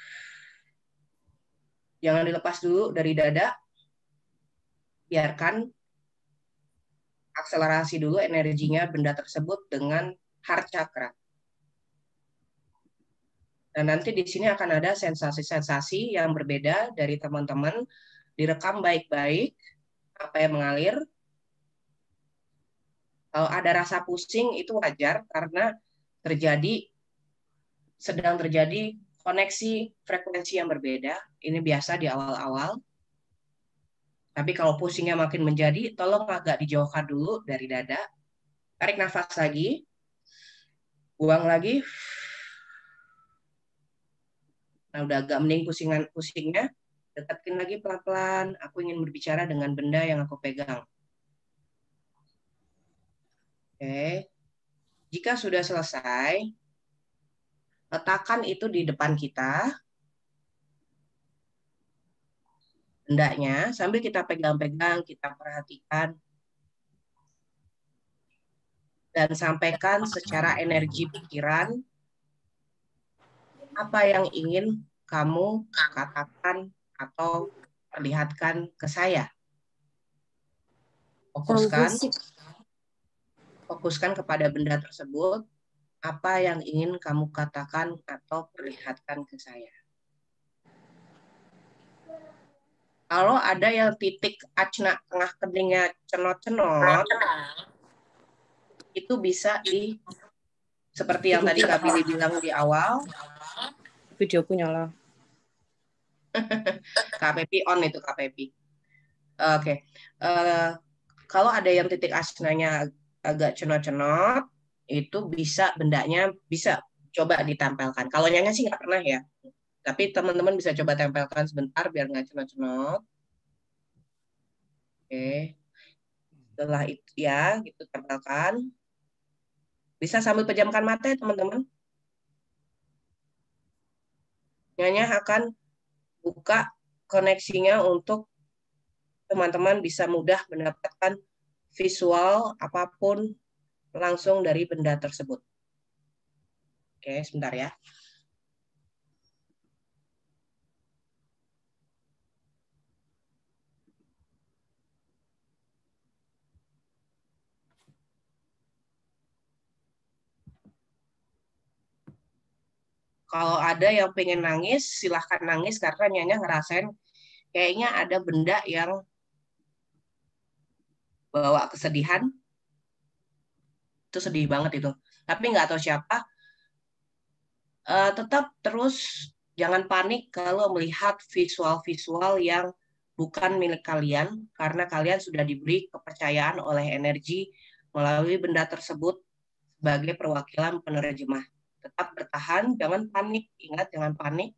Jangan dilepas dulu dari dada. Biarkan akselerasi dulu energinya benda tersebut dengan heart chakra. Dan nanti di sini akan ada sensasi-sensasi yang berbeda dari teman-teman. Direkam baik-baik apa yang mengalir. Kalau ada rasa pusing itu wajar karena terjadi sedang terjadi koneksi frekuensi yang berbeda. Ini biasa di awal-awal. Tapi kalau pusingnya makin menjadi, tolong agak dijauhkan dulu dari dada. Tarik nafas lagi. Buang lagi. Nah, udah agak mending pusingan pusingnya. Dekatin lagi pelan-pelan. Aku ingin berbicara dengan benda yang aku pegang. Oke. Jika sudah selesai, letakkan itu di depan kita. bendanya sambil kita pegang-pegang, kita perhatikan, dan sampaikan secara energi pikiran apa yang ingin kamu katakan atau perlihatkan ke saya. Fokuskan, fokuskan kepada benda tersebut, apa yang ingin kamu katakan atau perlihatkan ke saya. Kalau ada yang titik acna tengah keningnya cenot-cenot, itu bisa di, seperti yang tadi Kak Billy bilang di awal, Videoku nyala. K P P on itu K P P. Oke, okay. uh, kalau ada yang titik acnanya agak cenot-cenot, itu bisa bendanya bisa coba ditempelkan. Kalau Nyanya sih nggak pernah ya, tapi teman-teman bisa coba tempelkan sebentar biar nggak cenot-cenot. Oke, setelah itu ya, gitu tempelkan. Bisa sambil pejamkan mata ya teman-teman. Nyanya akan buka koneksinya untuk teman-teman bisa mudah mendapatkan visual apapun langsung dari benda tersebut. Oke, sebentar ya. Kalau ada yang pengen nangis, silahkan nangis karena Nyanya ngerasain kayaknya ada benda yang bawa kesedihan. Itu sedih banget itu. Tapi nggak tahu siapa. Uh, tetap terus jangan panik kalau melihat visual-visual yang bukan milik kalian, karena kalian sudah diberi kepercayaan oleh energi melalui benda tersebut sebagai perwakilan penerjemah. Tetap bertahan, jangan panik. Ingat, jangan panik.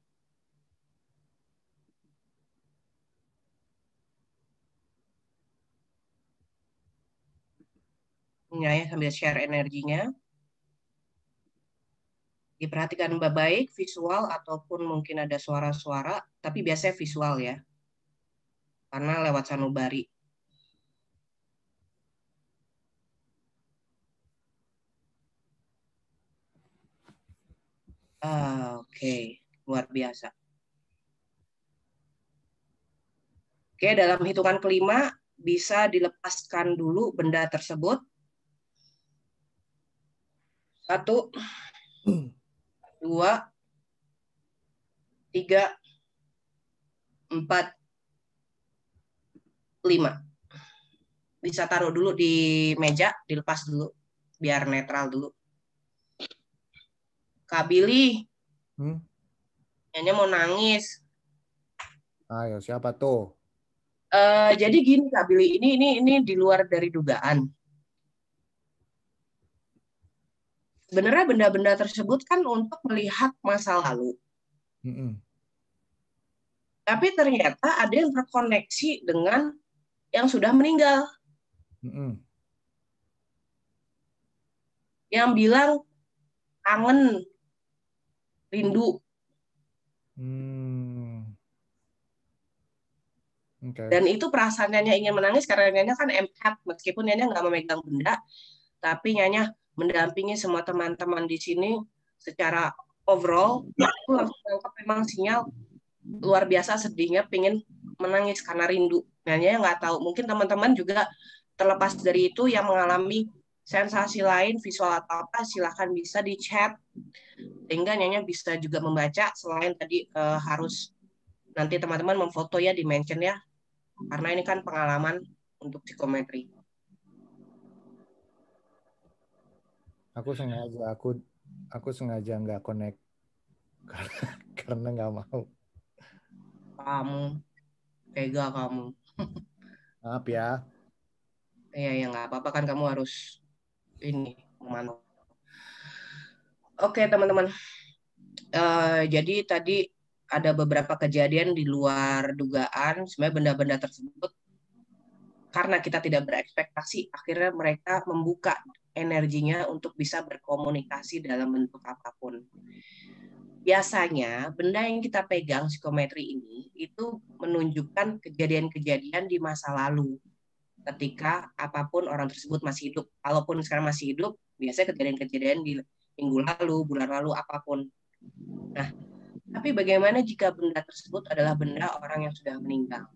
Nyanya sambil share energinya. Diperhatikan baik-baik visual ataupun mungkin ada suara-suara, tapi biasanya visual ya. Karena lewat sanubari. Ah, oke, okay. Luar biasa. Oke, dalam hitungan kelima bisa dilepaskan dulu benda tersebut. Satu, dua, tiga, empat, lima. Bisa taruh dulu di meja, dilepas dulu, biar netral dulu. Kak Billy, hmm? Nyanya mau nangis. Ayo, siapa tuh? Uh, jadi gini Kak Billy, ini ini ini di luar dari dugaan. Sebenarnya benda-benda tersebut kan untuk melihat masa lalu. Mm-mm. Tapi ternyata ada yang terkoneksi dengan yang sudah meninggal. Mm-mm. Yang bilang kangen, rindu. Hmm. Okay. Dan itu perasaan Nyanya ingin menangis karena Nyanya kan empath, meskipun Nyanya nggak memegang benda, tapi Nyanya mendampingi semua teman-teman di sini secara overall, aku langsung nangkep memang sinyal luar biasa sedihnya, pengen menangis karena rindu. Nyanya nggak tahu, mungkin teman-teman juga terlepas dari itu yang mengalami sensasi lain, visual atau apa, silahkan bisa di chat, sehingga Nyanya bisa juga membaca, selain tadi uh, harus nanti teman-teman memfoto ya, di mention ya, karena ini kan pengalaman untuk psikometri. Aku sengaja, aku aku sengaja nggak connect karena karena nggak mau. Kamu, tega kamu. Maaf ya. Iya ya nggak apa-apa kan, kamu harus ini memantau. Oke teman-teman, uh, jadi tadi ada beberapa kejadian di luar dugaan. Sebenarnya benda-benda tersebut karena kita tidak berekspektasi, akhirnya mereka membuka energinya untuk bisa berkomunikasi dalam bentuk apapun. biasanya benda yang kita pegang psikometri ini itu menunjukkan kejadian-kejadian di masa lalu ketika apapun orang tersebut masih hidup. Kalaupun sekarang masih hidup, biasanya kejadian-kejadian di minggu lalu, bulan lalu, apapun. Nah, tapi bagaimana jika benda tersebut adalah benda orang yang sudah meninggal?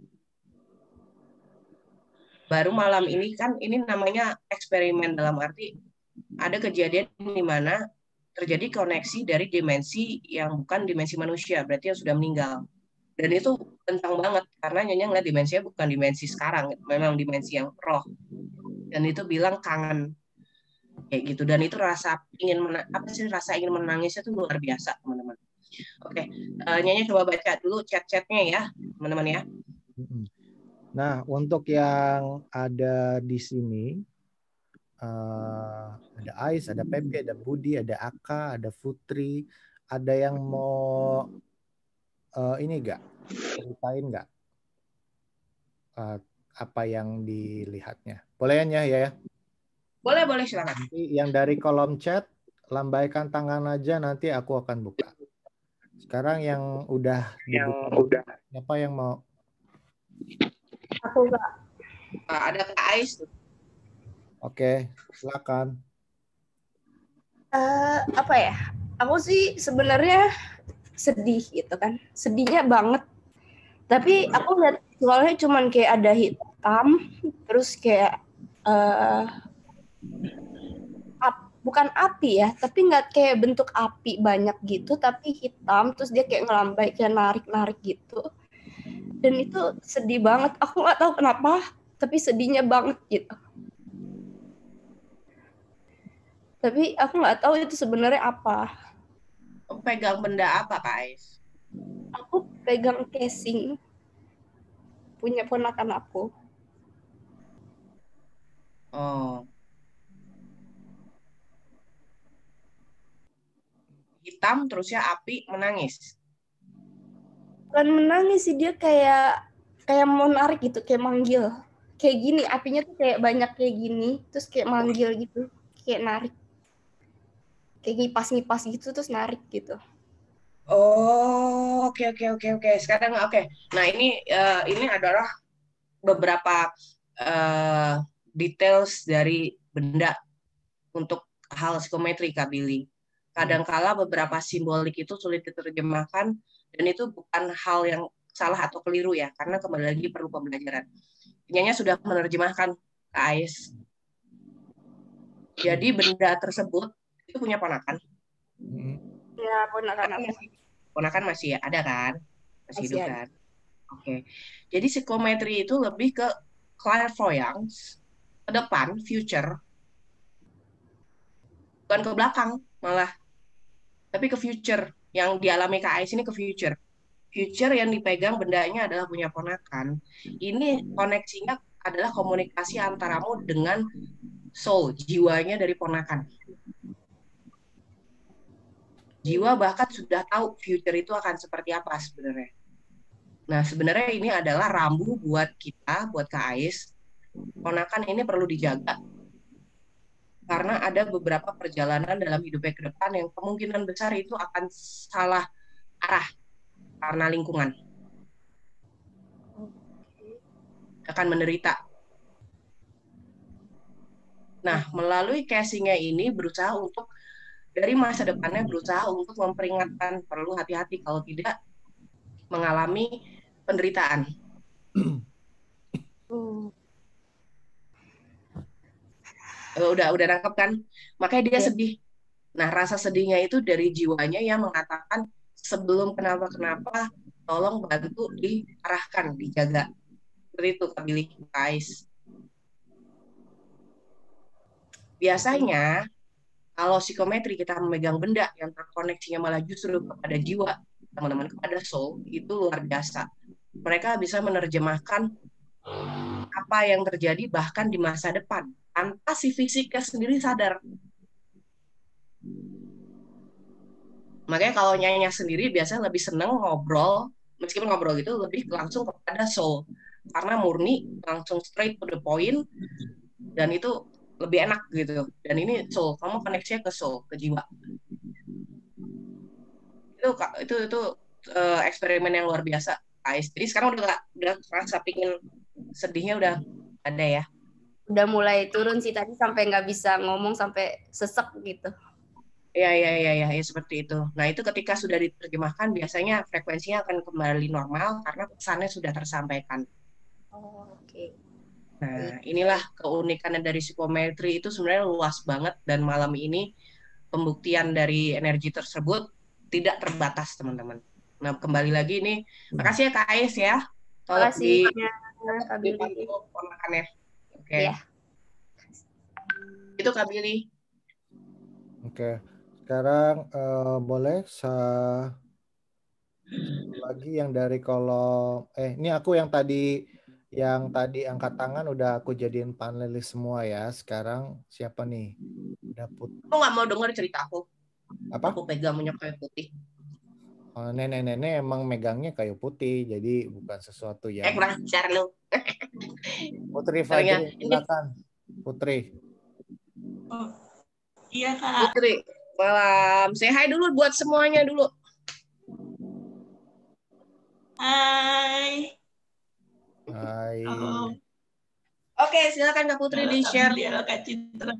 Baru malam ini kan ini namanya eksperimen, dalam arti ada kejadian di mana terjadi koneksi dari dimensi yang bukan dimensi manusia, berarti yang sudah meninggal. Dan itu tentang banget, karena Nyonya ngeliat dimensinya bukan dimensi sekarang, memang dimensi yang roh. Dan itu bilang kangen, kayak gitu. Dan itu rasa ingin mena- apa sih rasa ingin menangisnya itu luar biasa, teman-teman. Oke, uh, Nyonya coba baca dulu chat-chatnya ya, teman-teman ya. Nah, untuk yang ada di sini, uh, ada Ais, ada Pepe, ada Budi, ada Aka, ada Putri, ada yang mau uh, ini enggak? Ceritain enggak? Uh, apa yang dilihatnya? Boleh ya ya? Boleh, boleh, silakan. Nanti yang dari kolom chat, lambaikan tangan aja, nanti aku akan buka. Sekarang yang udah Yang dibuka, udah. siapa yang mau? Aku nggak. Uh, ada Kak Ais tuh. Oke, silakan. Eh, apa ya? Aku sih sebenarnya sedih gitu kan. Sedihnya banget. Tapi aku lihat soalnya cuman kayak ada hitam, terus kayak eh ap- bukan api ya, tapi nggak kayak bentuk api banyak gitu, tapi hitam, terus dia kayak ngelambai, kayak narik-narik gitu. Dan itu sedih banget. Aku nggak tahu kenapa, tapi sedihnya banget gitu. Tapi aku nggak tahu itu sebenarnya apa. Pegang benda apa, Kak Ais? Aku pegang casing punya ponakan aku. Oh. Hitam, terusnya api, menangis. Bukan menangis sih, dia kayak kayak mau narik gitu, kayak manggil. Kayak gini, apinya tuh kayak banyak kayak gini, terus kayak manggil gitu, kayak narik. Kayak ngipas-ngipas gitu, terus narik gitu. Oh, oke oke oke oke. Sekarang oke. Nah, ini uh, ini adalah beberapa uh, details dari benda untuk hal psikometri, Kak Billy. Kadangkala beberapa simbolik itu sulit diterjemahkan, dan itu bukan hal yang salah atau keliru ya, karena kembali lagi perlu pembelajaran. Nyonya sudah menerjemahkan, Kak Ais. Jadi benda tersebut itu punya ponakan. Ya, ponakan aku. Ponakan masih ada kan? Masih, Masih hidup ada. kan? Oke. Jadi psikometri itu lebih ke clairvoyance, ke depan, future. Bukan ke belakang malah. Tapi ke future. Yang dialami Kak Ais ini ke future. Future yang dipegang bendanya adalah punya ponakan. Ini koneksinya adalah komunikasi antaramu dengan soul, jiwanya dari ponakan. Jiwa bahkan sudah tahu future itu akan seperti apa sebenarnya. Nah, sebenarnya ini adalah rambu buat kita, buat Kak Ais. Ponakan ini perlu dijaga. Karena ada beberapa perjalanan dalam hidupnya ke depan yang kemungkinan besar itu akan salah arah karena lingkungan. Akan menderita. Nah, melalui casingnya ini berusaha untuk, dari masa depannya berusaha untuk memperingatkan, perlu hati-hati kalau tidak mengalami penderitaan. Hmm. Udah udah nangkep kan? Makanya dia Ya. sedih. Nah, rasa sedihnya itu dari jiwanya yang mengatakan sebelum kenapa-kenapa tolong bantu diarahkan, dijaga. Seperti itu, Kak Billy, guys. Biasanya kalau psikometri kita memegang benda yang terkoneksinya malah justru kepada jiwa, teman-teman, kepada soul, itu luar biasa. Mereka bisa menerjemahkan apa yang terjadi bahkan di masa depan tanpa si fisiknya sendiri sadar. Makanya kalau Nyanya sendiri biasanya lebih seneng ngobrol, meskipun ngobrol itu lebih langsung kepada soul, karena murni, langsung straight to the point, dan itu lebih enak gitu. Dan ini soul, kamu koneksinya ke soul, ke jiwa. Itu itu itu uh, eksperimen yang luar biasa, guys. Jadi sekarang udah gak, udah rasa pingin sedihnya udah ada ya. Udah mulai turun sih tadi sampai nggak bisa ngomong sampai sesek gitu. Ya, ya, ya, ya, ya, seperti itu. Nah, itu ketika sudah diterjemahkan, biasanya frekuensinya akan kembali normal karena pesannya sudah tersampaikan. Oh, oke. Okay. Nah, inilah keunikan dari psikometri itu sebenarnya luas banget dan malam ini pembuktian dari energi tersebut tidak terbatas, teman-teman. Nah, kembali lagi nih, makasih ya Kak Ais ya. Tolong Makasih di Kak Billy. ponakannya. Oke. Iya. Itu Kak Billy. Oke. Sekarang uh, boleh saya lagi yang dari kolom eh ini aku yang tadi yang tadi angkat tangan udah aku jadiin panelis semua ya. Sekarang siapa nih? Udah putih. Aku nggak mau dengar cerita aku. Apa? Aku pegang minyak kayu putih. Oh, nenek-nenek emang megangnya kayu putih, jadi bukan sesuatu yang. Eh, kurang ajar lu. Putri Fajri, silakan. Putri. Oh, iya Kak. Putri, malam. Say hi dulu buat semuanya dulu. Hai. Hai. Oh. Oke, silakan Kak Putri Halo, di-share. Kak Halo Kak Citra.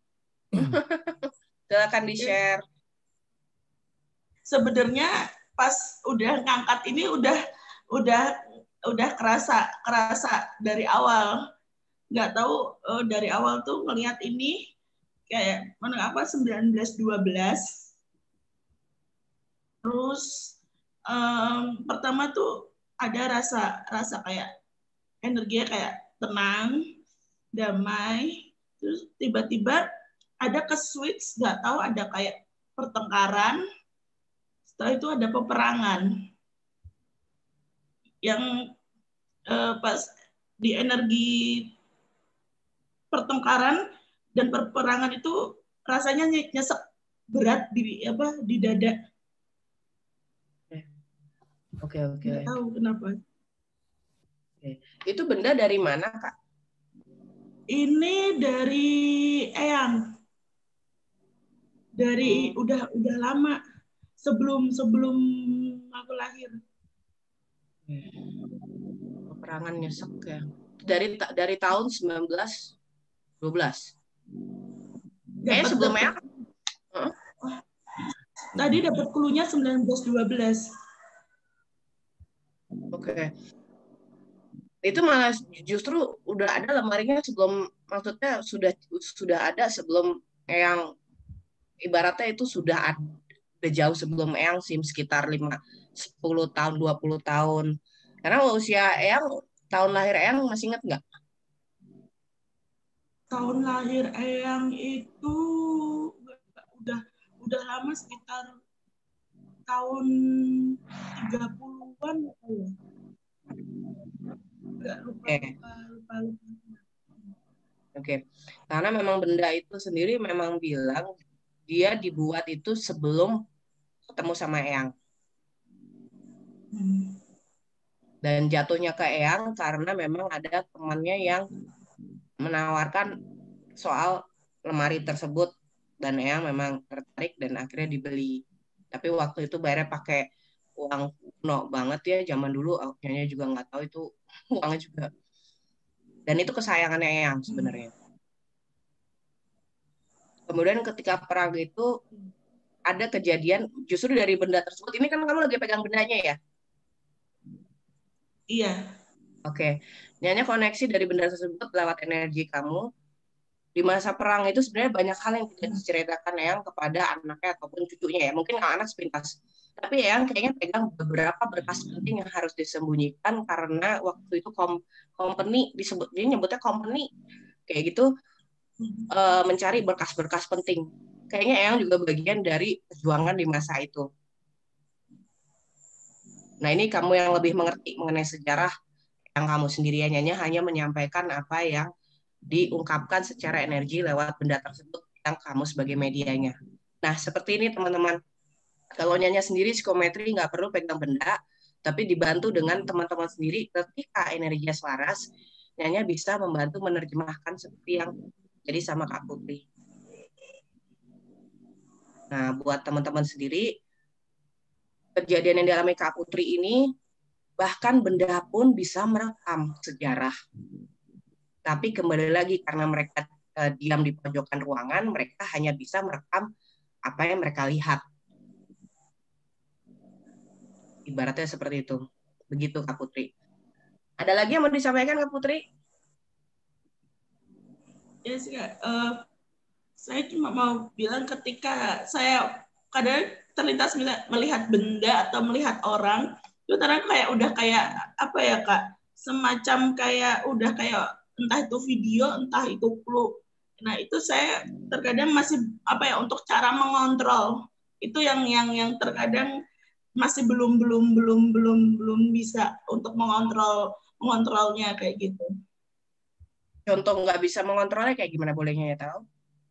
Silakan di-share. Sebenarnya pas udah ngangkat ini udah udah udah kerasa kerasa dari awal. Nggak tahu uh, dari awal tuh ngelihat ini kayak mana apa sembilan belas dua belas. Terus um, pertama tuh ada rasa rasa kayak energinya kayak tenang, damai. Terus tiba-tiba ada ke switch, nggak tahu ada kayak pertengkaran. Setelah itu ada peperangan. Yang eh, pas di energi pertengkaran dan peperangan itu rasanya nyesek berat di apa di dada. Oke, oke. Nggak tahu kenapa. Oke. Itu benda dari mana, Kak? Ini dari Eyang. Dari hmm. udah udah lama sebelum sebelum aku lahir. Peperangan nyesek ya. Dari dari tahun sembilan belas dua belas. Kayaknya sebelum Eyang. Huh? Tadi dapat clue-nya sembilan belas dua belas. Oke. Itu malah justru udah ada lemarinya sebelum, maksudnya sudah sudah ada sebelum Eyang, ibaratnya itu sudah ada udah jauh sebelum Eyang sih, sekitar lima sepuluh tahun, dua puluh tahun. Karena usia Eyang, tahun lahir Eyang masih ingat nggak? Tahun lahir Eyang itu udah udah lama, sekitar tahun tiga puluhan ya. Enggak lupa, Oke. lupa, lupa, lupa. Oke. Karena memang benda itu sendiri memang bilang dia dibuat itu sebelum ketemu sama Eyang. Hmm. Dan jatuhnya ke Eyang karena memang ada temannya yang menawarkan soal lemari tersebut dan Eyang memang tertarik dan akhirnya dibeli. Tapi waktu itu bayarnya pakai uang kuno banget ya, zaman dulu akhirnya juga nggak tahu itu uangnya juga. Dan itu kesayangannya Eyang sebenarnya. Kemudian ketika perang itu ada kejadian justru dari benda tersebut. Ini kan kamu lagi pegang bendanya ya? Iya. Oke. Ini hanya koneksi dari benda tersebut lewat energi kamu. Di masa perang itu sebenarnya banyak hal yang tidak diceritakan Eyang kepada anaknya ataupun cucunya ya. Mungkin anak sepintas. Tapi Eyang kayaknya pegang beberapa berkas penting yang harus disembunyikan karena waktu itu kom company disebut, dia nyebutnya company kayak gitu, e, mencari berkas-berkas penting. Kayaknya Eyang juga bagian dari perjuangan di masa itu. Nah ini kamu yang lebih mengerti mengenai sejarah yang kamu sendirian, hanya menyampaikan apa yang diungkapkan secara energi lewat benda tersebut yang kamu sebagai medianya. Nah, seperti ini teman-teman. Kalau Nyanya sendiri psikometri nggak perlu pegang benda, tapi dibantu dengan teman-teman sendiri ketika energinya selaras, Nyanya bisa membantu menerjemahkan seperti yang jadi sama Kak Putri. Nah, buat teman-teman sendiri, kejadian yang dialami Kak Putri ini, bahkan benda pun bisa merekam sejarah. Tapi kembali lagi, karena mereka uh, diam di pojokan ruangan, mereka hanya bisa merekam apa yang mereka lihat. Ibaratnya seperti itu. Begitu Kak Putri. Ada lagi yang mau disampaikan Kak Putri? Ya sih, Kak. Uh, saya cuma mau bilang ketika saya kadang terlintas melihat benda atau melihat orang, itu kadang kayak udah kayak apa ya Kak, semacam kayak udah kayak entah itu video, entah itu clue. Nah itu saya terkadang masih apa ya untuk cara mengontrol itu yang yang yang terkadang masih belum belum belum belum belum bisa untuk mengontrol mengontrolnya kayak gitu. Contoh nggak bisa mengontrolnya kayak gimana, bolehnya ya tahu?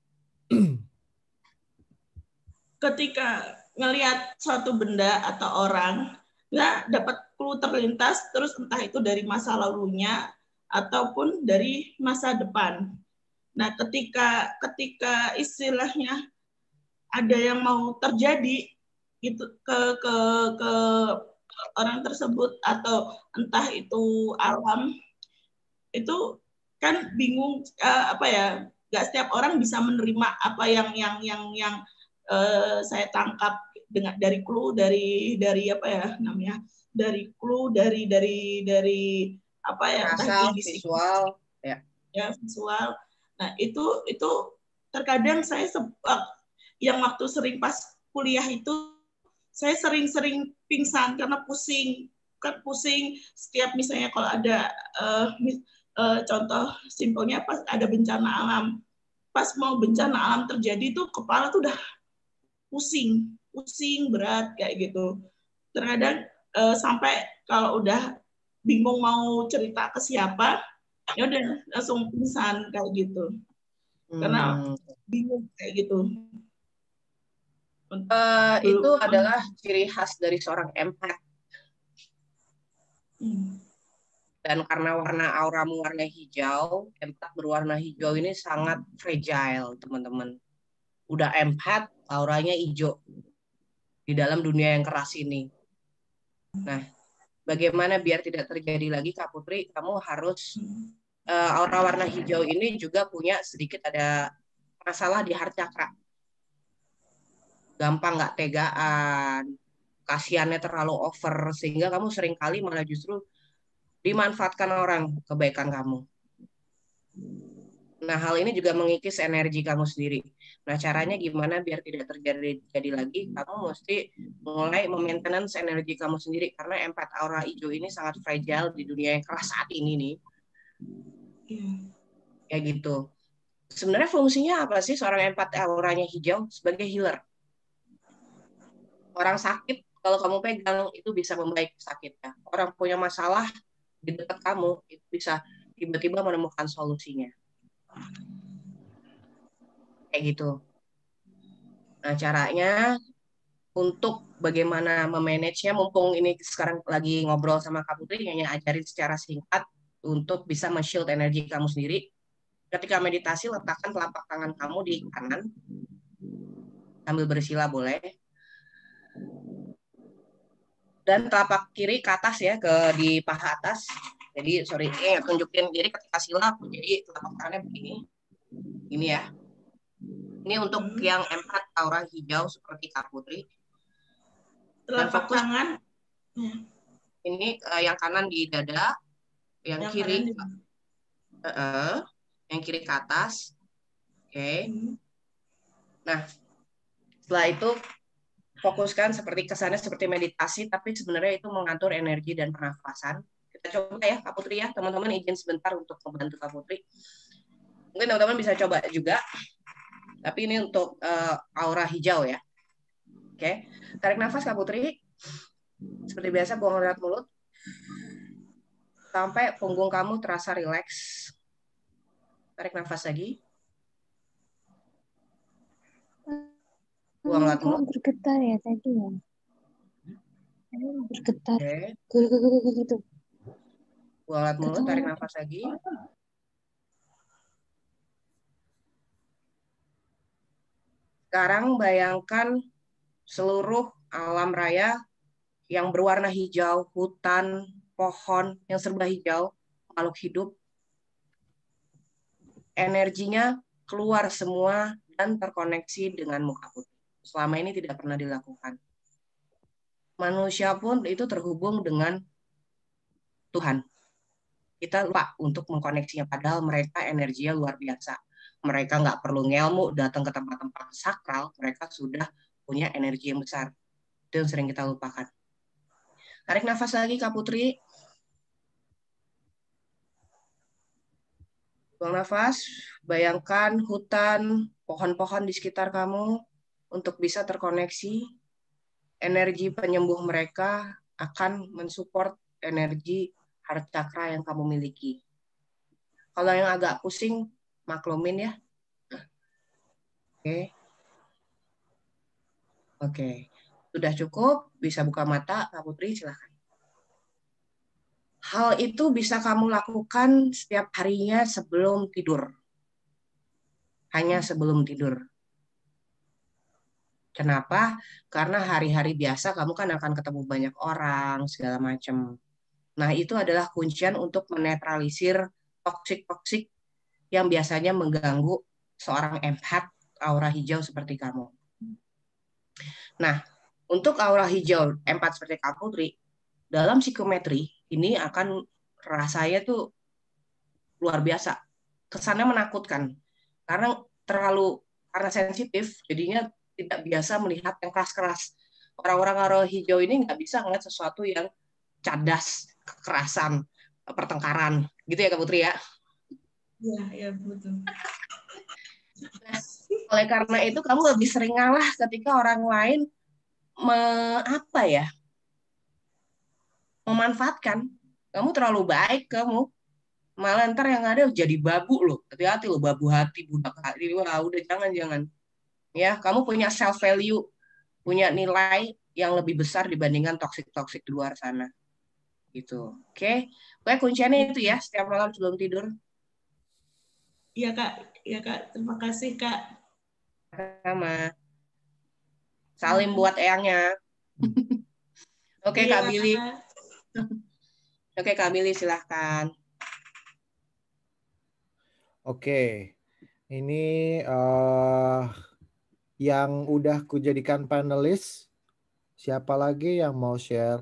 Ketika ngelihat suatu benda atau orang, nggak dapat clue terlintas, terus entah itu dari masa lalunya ataupun dari masa depan. Nah, ketika ketika istilahnya ada yang mau terjadi itu ke ke ke orang tersebut atau entah itu alam, itu kan bingung uh, apa ya? Nggak setiap orang bisa menerima apa yang yang yang yang uh, saya tangkap dengan dari clue dari dari apa ya namanya dari clue dari dari dari apa ya rasa visual ya ya visual. Nah itu itu terkadang saya uh, yang waktu sering pas kuliah itu saya sering-sering pingsan karena pusing kan pusing setiap misalnya kalau ada uh, uh, contoh simpelnya pas ada bencana alam, pas mau bencana alam terjadi tuh kepala tuh udah pusing pusing berat kayak gitu. Terkadang uh, sampai kalau udah bingung mau cerita ke siapa ya udah langsung pingsan kayak gitu hmm. Karena bingung kayak gitu. Uh, itu adalah ciri khas dari seorang empath. Hmm. Dan karena warna auramu warna hijau, empath berwarna hijau ini sangat fragile, teman-teman. Udah empath, auranya hijau di dalam dunia yang keras ini. Nah, bagaimana biar tidak terjadi lagi, Kak Putri? Kamu harus uh, aura warna hijau ini juga punya sedikit ada masalah di heart chakra. Gampang nggak tegaan, kasihannya terlalu over, sehingga kamu seringkali malah justru dimanfaatkan orang kebaikan kamu. Nah, hal ini juga mengikis energi kamu sendiri. Nah, caranya gimana biar tidak terjadi jadi lagi? Kamu mesti mulai memaintenance energi kamu sendiri, karena empath aura hijau ini sangat fragile di dunia yang keras saat ini nih. Kayak gitu. Sebenarnya fungsinya apa sih seorang empath auranya hijau? Sebagai healer. Orang sakit, kalau kamu pegang, itu bisa membaik sakitnya. Orang punya masalah di dekat kamu, itu bisa tiba-tiba menemukan solusinya. Kayak gitu. Nah, caranya untuk bagaimana memanage-nya, mumpung ini sekarang lagi ngobrol sama Kak Putri, hanya ajarin secara singkat untuk bisa men-shield energi kamu sendiri. Ketika meditasi, letakkan telapak tangan kamu di kanan, sambil bersila boleh. Dan telapak kiri ke atas ya, ke di paha atas. Jadi sorry, eh tunjukin. Jadi ketika sila, jadi telapak tangannya begini. Ini ya. Ini untuk hmm. yang empath aura hijau seperti Kak Putri. Telapak tangan. Ini uh, yang kanan di dada, yang, yang kiri, di... uh, uh, yang kiri ke atas. Oke. Okay. Hmm. Nah, setelah itu fokuskan seperti kesannya seperti meditasi, tapi sebenarnya itu mengatur energi dan pernafasan. Kita coba ya, Kak Putri ya. Teman-teman izin sebentar untuk membantu Kak Putri. Mungkin teman-teman bisa coba juga. Tapi ini untuk uh, aura hijau ya. Oke. Okay. Tarik nafas Kak Putri. Seperti biasa buang lewat mulut. Sampai punggung kamu terasa rileks. Tarik nafas lagi. Buang lewat mulut. Bergetar ya tadi ya. Bergetar. Okay. Gitu. Buang lewat mulut, tarik nafas lagi. Sekarang bayangkan seluruh alam raya yang berwarna hijau, hutan, pohon yang serba hijau, makhluk hidup, energinya keluar semua dan terkoneksi denganmu Kak Putri. Selama ini tidak pernah dilakukan. Manusia pun itu terhubung dengan Tuhan. Kita lupa untuk mengkoneksinya, padahal mereka energinya luar biasa. Mereka nggak perlu ngelmu datang ke tempat-tempat sakral, mereka sudah punya energi yang besar. Itu yang sering kita lupakan. Tarik nafas lagi Kak Putri. Buang nafas, bayangkan hutan, pohon-pohon di sekitar kamu untuk bisa terkoneksi. Energi penyembuh mereka akan mensupport energi heart chakra yang kamu miliki. Kalau yang agak pusing, maklumin ya. Oke. Oke. Sudah cukup, bisa buka mata, Kak Putri, silakan. Hal itu bisa kamu lakukan setiap harinya sebelum tidur. Hanya sebelum tidur. Kenapa? Karena hari-hari biasa kamu kan akan ketemu banyak orang, segala macam. Nah, itu adalah kuncian untuk menetralisir toksik-toksik yang biasanya mengganggu seorang empath aura hijau seperti kamu. Nah, untuk aura hijau empath seperti Kak Putri, dalam psikometri ini akan rasanya tuh luar biasa. Kesannya menakutkan. Karena terlalu karena sensitif, jadinya tidak biasa melihat yang keras-keras. Orang-orang aura hijau ini nggak bisa ngeliat sesuatu yang cadas, kekerasan, pertengkaran, gitu ya Kak Putri ya? Iya, iya betul. Nah, oleh karena itu kamu lebih sering ngalah ketika orang lain me, apa ya, memanfaatkan. Kamu terlalu baik, kamu malah ntar yang ada jadi babu loh. Hati-hati loh, babu hati, budak hati. Wah, udah jangan-jangan. Ya, kamu punya self value, punya nilai yang lebih besar dibandingkan toksik-toksik di luar sana. Gitu. Oke. Oke, kunciannya itu ya, setiap malam sebelum tidur. Iya Kak, iya Kak. Terima kasih Kak. Sama. Salim buat eyangnya. Oke, Iya. Kak Billy. Oke, Kak Billy silahkan. Oke, ini uh, yang udah kujadikan panelis, siapa lagi yang mau share?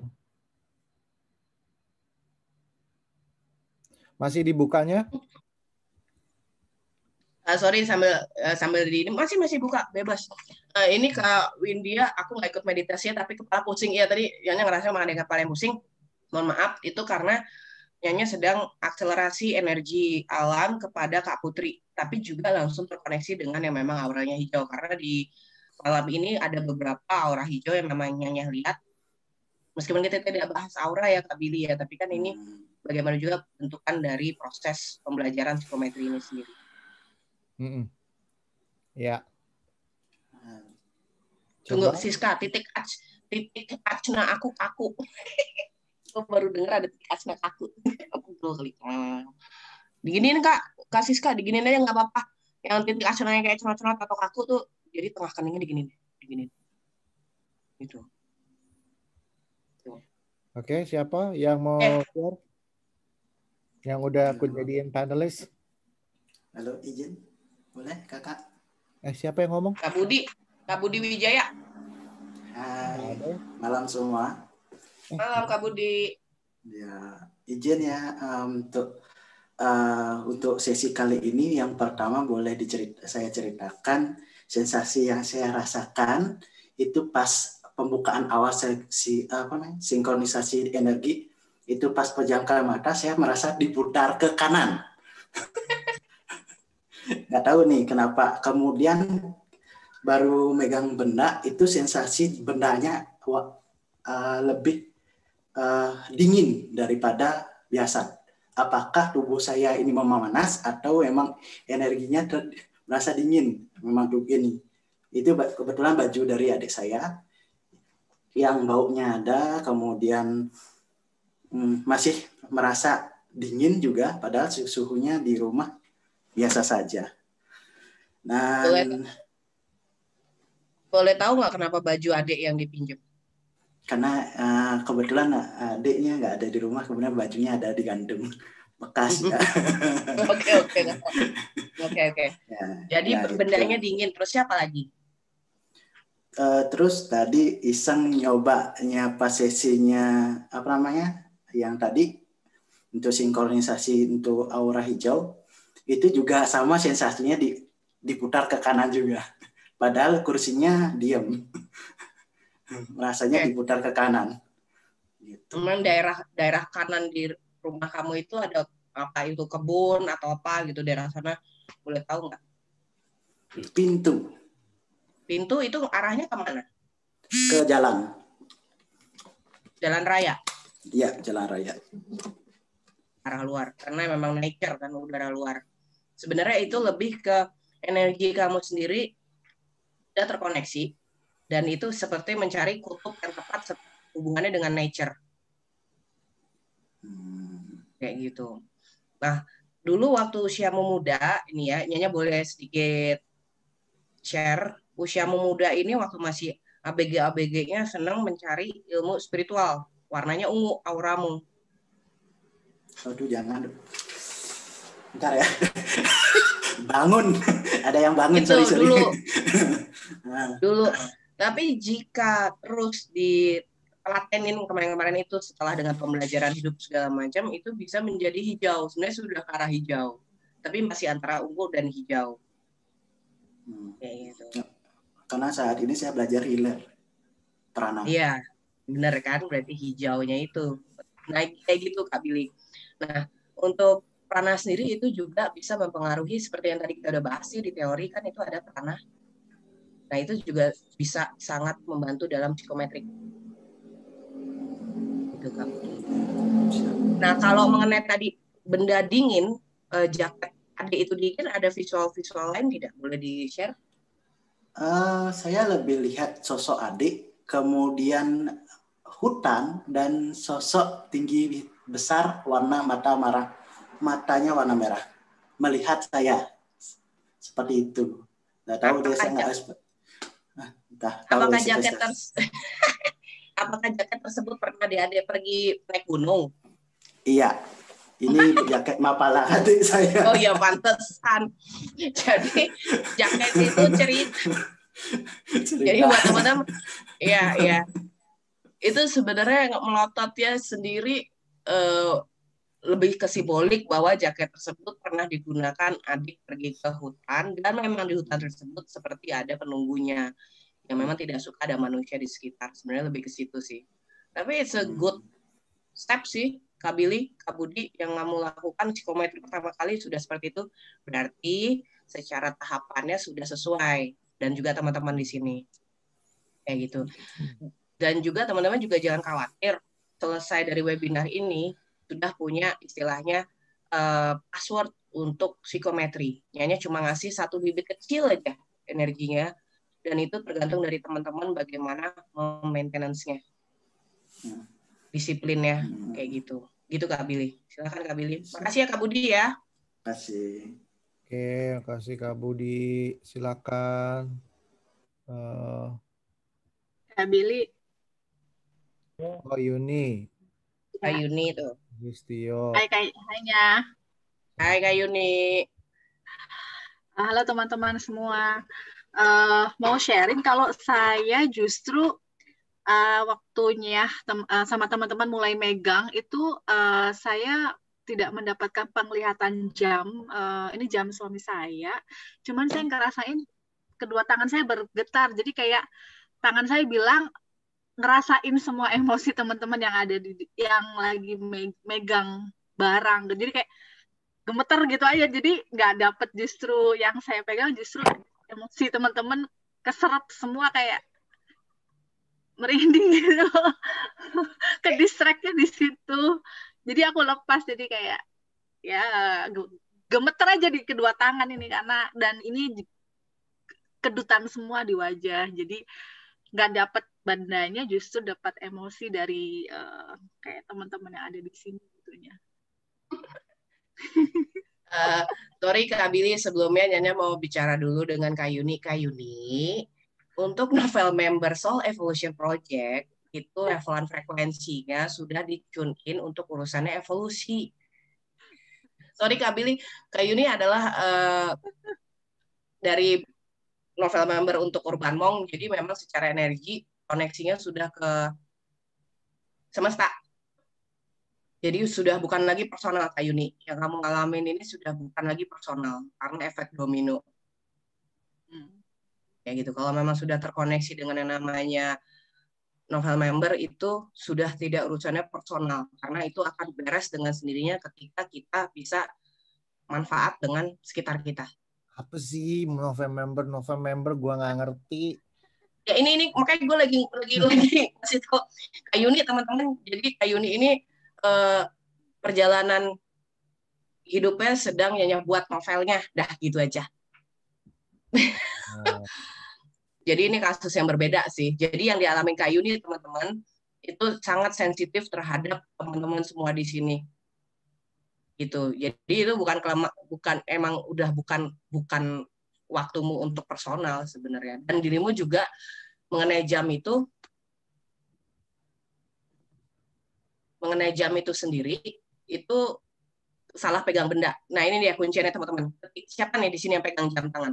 Masih dibukanya? Uh, sorry sambil uh, sambil di ini masih masih buka bebas. Uh, ini Kak Windia, aku nggak ikut meditasinya tapi kepala pusing ya tadi. Nyonya ngerasa emang ada kepala yang pusing. Mohon maaf, itu karena Nyonya sedang akselerasi energi alam kepada Kak Putri, tapi juga langsung terkoneksi dengan yang memang auranya hijau. Karena di malam ini ada beberapa aura hijau yang memang Nyonya lihat. Meskipun kita tidak bahas aura ya Kak Billy ya, tapi kan ini bagaimana juga bentukan dari proses pembelajaran psikometri ini sendiri. Mm-mm. Ya. Tunggu Coba. Siska, titik ach, titik acna aku kaku. Aku baru dengar ada titik acna kaku. Diginiin Kak, Kak Siska, diginiin aja nggak apa-apa. Yang titik acnanya kayak cenot-cenot atau kaku tuh, jadi tengah keningnya diginiin, diginiin. Gitu. Oke, siapa yang mau Eh. share? Yang udah aku jadiin panelis? Halo, izin. Boleh, Kakak? Eh, siapa yang ngomong? Kak Budi, Kak Budi Wijaya. Hai, malam semua. Malam Kak Budi. Ya, izin ya um, untuk uh, untuk sesi kali ini yang pertama boleh dicerit saya ceritakan sensasi yang saya rasakan itu pas pembukaan awal sesi apa namanya sinkronisasi energi itu pas pejamkan mata saya merasa diputar ke kanan. Nggak tahu nih kenapa. Kemudian baru megang benda itu sensasi bendanya uh, lebih uh, dingin daripada biasa. Apakah tubuh saya ini memanas atau memang energinya ter- merasa dingin? Memang tubuh ini. Itu kebetulan baju dari adik saya yang baunya ada, kemudian hmm, masih merasa dingin juga, padahal suhunya di rumah biasa saja. Dan Boleh, boleh tahu nggak kenapa baju adik yang dipinjam? karena uh, kebetulan adiknya nggak ada di rumah, kemudian bajunya ada di gantung bekas. Oke oke oke oke. Ya, Jadi ya bendanya itu. dingin. Terus siapa lagi? Uh, terus tadi iseng nyoba nyapa sesinya apa namanya yang tadi untuk sinkronisasi untuk aura hijau, itu juga sama sensasinya di, diputar ke kanan juga. Padahal kursinya diam. Rasanya Oke. diputar ke kanan. Gitu. Memang daerah daerah kanan di rumah kamu itu ada apa, itu kebun atau apa gitu daerah sana, boleh tahu nggak? Pintu. Pintu itu arahnya kemana? Ke jalan. Jalan raya? Iya, jalan raya. Arah luar, karena memang nature kan, udara luar. Sebenarnya itu lebih ke energi kamu sendiri udah terkoneksi, dan itu seperti mencari kutub yang tepat hubungannya dengan nature. Hmm. Kayak gitu. Nah, dulu waktu usiamu muda, ini ya, Nyanya boleh sedikit share, usiamu muda ini waktu masih A B G-A B G-nya senang mencari ilmu spiritual, warnanya ungu, auramu. Aduh, jangan. Bentar ya. Bangun. Ada yang bangun, Itu sorry, sorry. dulu. Dulu. Tapi jika terus ditelatenin kemarin-kemarin itu setelah dengan pembelajaran hidup segala macam, itu bisa menjadi hijau. Sebenarnya sudah ke arah hijau. Tapi masih antara ungu dan hijau. Hmm. Kayak gitu. Karena saat ini saya belajar healer. Prana. Iya, benar kan? Berarti hijaunya itu. Nah, kayak gitu Kak Billy. Nah, untuk prana sendiri itu juga bisa mempengaruhi seperti yang tadi kita udah bahas sih di teori kan, itu ada prana. Nah, itu juga bisa sangat membantu dalam psikometrik. Itu Kak. Nah, kalau mengenai tadi benda dingin, eh, jaket adik itu dingin, ada visual-visual lain tidak? Boleh di-share? Uh, saya lebih lihat sosok adik, kemudian hutan, dan sosok tinggi besar warna mata merah. Matanya warna merah, melihat saya seperti itu. Nggak tahu dia saya nggak expert. Entah, apakah jaket tersebut apakah jaket tersebut pernah dia pergi naik gunung? Iya, ini jaket mapala adik saya. Oh iya, pantesan. Jadi jaket itu cerita. cerita. Jadi buat teman-teman, iya iya. Itu sebenarnya melototnya sendiri eh, lebih ke simbolik bahwa jaket tersebut pernah digunakan adik pergi ke hutan, dan memang di hutan tersebut seperti ada penunggunya yang memang tidak suka ada manusia di sekitar. Sebenarnya lebih ke situ sih. Tapi it's a good step sih, Kak Billy, Kak Budi, yang kamu lakukan psikometri pertama kali sudah seperti itu. Berarti secara tahapannya sudah sesuai, dan juga teman-teman di sini. Kayak gitu. Dan juga teman-teman juga jangan khawatir, selesai dari webinar ini sudah punya istilahnya uh, password untuk psikometri. Nyanya cuma ngasih satu bibit kecil aja energinya, dan itu tergantung dari teman-teman bagaimana maintenance-nya, disiplinnya, kayak gitu. Gitu Kak Billy. Silakan Kak Billy. Makasih ya Kak Budi ya. Makasih. Oke, makasih Kak Budi. Silakan. Uh... Kak Billy. Oh, Yuni. Kak Yuni tuh. Yustio. Hai Kak, hanya. Hai Kak Yuni. Halo teman-teman semua. Uh, mau sharing kalau saya justru uh, waktunya tem uh, sama teman-teman mulai megang itu uh, saya tidak mendapatkan penglihatan jam. Uh, ini jam suami saya. Cuman saya ngerasain kedua tangan saya bergetar. Jadi kayak tangan saya bilang ngerasain semua emosi teman-teman yang ada di yang lagi megang barang. Jadi kayak gemeter gitu aja. Jadi nggak dapet justru yang saya pegang, justru emosi teman-teman keseret semua, kayak merinding gitu. Ke distract-nya di situ. Jadi aku lepas, jadi kayak ya gemeter aja di kedua tangan ini, karena dan ini kedutan semua di wajah. Jadi nggak dapat bandanya, justru dapat emosi dari uh, kayak teman-teman yang ada di sini gitunya. Uh, sorry Kak Billy, sebelumnya Nyanya mau bicara dulu dengan Kak Yuni. Kak Yuni, untuk novel member Soul Evolution Project itu levelan frekuensinya sudah di-tune in untuk urusannya evolusi. Sorry Kak Billy, Kak Yuni adalah uh, dari novel member untuk Urban Monk, jadi memang secara energi koneksinya sudah ke semesta. Jadi sudah bukan lagi personal Kak Yuni. Yang kamu ngalamin ini sudah bukan lagi personal karena efek domino. Hmm. Kayak gitu. Kalau memang sudah terkoneksi dengan yang namanya novel member itu sudah tidak urusannya personal karena itu akan beres dengan sendirinya ketika kita bisa manfaat dengan sekitar kita. Apa sih novel member novel member gua nggak ngerti. Ya ini ini makanya gue lagi lagi lagi kasih tau Kak Yuni teman-teman. Jadi Kak Yuni ini eh, perjalanan hidupnya sedang nyanyi buat novelnya, dah gitu aja. Oh. Jadi ini kasus yang berbeda sih. Jadi yang dialami Kak Yuni teman-teman itu sangat sensitif terhadap teman-teman semua di sini. Gitu. Jadi itu bukan kelema, bukan emang udah bukan bukan waktumu untuk personal sebenarnya. Dan dirimu juga mengenai jam itu mengenai jam itu sendiri itu salah pegang benda. Nah, ini dia kuncinya teman-teman. Siapa nih di sini yang pegang jam tangan?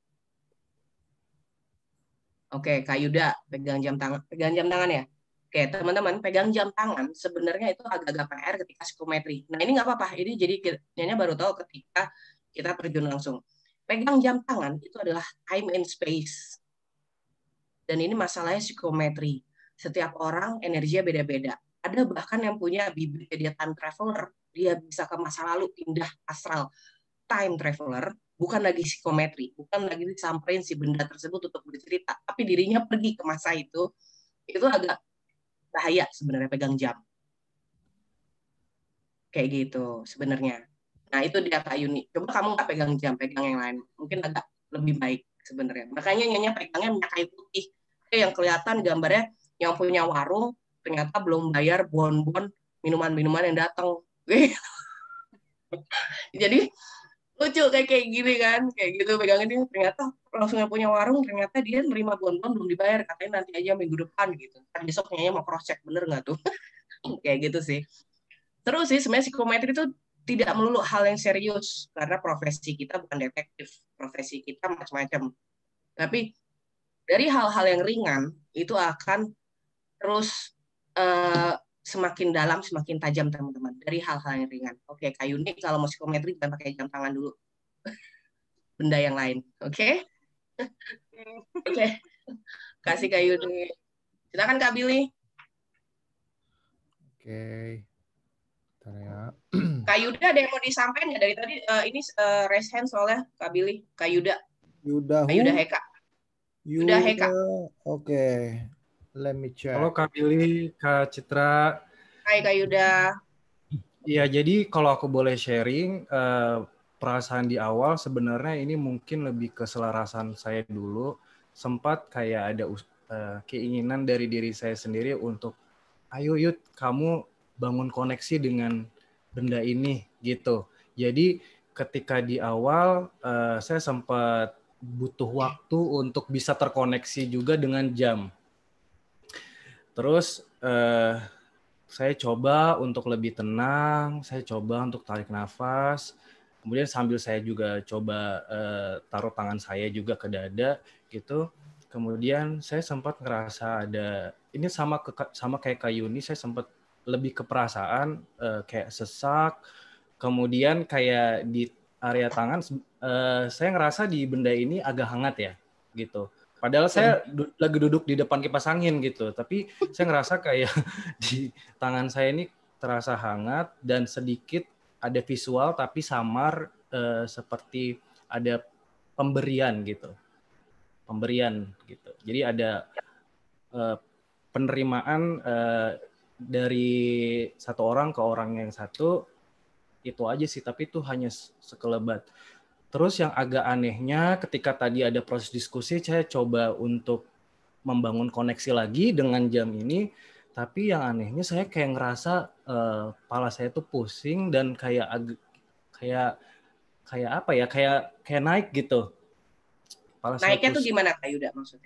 Oke, Kak Yuda pegang jam tangan, pegang jam tangan ya. Oke, teman-teman, pegang jam tangan sebenarnya itu agak-agak P R ketika psikometri. Nah, ini nggak apa-apa. Ini jadi Nyonya baru tahu ketika kita terjun langsung. Pegang jam tangan itu adalah time and space. Dan ini masalahnya psikometri. Setiap orang energinya beda-beda. Ada bahkan yang punya bibitnya dia time traveler. Dia bisa ke masa lalu, pindah astral. Time traveler. Bukan lagi psikometri, bukan lagi disamperin si benda tersebut untuk bercerita, tapi dirinya pergi ke masa itu, itu agak bahaya sebenarnya pegang jam. Kayak gitu sebenarnya. Nah itu dia Kak Yuni. Coba kamu nggak pegang jam, pegang yang lain. Mungkin agak lebih baik sebenarnya. Makanya Nyonya pegangnya minyak kayu putih. Yang kelihatan gambarnya yang punya warung, ternyata belum bayar bon-bon minuman-minuman yang datang. Jadi lucu kayak kayak gini kan, kayak gitu pegangin dia ternyata langsung yang punya warung ternyata dia nerima bon-bon belum dibayar, katanya nanti aja minggu depan gitu. Kan besoknya mau cross check bener nggak tuh? Kayak gitu sih. Terus sih sebenarnya psikometri itu tidak melulu hal yang serius karena profesi kita bukan detektif, profesi kita macam-macam. Tapi dari hal-hal yang ringan itu akan terus uh, semakin dalam, semakin tajam teman-teman. Dari hal-hal yang ringan. Oke, Kak Yuni kalau mau psikometri jangan pakai jam tangan dulu. Benda yang lain. Oke? Oke. Kasih Kak Yuni. Silakan Kak Billy. Oke. Bentar ya. Kak Yuda ada yang mau disampaikan nggak dari tadi? Uh, ini uh, raise hand soalnya Kak Billy. Kak Yuda. Yuda. Kak Yuda Heka. Yuda Heka. Oke. Let me check. Halo Kak Billy, Kak Citra. Hai Kak Yuda. Iya, jadi kalau aku boleh sharing, eh, perasaan di awal sebenarnya ini mungkin lebih keselarasan saya dulu. Sempat kayak ada eh, keinginan dari diri saya sendiri untuk, ayo Yud, kamu bangun koneksi dengan benda ini, gitu. Jadi ketika di awal, eh, saya sempat butuh waktu untuk bisa terkoneksi juga dengan jam. Terus eh, saya coba untuk lebih tenang, saya coba untuk tarik nafas, kemudian sambil saya juga coba eh, taruh tangan saya juga ke dada gitu. Kemudian saya sempat ngerasa ada, ini sama ke, sama kayak Kak Yuni, saya sempat lebih ke perasaan eh, kayak sesak, kemudian kayak di area tangan, eh, saya ngerasa di benda ini agak hangat ya gitu. Padahal saya du- lagi duduk di depan kipas angin gitu, tapi saya ngerasa kayak di tangan saya ini terasa hangat dan sedikit ada visual tapi samar eh, seperti ada pemberian gitu, pemberian gitu. Jadi ada eh, penerimaan eh, dari satu orang ke orang yang satu, itu aja sih, tapi itu hanya sekelebat. Terus yang agak anehnya ketika tadi ada proses diskusi, saya coba untuk membangun koneksi lagi dengan jam ini, tapi yang anehnya saya kayak ngerasa uh, kepala saya tuh pusing dan kayak ag- kayak kayak apa ya, kayak kayak naik gitu. Kepala Naiknya saya tuh gimana Kak Yuda maksudnya?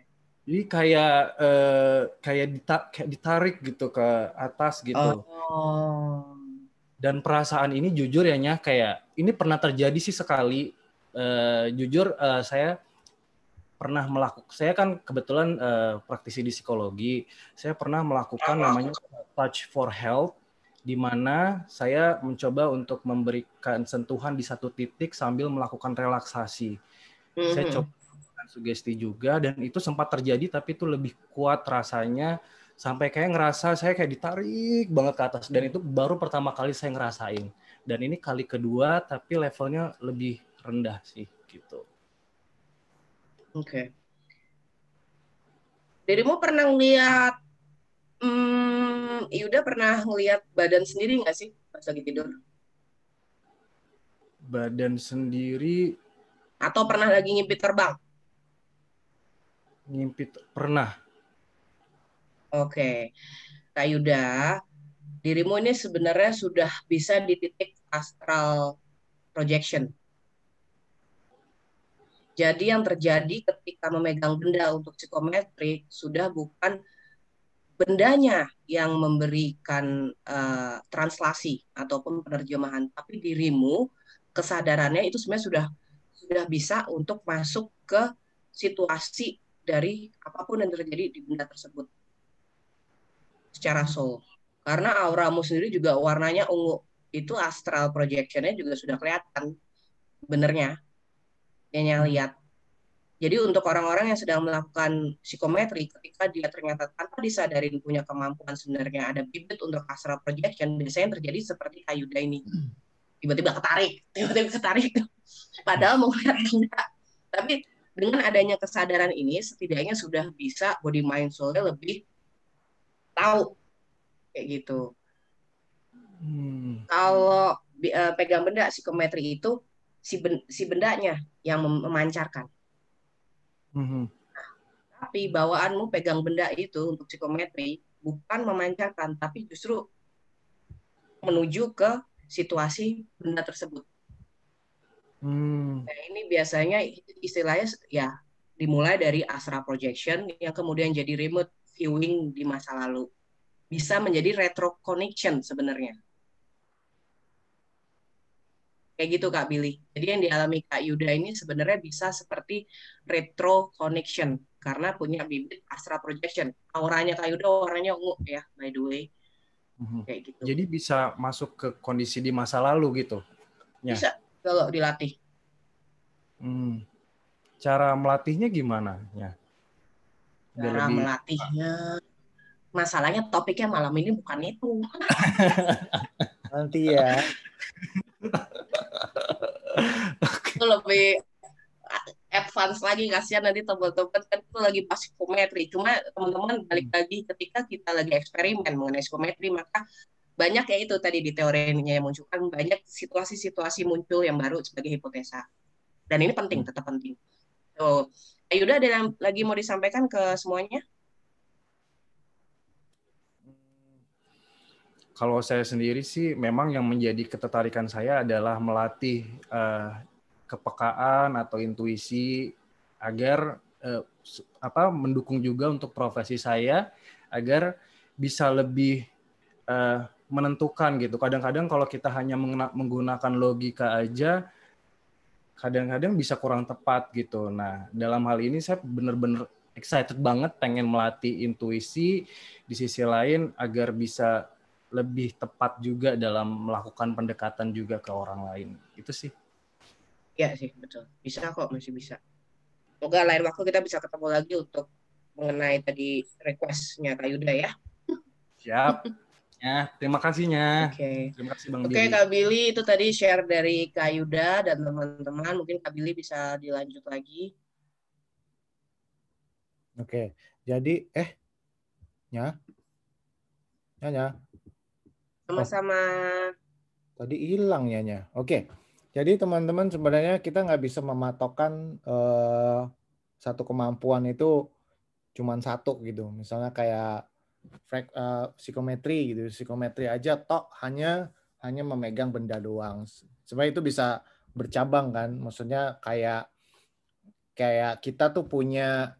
Jadi kayak eh, kayak, dita kayak ditarik gitu ke atas gitu. Oh. Dan perasaan ini jujur ya Nya, kayak ini pernah terjadi sih sekali. Eh, jujur eh, saya pernah melakukan, saya kan kebetulan eh, praktisi di psikologi. Saya pernah melakukan namanya Touch for Health, di mana saya mencoba untuk memberikan sentuhan di satu titik sambil melakukan relaksasi. Mhm. Saya coba sugesti juga, dan itu sempat terjadi, tapi itu lebih kuat rasanya sampai kayak ngerasa saya kayak ditarik banget ke atas, dan itu baru pertama kali saya ngerasain, dan ini kali kedua tapi levelnya lebih rendah sih gitu. Oke. Dirimu pernah ngeliat, hmm, Yuda pernah ngeliat badan sendiri nggak sih pas lagi tidur? Badan sendiri Atau pernah lagi ngimpi terbang? ngimpi pernah. Oke, Kak Yuda, dirimu ini sebenarnya sudah bisa di titik astral projection. Jadi yang terjadi ketika memegang benda untuk psikometrik sudah bukan bendanya yang memberikan uh, translasi ataupun penerjemahan, tapi dirimu, kesadarannya itu sebenarnya sudah sudah bisa untuk masuk ke situasi dari apapun yang terjadi di benda tersebut secara soul. Karena auramu sendiri juga warnanya ungu, itu astral projection-nya juga sudah kelihatan benernya yang lihat. Jadi untuk orang-orang yang sedang melakukan psikometri, ketika dia ternyata tanpa disadarin punya kemampuan sebenarnya ada bibit untuk astral projection, biasanya yang terjadi seperti Kak Yuda ini. Tiba-tiba ketarik, tiba-tiba ketarik. Padahal mau lihat benda. Tapi dengan adanya kesadaran ini, setidaknya sudah bisa body mind soul-nya lebih tahu. Kayak gitu. Hmm. Kalau uh, pegang benda psikometri itu, si, ben, si bendanya yang mem memancarkan. Mm-hmm. Nah, tapi bawaanmu pegang benda itu untuk psikometri bukan memancarkan, tapi justru menuju ke situasi benda tersebut. Hmm. Nah, ini biasanya istilahnya ya dimulai dari astral projection yang kemudian jadi remote viewing di masa lalu. Bisa menjadi retro connection sebenarnya. Kayak gitu Kak Billy. Jadi yang dialami Kak Yuda ini sebenarnya bisa seperti retro connection karena punya bibit astral projection. Auranya Kak Yuda warnanya ungu ya, by the way. Mm-hmm. Kayak gitu. Jadi bisa masuk ke kondisi di masa lalu gitu? Ya. Bisa kalau dilatih. Hmm. Cara melatihnya gimana? Ya. Cara lebih... melatihnya, masalahnya topiknya malam ini bukan itu. Nanti ya. Itu lebih advance lagi, kasihan nanti teman-teman kan itu lagi pas psikometri. Cuma teman-teman balik lagi ketika kita lagi eksperimen mengenai psikometri, maka banyak ya itu tadi di teorinya yang munculkan banyak situasi-situasi muncul yang baru sebagai hipotesa. Dan ini penting, tetap penting. So, Yuda ada yang lagi mau disampaikan ke semuanya? Kalau saya sendiri sih memang yang menjadi ketertarikan saya adalah melatih uh, kepekaan atau intuisi agar uh, apa mendukung juga untuk profesi saya agar bisa lebih uh, menentukan gitu. Kadang-kadang kalau kita hanya menggunakan logika aja kadang-kadang bisa kurang tepat gitu. Nah, dalam hal ini saya benar-benar excited banget pengen melatih intuisi di sisi lain agar bisa lebih tepat juga dalam melakukan pendekatan juga ke orang lain. Itu sih. Iya sih, betul. Bisa kok, masih bisa. Semoga lain waktu kita bisa ketemu lagi untuk mengenai tadi request-nya Kak Yuda ya. Siap. Ya, terima kasihnya. Oke. Okay. Terima kasih Bang Oke, okay, Billy. Kak Billy, itu tadi share dari Kak Yuda dan teman-teman. Mungkin Kak Billy bisa dilanjut lagi. Oke. Jadi eh ya. Ya, ya. Sama-sama. Oh. Tadi hilang ya, Nya. Oke. Jadi teman-teman sebenarnya kita nggak bisa mematokkan eh, satu kemampuan itu cuma satu gitu. Misalnya kayak uh, psikometri gitu. Psikometri aja tok hanya hanya memegang benda doang. Sebenarnya itu bisa bercabang kan. Maksudnya kayak kayak kita tuh punya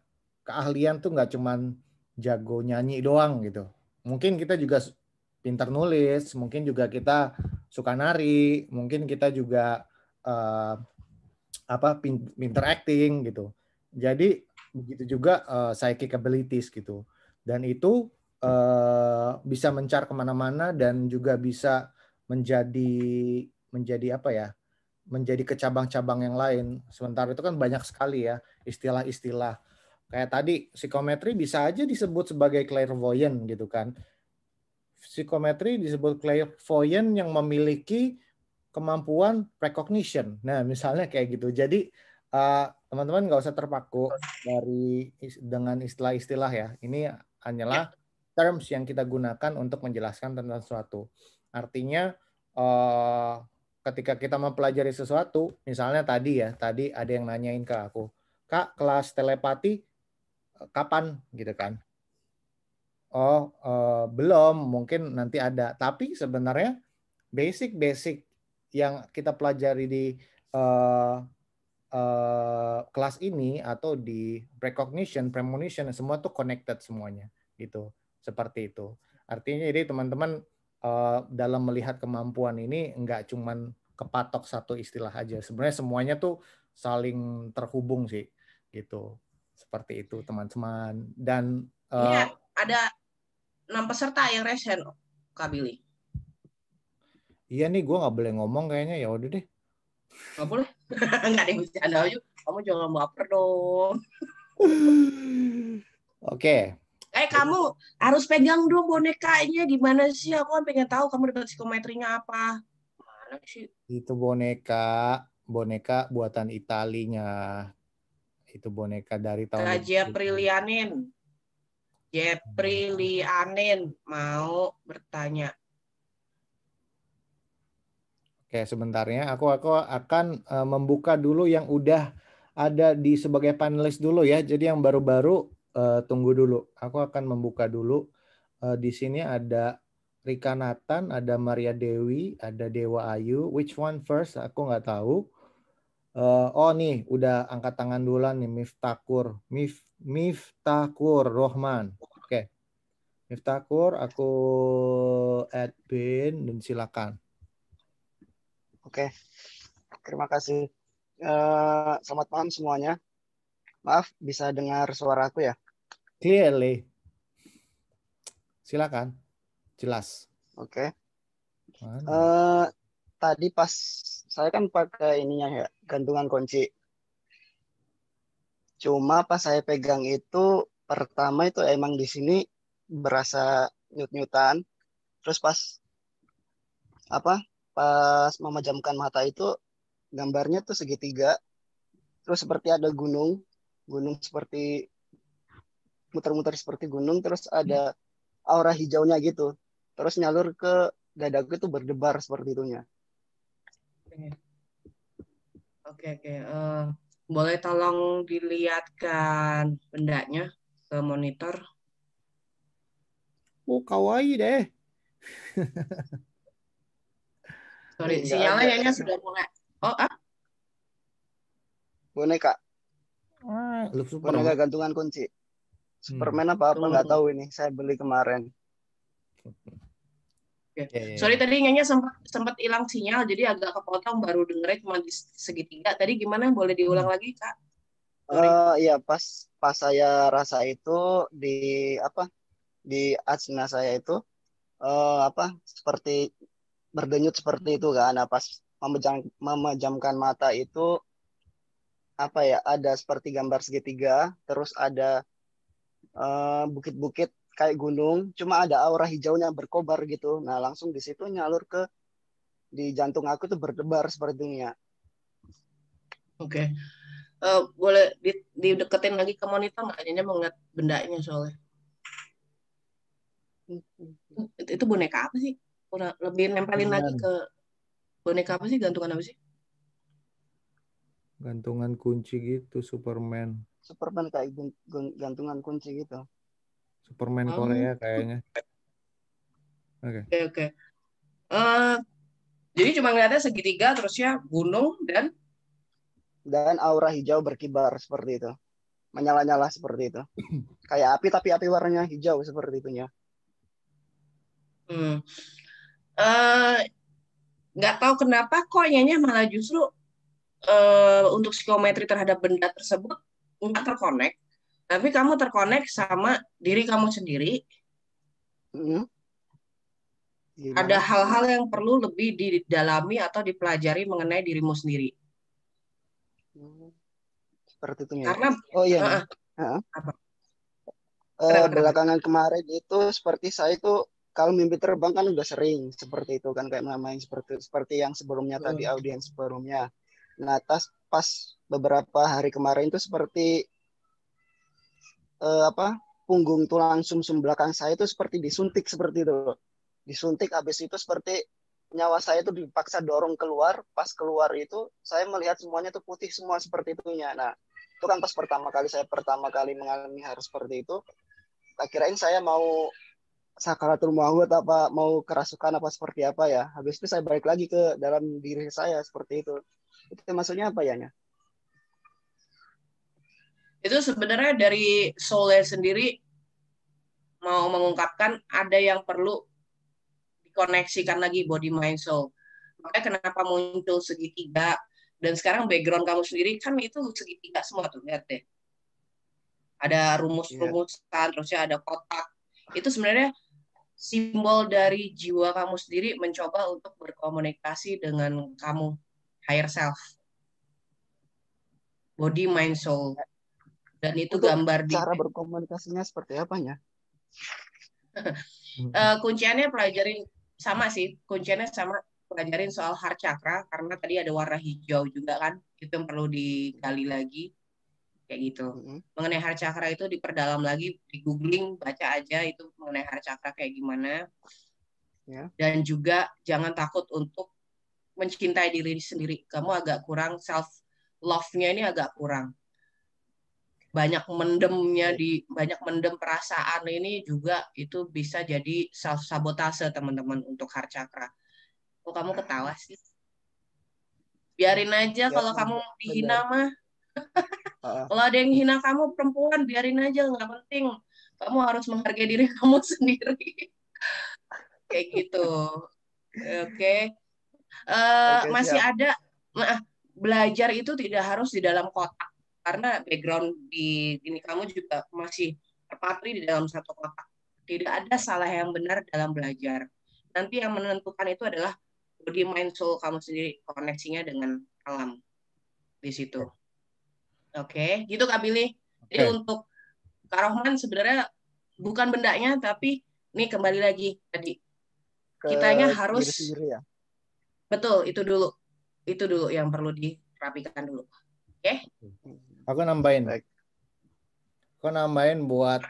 keahlian tuh nggak cuman jago nyanyi doang gitu. Mungkin kita juga pintar nulis, mungkin juga kita suka nari, mungkin kita juga uh, apa pintar acting gitu. Jadi begitu juga uh, psychic abilities gitu. Dan itu uh, bisa mencar kemana-mana dan juga bisa menjadi menjadi apa ya? Menjadi kecabang-cabang yang lain. Sementara itu kan banyak sekali ya istilah-istilah. Kayak tadi psikometri bisa aja disebut sebagai clairvoyant gitu kan. Psikometri disebut clairvoyant yang memiliki kemampuan recognition. Nah, misalnya kayak gitu. Jadi uh, teman-teman nggak usah terpaku dari dengan istilah-istilah ya. Ini hanyalah terms yang kita gunakan untuk menjelaskan tentang sesuatu. Artinya uh, ketika kita mempelajari sesuatu, misalnya tadi ya, tadi ada yang nanyain ke aku, Kak, kelas telepati kapan gitu kan? Oh, uh, belum, mungkin nanti ada. Tapi sebenarnya basic-basic yang kita pelajari di uh, uh, kelas ini atau di recognition, premonition, semua tuh connected semuanya, gitu. Seperti itu. Artinya jadi teman-teman uh, dalam melihat kemampuan ini nggak cuman kepatok satu istilah aja. Sebenarnya semuanya tuh saling terhubung sih, gitu. Seperti itu teman-teman. Dan uh, ini ada enam peserta yang resen, Kak Billy. Iya nih, gue nggak boleh ngomong kayaknya. Ya udah deh. Nggak boleh. Nggak ada yang bercanda aja. Kamu jangan baper dong. Oke. Eh kamu harus pegang dong bonekanya. Gimana sih? Aku kan pengen tahu kamu dapat psikometrinya apa. Mana sih? Itu boneka, boneka buatan Italinya. Itu boneka dari tahun. Kak Jeprilianin. Jeprilianin mau bertanya. Oke, sebentarnya aku aku akan uh, membuka dulu yang udah ada di sebagai panelis dulu ya. Jadi yang baru-baru uh, tunggu dulu. Aku akan membuka dulu. Uh, di sini ada Rika Nathan, ada Maria Dewi, ada Dewa Ayu. Which one first? Aku nggak tahu. Uh, oh nih, udah angkat tangan duluan nih, Miftakur, Mif, Miftakur Rohman. Oke, okay. Miftakur, aku admin dan silakan. Oke, okay. Terima kasih. Uh, selamat malam semuanya. Maaf, bisa dengar suara aku ya? Clearly. Silakan, jelas. Oke. Okay. Uh, tadi pas saya kan pakai ininya ya, gantungan kunci. Cuma pas saya pegang itu pertama itu emang di sini berasa nyut-nyutan. Terus pas apa? Pas memejamkan mata itu gambarnya tuh segitiga. Terus seperti ada gunung, gunung seperti muter-muter seperti gunung. Terus ada aura hijaunya gitu. Terus nyalur ke dadaku itu berdebar seperti itunya. Oke, oke. Uh, boleh tolong dilihatkan bendanya ke monitor? Oh, kawaii deh. Sorry, sinyalnya kayaknya sudah mulai. Oh, ah? Boneka. Ah, boneka gantungan kunci. Superman hmm. apa-apa nggak hmm. tahu ini. Saya beli kemarin. Okay. Yeah, yeah. Sorry tadi nyanyi sempat sempat hilang sinyal jadi agak kepotong baru dengernya cuma di segitiga. Tadi gimana boleh diulang hmm. lagi Kak? Uh, iya pas pas saya rasa itu di apa di asna saya itu uh, apa seperti berdenyut seperti itu kan. Nah, pas memejam, memejamkan mata itu apa ya ada seperti gambar segitiga terus ada bukit-bukit uh, kayak gunung, cuma ada aura hijaunya berkobar gitu. Nah, langsung di situ nyalur ke di jantung aku tuh berdebar sepertinya. Oke. Okay. Uh, boleh di, dideketin lagi ke monitor nggak? Ini mau ngeliat bendanya soalnya. Itu, itu boneka apa sih? Udah lebih nempelin Gantungan. Lagi ke boneka apa sih? Gantungan apa sih? Gantungan kunci gitu, Superman. Superman kayak gantungan kunci gitu. Superman oh. Korea kayaknya. Oke. Okay. Oke, okay, oke. Okay. Uh, jadi cuma ngeliatnya segitiga terusnya gunung dan dan aura hijau berkibar seperti itu. menyala-nyala seperti itu. Kayak api tapi api warnanya hijau seperti itunya. Hmm. Uh, nggak tahu kenapa kok kayaknya malah justru uh, untuk psikometri terhadap benda tersebut nggak terkonek, tapi kamu terkonek sama diri kamu sendiri. Hmm. Ada hal-hal yang perlu lebih didalami atau dipelajari mengenai dirimu sendiri. Seperti itu ya. Karena oh iya uh, nih. Uh, apa? uh, belakangan kemarin itu seperti saya itu kalau mimpi terbang kan udah sering seperti itu kan, kayak main seperti seperti yang sebelumnya hmm. tadi audiens sebelumnya. Nah, tas pas beberapa hari kemarin itu seperti uh, apa punggung tulang sumsum belakang saya itu seperti disuntik seperti itu. Disuntik habis itu seperti nyawa saya itu dipaksa dorong keluar. Pas keluar itu saya melihat semuanya itu putih semua seperti itunya. Nah, itu kan pas pertama kali saya pertama kali mengalami hal seperti itu. Tak kirain saya mau sakaratul maut apa mau kerasukan apa seperti apa ya. Habis itu saya balik lagi ke dalam diri saya seperti itu. Itu maksudnya apa ya? Itu sebenarnya dari soulnya sendiri mau mengungkapkan ada yang perlu dikoneksikan lagi body mind soul. Makanya kenapa muncul segitiga, dan sekarang background kamu sendiri kan itu segitiga semua tuh, lihat deh. Ada rumus-rumusan, yeah. Terusnya ada kotak. Itu sebenarnya simbol dari jiwa kamu sendiri mencoba untuk berkomunikasi dengan kamu, higher self. Body, mind, soul. Dan itu untuk gambar di... cara berkomunikasinya seperti apanya? uh, kunciannya pelajarin sama sih, kunciannya sama pelajarin soal heart chakra, karena tadi ada warna hijau juga kan, itu yang perlu digali lagi kayak gitu. Mm-hmm. Mengenai heart chakra itu diperdalam lagi, di googling, baca aja itu mengenai heart chakra kayak gimana. Yeah. Dan juga jangan takut untuk mencintai diri sendiri. Kamu agak kurang, self love-nya ini agak kurang. Banyak mendemnya di banyak mendem perasaan ini juga itu bisa jadi self sabotase teman-teman untuk heart chakra. Kok kamu ketawa sih? Biarin aja ya, kalau kamu dihina mah. Kalau ada yang hina kamu perempuan, biarin aja, nggak penting. Kamu harus menghargai diri kamu sendiri. Kayak gitu. Oke. Okay. Uh, okay, masih siap. Ada nah, belajar itu tidak harus di dalam kotak. Karena background di ini kamu juga masih terpatri di dalam satu kotak. Tidak ada salah yang benar dalam belajar. Nanti yang menentukan itu adalah body, mind, soul kamu sendiri, koneksinya dengan alam di situ. Oke, okay. Gitu Kak Billy. Jadi okay. Untuk Kak Rohman sebenarnya bukan bendanya, tapi nih kembali lagi tadi ke kitanya harus sendiri ya. Betul, itu dulu, itu dulu yang perlu dirapikan dulu. Oke? Okay? Aku nambahin. Baik. Aku nambahin buat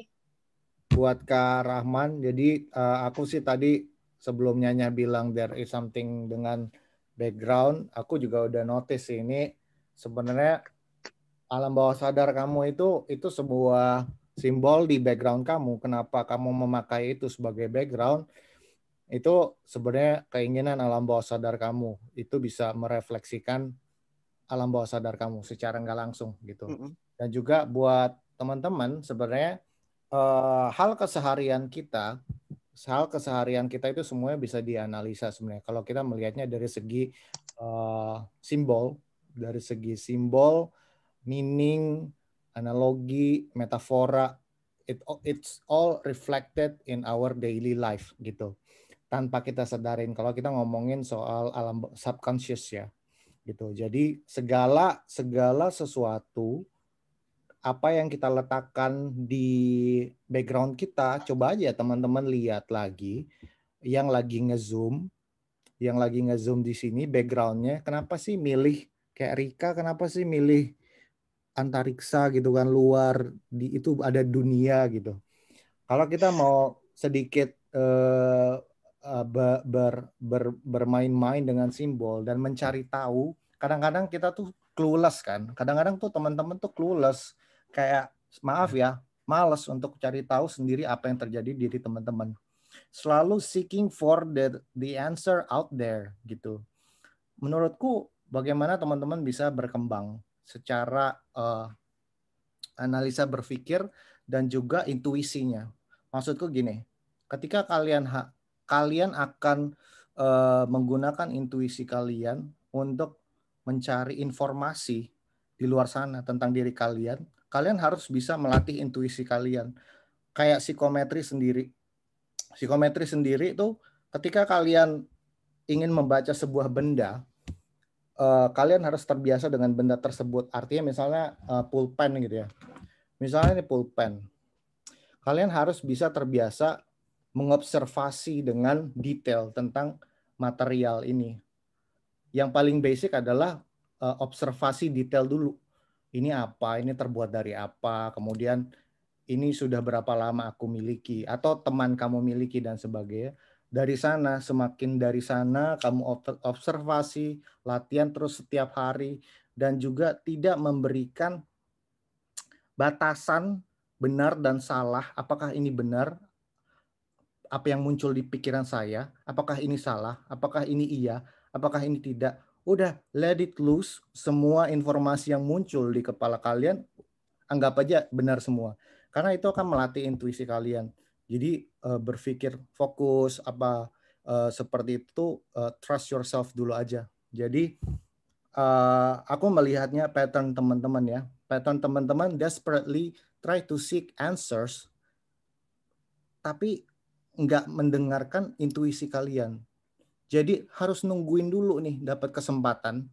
buat Kak Rahman. Jadi uh, aku sih tadi sebelum Nyanya bilang there is something dengan background, aku juga udah notice ini sebenarnya alam bawah sadar kamu itu itu sebuah simbol di background kamu. Kenapa kamu memakai itu sebagai background? Itu sebenarnya keinginan alam bawah sadar kamu. Itu bisa merefleksikan alam bawah sadar kamu secara nggak langsung gitu. Mm-hmm. Dan juga buat teman-teman sebenarnya uh, hal keseharian kita, hal keseharian kita itu semuanya bisa dianalisa sebenarnya. Kalau kita melihatnya dari segi uh, simbol, dari segi simbol, meaning, analogi, metafora, it it's all reflected in our daily life gitu. Tanpa kita sadarin kalau kita ngomongin soal alam subconscious ya. Gitu. Jadi segala segala sesuatu apa yang kita letakkan di background kita, coba aja teman-teman lihat lagi yang lagi ngezoom, yang lagi ngezoom di sini backgroundnya, kenapa sih milih kayak Rika, kenapa sih milih antariksa gitu kan, luar di itu ada dunia gitu. Kalau kita mau sedikit eh, ber, ber, ber, bermain-main dengan simbol dan mencari tahu. Kadang-kadang kita tuh clueless kan. Kadang-kadang tuh teman-teman tuh clueless. Kayak maaf ya, malas untuk cari tahu sendiri apa yang terjadi di diri teman-teman. Selalu seeking for the the answer out there gitu. Menurutku bagaimana teman-teman bisa berkembang secara uh, analisa berpikir dan juga intuisinya. Maksudku gini, ketika kalian ha- kalian akan uh, menggunakan intuisi kalian untuk mencari informasi di luar sana tentang diri kalian, kalian harus bisa melatih intuisi kalian. Kayak psikometri sendiri. Psikometri sendiri itu ketika kalian ingin membaca sebuah benda, uh, kalian harus terbiasa dengan benda tersebut. Artinya misalnya uh, pulpen gitu ya. Misalnya ini pulpen. Kalian harus bisa terbiasa mengobservasi dengan detail tentang material ini. Yang paling basic adalah uh, observasi detail dulu. Ini apa? Ini terbuat dari apa? Kemudian ini sudah berapa lama aku miliki atau teman kamu miliki dan sebagainya. Dari sana, semakin dari sana kamu observasi, latihan terus setiap hari dan juga tidak memberikan batasan benar dan salah. Apakah ini benar? Apa yang muncul di pikiran saya? Apakah ini salah? Apakah ini iya? Apakah ini tidak? Udah, let it loose. Semua informasi yang muncul di kepala kalian, anggap aja benar semua. Karena itu akan melatih intuisi kalian. Jadi uh, berpikir fokus apa uh, seperti itu, uh, trust yourself dulu aja. Jadi uh, aku melihatnya pattern teman-teman ya. Pattern teman-teman desperately try to seek answers, tapi nggak mendengarkan intuisi kalian. Jadi harus nungguin dulu nih dapat kesempatan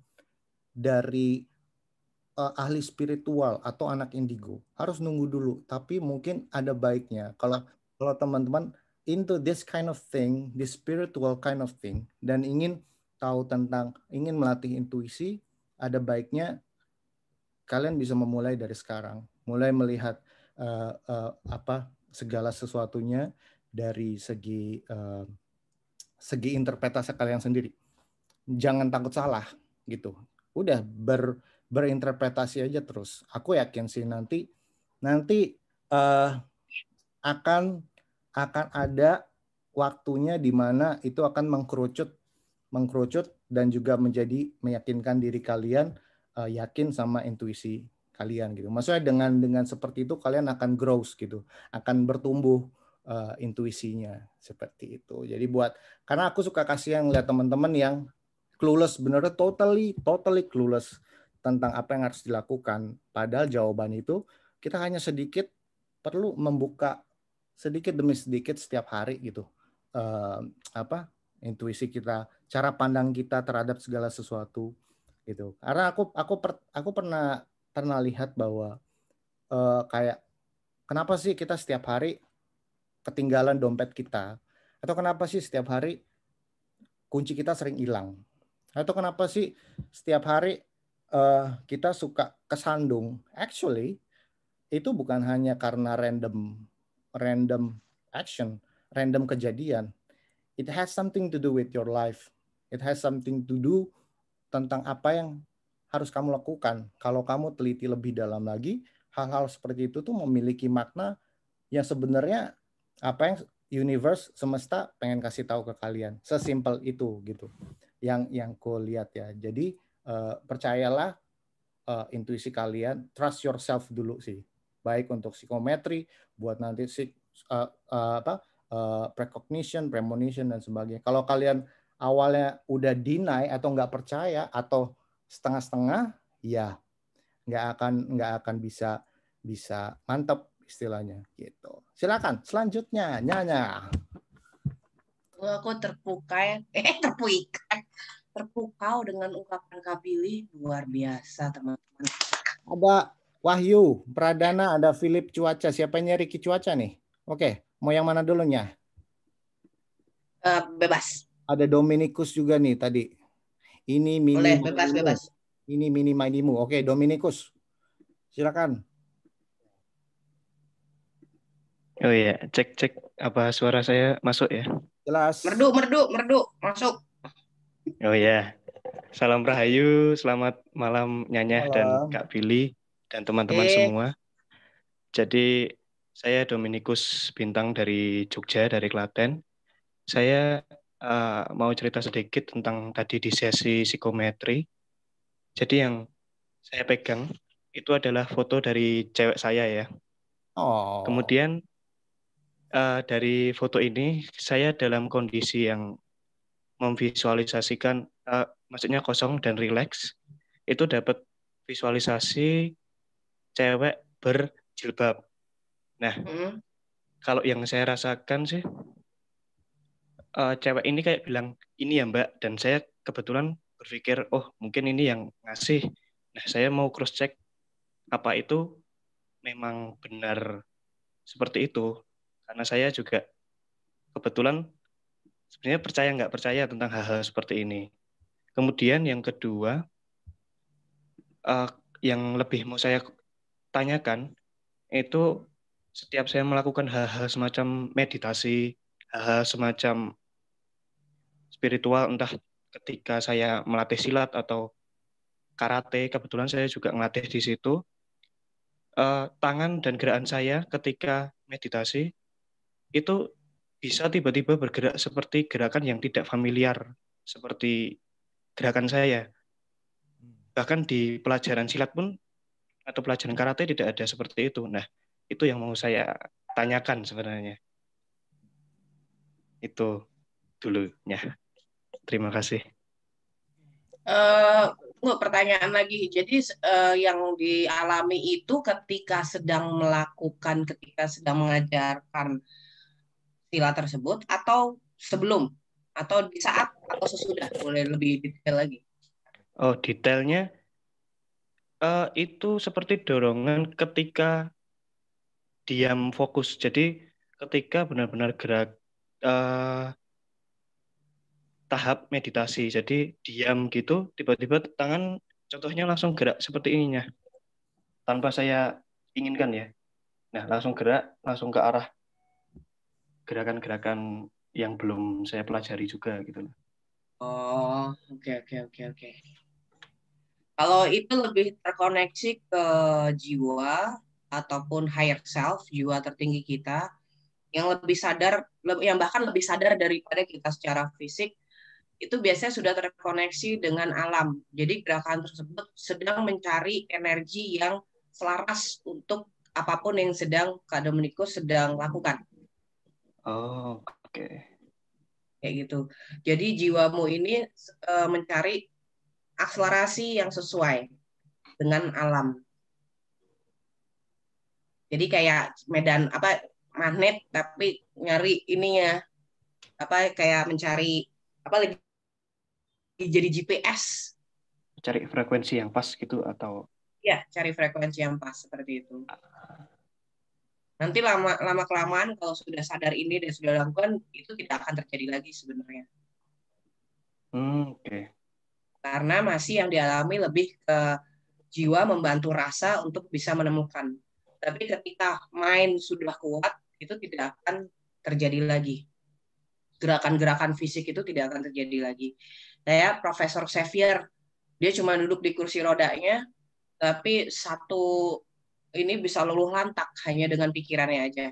dari uh, ahli spiritual atau anak indigo. Harus nunggu dulu. Tapi mungkin ada baiknya kalau kalau teman-teman into this kind of thing, this spiritual kind of thing, dan ingin tahu tentang, ingin melatih intuisi, ada baiknya kalian bisa memulai dari sekarang. Mulai melihat uh, uh, apa segala sesuatunya dari segi uh, segi interpretasi kalian sendiri. Jangan takut salah gitu. Udah ber, berinterpretasi aja terus. Aku yakin sih nanti nanti uh, akan akan ada waktunya di mana itu akan mengkerucut mengkerucut dan juga menjadi meyakinkan diri kalian uh, yakin sama intuisi kalian gitu. Maksudnya dengan dengan seperti itu kalian akan grow gitu, akan bertumbuh uh, intuisinya seperti itu. Jadi buat karena aku suka kasih yang lihat teman-teman yang clueless, bener totally totally clueless tentang apa yang harus dilakukan. Padahal jawaban itu kita hanya sedikit perlu membuka sedikit demi sedikit setiap hari gitu. Uh, apa intuisi kita, cara pandang kita terhadap segala sesuatu gitu. Karena aku aku per, aku pernah pernah lihat bahwa uh, kayak kenapa sih kita setiap hari ketinggalan dompet kita, atau kenapa sih setiap hari kunci kita sering hilang, atau kenapa sih setiap hari uh, kita suka kesandung. Actually itu bukan hanya karena random random action, random kejadian. It has something to do with your life. It has something to do tentang apa yang harus kamu lakukan. Kalau kamu teliti lebih dalam lagi, hal-hal seperti itu tuh memiliki makna yang sebenarnya apa yang universe, semesta pengen kasih tahu ke kalian. Sesimpel itu gitu. Yang yang ku lihat ya. Jadi uh, percayalah uh, intuisi kalian, trust yourself dulu sih. Baik untuk psikometri, buat nanti sih uh, uh, apa uh, precognition, premonition dan sebagainya. Kalau kalian awalnya udah deny atau nggak percaya atau setengah-setengah, ya nggak akan nggak akan bisa bisa mantap istilahnya gitu. Silakan selanjutnya Nyanya. Aku terpukai, eh terpuikai, terpukau dengan ungkapan Kak Billy, luar biasa teman-teman. Ada Wahyu Pradana, ada Philip Cuaca. Siapanya Ricky Cuaca nih? Oke, mau yang mana dulunya? Uh, bebas. Ada Dominikus juga nih tadi. Ini mini Boleh, bebas, manimu. bebas. Ini mini manimu. Oke, Dominikus. Silakan. Oh iya, cek cek apa suara saya masuk ya? Jelas. Merdu, merdu, merdu, masuk. Oh iya. Salam Rahayu, selamat malam Nyanyah Malam. dan Kak Billy dan teman-teman Eh. semua. Jadi saya Dominikus Bintang dari Jogja, dari Klaten. Saya uh, mau cerita sedikit tentang tadi di sesi psikometri. Jadi yang saya pegang itu adalah foto dari cewek saya ya. Oh. Kemudian uh, dari foto ini saya dalam kondisi yang memvisualisasikan, uh, maksudnya kosong dan rileks, itu dapat visualisasi cewek berjilbab. Nah, Hmm. kalau yang saya rasakan sih, uh, cewek ini kayak bilang, ini ya Mbak, dan saya kebetulan berpikir, oh mungkin ini yang ngasih. Nah, saya mau cross check apa itu memang benar seperti itu, karena saya juga kebetulan sebenarnya percaya nggak percaya tentang hal-hal seperti ini. Kemudian yang kedua, uh, yang lebih mau saya tanyakan itu setiap saya melakukan hal-hal semacam meditasi, hal-hal semacam spiritual, entah ketika saya melatih silat atau karate, kebetulan saya juga melatih di situ, uh, tangan dan gerakan saya ketika meditasi itu bisa tiba-tiba bergerak seperti gerakan yang tidak familiar, seperti gerakan saya. Bahkan di pelajaran silat pun atau pelajaran karate tidak ada seperti itu. Nah, itu yang mau saya tanyakan sebenarnya. Itu dulunya. Terima kasih. Uh, Nggak, pertanyaan lagi. Jadi uh, yang dialami itu ketika sedang melakukan, ketika sedang mengajarkan sila tersebut, atau sebelum, atau di saat, atau sesudah? Boleh lebih detail lagi? Oh, detailnya uh, itu seperti dorongan ketika diam fokus. Jadi ketika benar-benar gerak uh, tahap meditasi. Jadi diam gitu, tiba-tiba tangan contohnya langsung gerak seperti ininya. Tanpa saya inginkan ya. Nah, langsung gerak, langsung ke arah gerakan-gerakan yang belum saya pelajari juga gitu. Oh, oke, oke, oke, oke. Kalau itu lebih terkoneksi ke jiwa ataupun higher self, jiwa tertinggi kita, yang lebih sadar, yang bahkan lebih sadar daripada kita secara fisik, itu biasanya sudah terkoneksi dengan alam. Jadi gerakan tersebut sedang mencari energi yang selaras untuk apapun yang sedang Kak Dominikus sedang lakukan. Oh, oke. Okay. Kayak gitu. Jadi jiwamu ini uh, mencari akselerasi yang sesuai dengan alam. Jadi kayak medan apa magnet tapi nyari ininya apa kayak mencari apa lagi jadi G P S. Cari frekuensi yang pas gitu atau? Ya, cari frekuensi yang pas seperti itu. Nanti lama lama kelamaan kalau sudah sadar ini dan sudah lakukan itu tidak akan terjadi lagi sebenarnya. Hmm, oke. Okay. Karena masih yang dialami lebih ke jiwa membantu rasa untuk bisa menemukan. Tapi ketika mind sudah kuat, itu tidak akan terjadi lagi. Gerakan-gerakan fisik itu tidak akan terjadi lagi. Kayak Profesor Xavier, dia cuma duduk di kursi rodanya, tapi satu ini bisa luluh lantak hanya dengan pikirannya aja.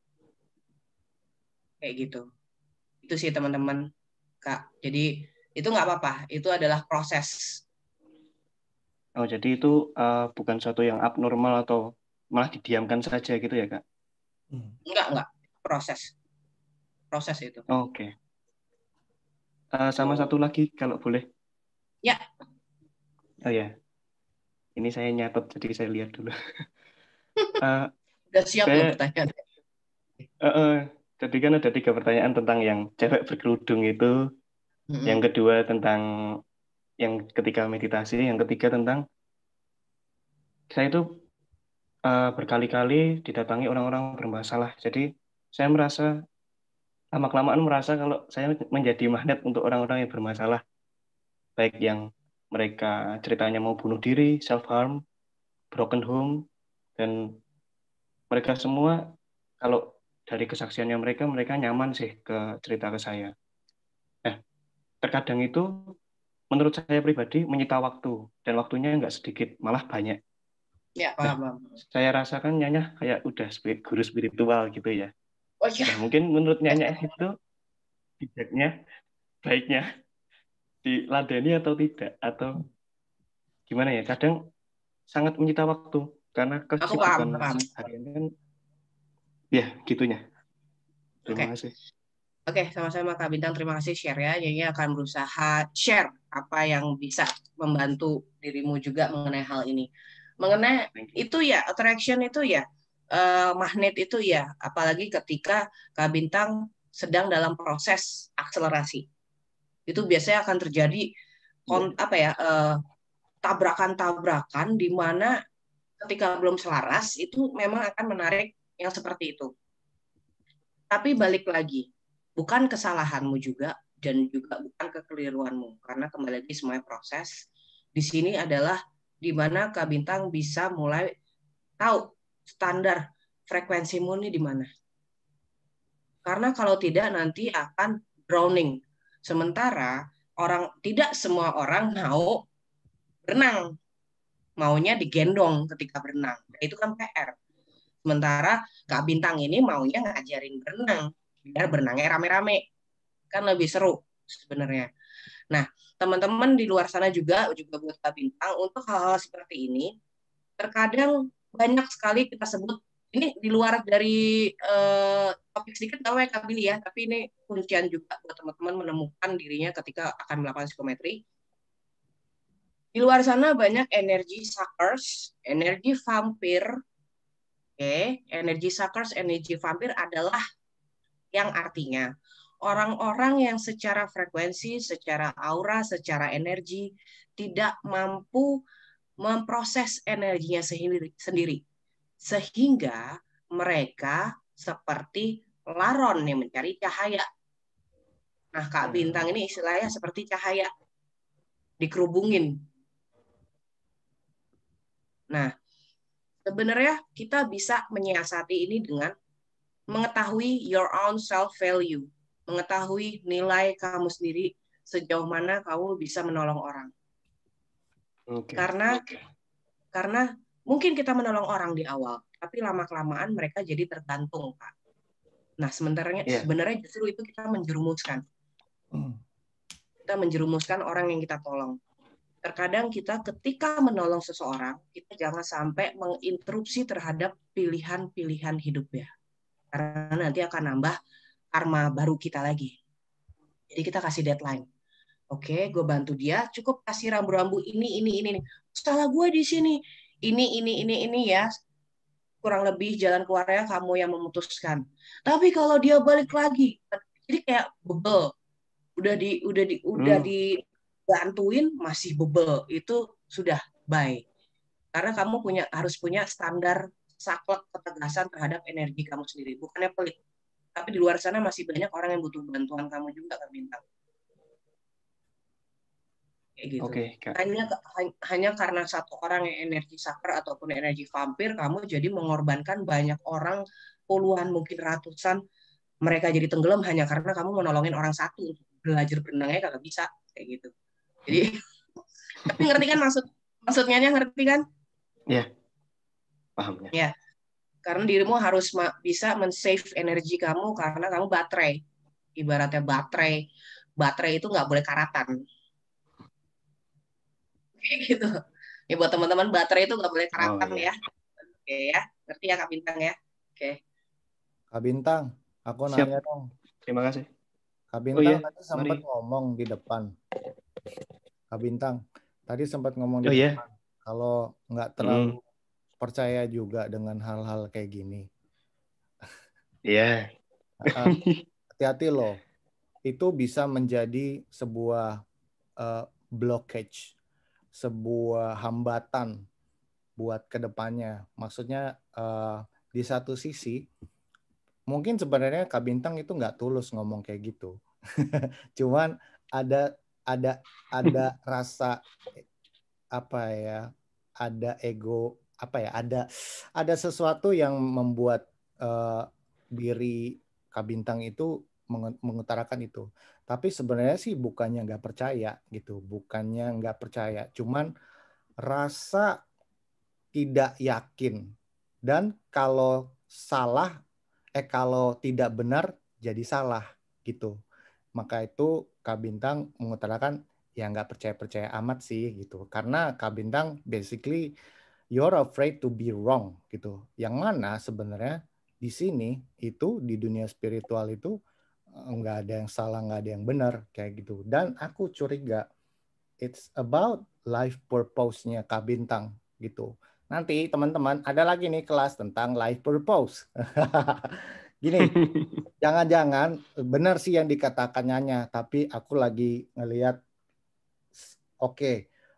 Kayak gitu. Itu sih teman-teman, Kak. Jadi itu nggak apa-apa, itu adalah proses. Oh, jadi itu uh, bukan suatu yang abnormal atau malah didiamkan saja gitu ya, Kak? Enggak, enggak. Proses. Proses itu. Oh, oke. Okay. Uh, sama oh. satu lagi kalau boleh. Ya. Oh ya. Ini saya nyatet, jadi saya lihat dulu. uh, Udah siap saya, loh pertanyaan. Uh, uh, jadi kan ada tiga pertanyaan tentang yang cewek berkerudung itu. Mm-hmm. Yang kedua tentang yang ketiga meditasi, yang ketiga tentang saya itu uh, berkali-kali didatangi orang-orang bermasalah. Jadi saya merasa lama-kelamaan merasa kalau saya menjadi magnet untuk orang-orang yang bermasalah, baik yang mereka ceritanya mau bunuh diri, self harm, broken home, dan mereka semua kalau dari kesaksiannya mereka mereka nyaman sih ke cerita ke saya. Nah, terkadang itu menurut saya pribadi menyita waktu, dan waktunya nggak sedikit, malah banyak. Ya, paham, paham. Nah, saya rasakan Nyanya kayak udah guru spiritual gitu ya. Oh iya. Nah, mungkin menurut Nyanya itu bijaknya, baiknya diladeni atau tidak, atau gimana ya? Kadang sangat menyita waktu karena Aku paham, kesibukan paham. harian kan ya gitunya. Oke. Terima kasih. Oke, sama-sama Kak Bintang. Terima kasih share ya. Jadi akan berusaha share apa yang bisa membantu dirimu juga mengenai hal ini. Mengenai itu ya, attraction itu ya, eh, magnet itu ya, apalagi ketika Kak Bintang sedang dalam proses akselerasi. Itu biasanya akan terjadi kon, apa ya, eh, tabrakan-tabrakan di mana ketika belum selaras itu memang akan menarik yang seperti itu. Tapi balik lagi, bukan kesalahanmu juga dan juga bukan kekeliruanmu, karena kembali lagi semuanya proses. Di sini adalah di mana Kak Bintang bisa mulai tahu standar frekuensimu ini di mana. Karena kalau tidak nanti akan drowning. Sementara orang tidak semua orang mau berenang, maunya digendong ketika berenang. Nah, itu kan P R. Sementara Kak Bintang ini maunya ngajarin berenang, biar berenangnya rame-rame. Kan lebih seru sebenarnya. Nah, teman-teman di luar sana juga, juga buat Kak Bintang, untuk hal-hal seperti ini, terkadang banyak sekali kita sebut, ini di luar dari eh, topik sedikit, nggak apa-apa Kak Billy ya, tapi ini kuncian juga buat teman-teman menemukan dirinya ketika akan melakukan psikometri. Di luar sana banyak energy suckers, energi vampir. Oke, energy suckers, energy vampir adalah yang artinya orang-orang yang secara frekuensi, secara aura, secara energi tidak mampu memproses energinya sendiri, sendiri. Sehingga mereka seperti laron yang mencari cahaya. Nah, Kak Bintang ini istilahnya seperti cahaya dikerubungin. Nah, sebenarnya kita bisa menyiasati ini dengan mengetahui your own self value, mengetahui nilai kamu sendiri sejauh mana kamu bisa menolong orang. Okay. Karena okay. karena mungkin kita menolong orang di awal, tapi lama-kelamaan mereka jadi tergantung, Pak. Nah, sebenarnya yeah. sebenarnya justru itu kita menjerumuskan. Kita menjerumuskan orang yang kita tolong. Terkadang kita ketika menolong seseorang, kita jangan sampai menginterupsi terhadap pilihan-pilihan hidupnya. Karena nanti akan nambah karma baru kita lagi. Jadi kita kasih deadline. Oke, gue bantu dia, cukup kasih rambu-rambu ini, ini, ini. Salah gue di sini. Ini, ini, ini, ini ya. Kurang lebih jalan keluarnya kamu yang memutuskan. Tapi kalau dia balik lagi, jadi kayak bebel. Udah di, udah di, udah hmm. dibantuin masih bebel. Itu sudah bye. Karena kamu punya harus punya standar saklek ketegasan terhadap energi kamu sendiri. Bukannya pelit. Tapi di luar sana masih banyak orang yang butuh bantuan kamu juga, Kak Bintang. Kayak gitu. Okay, hanya, hanya karena satu orang yang energi saker ataupun energi vampir, kamu jadi mengorbankan banyak orang, puluhan, mungkin ratusan, mereka jadi tenggelam hanya karena kamu menolongin orang satu. Belajar berenangnya kagak bisa. Kayak gitu. Jadi, tapi ngerti kan maksud maksudnya ngerti kan? Iya. Yeah. Paham ya? Ya, karena dirimu harus bisa men-save energi kamu karena kamu baterai. Ibaratnya baterai, baterai itu nggak boleh karatan. Kayak gitu. Ya buat teman-teman baterai itu nggak boleh karatan oh, iya. ya. Oke ya, ngerti ya Kak Bintang ya? Oke. Kak Bintang, aku Siap. nanya dong. Terima kasih. Kak Bintang oh, iya. tadi sempat Mari. ngomong di depan. Kak Bintang, tadi sempat ngomong di oh, depan. Iya. Kalau nggak terlalu hmm. percaya juga dengan hal-hal kayak gini. Iya. Yeah. Hati-hati loh. Itu bisa menjadi sebuah uh, blockage, sebuah hambatan buat kedepannya. Maksudnya uh, di satu sisi, mungkin sebenarnya Kak Bintang itu nggak tulus ngomong kayak gitu. Cuman ada ada ada rasa apa ya? Ada ego. apa ya ada ada sesuatu yang membuat uh, diri Kak Bintang itu mengutarakan itu, tapi sebenarnya sih bukannya nggak percaya gitu, bukannya nggak percaya, cuman rasa tidak yakin, dan kalau salah eh kalau tidak benar jadi salah gitu. Maka itu Kak Bintang mengutarakan ya nggak percaya percaya amat sih gitu, karena Kak Bintang basically you're afraid to be wrong gitu. Yang mana sebenarnya di sini itu di dunia spiritual itu nggak ada yang salah, nggak ada yang benar kayak gitu. Dan aku curiga it's about life purpose-nya Kak Bintang gitu. Nanti teman-teman ada lagi nih kelas tentang life purpose. Gini, jangan-jangan benar sih yang dikatakan Nyanya, tapi aku lagi ngelihat oke, okay,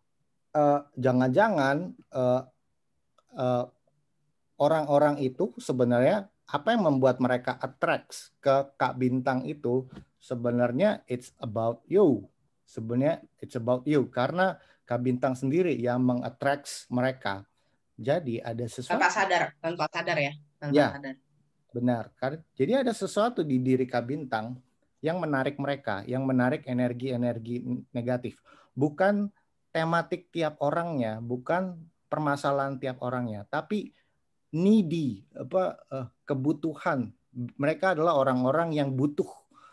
uh, jangan-jangan uh, uh, orang-orang itu sebenarnya apa yang membuat mereka attracts ke Kak Bintang itu sebenarnya it's about you. Sebenarnya it's about you karena Kak Bintang sendiri yang mengattracts mereka. Jadi ada sesuatu tanpa sadar, tanpa sadar ya, tanpa ya, sadar. Benar. Jadi ada sesuatu di diri Kak Bintang yang menarik mereka, yang menarik energi-energi negatif. Bukan tematik tiap orangnya, bukan permasalahan tiap orangnya, tapi needy, apa kebutuhan. Mereka adalah orang-orang yang butuh,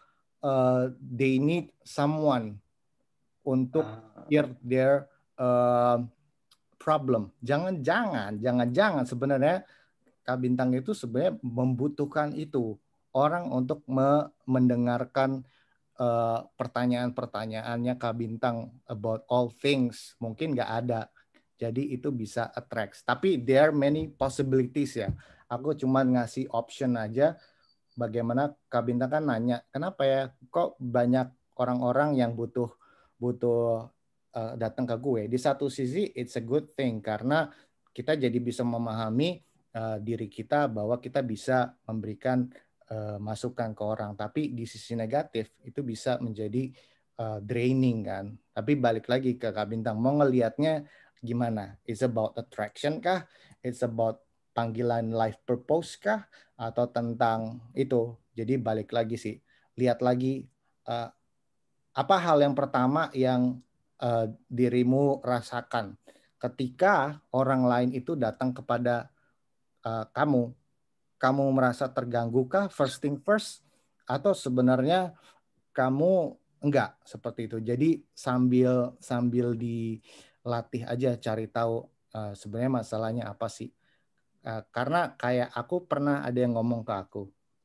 uh, they need someone untuk hear their uh, problem. Jangan-jangan, jangan-jangan sebenarnya Kak Bintang itu sebenarnya membutuhkan itu orang untuk me mendengarkan uh, pertanyaan-pertanyaannya Kak Bintang about all things. Mungkin nggak ada. Jadi itu bisa attract. Tapi there are many possibilities ya. Aku cuma ngasih option aja. Bagaimana Kak Bintang kan nanya, kenapa ya kok banyak orang-orang yang butuh butuh uh, datang ke gue. Di satu sisi it's a good thing karena kita jadi bisa memahami uh, diri kita bahwa kita bisa memberikan uh, masukan ke orang. Tapi di sisi negatif itu bisa menjadi uh, draining kan. Tapi balik lagi ke Kak Bintang, mau ngelihatnya gimana? It's about attraction kah? It's about panggilan life purpose kah? Atau tentang itu? Jadi balik lagi sih, lihat lagi uh, apa hal yang pertama yang uh, dirimu rasakan ketika orang lain itu datang kepada uh, kamu. Kamu merasa terganggu kah first thing first? Atau sebenarnya kamu enggak seperti itu? Jadi sambil sambil dilatih aja cari tahu uh, sebenarnya masalahnya apa sih? Uh, karena kayak aku pernah ada yang ngomong ke aku,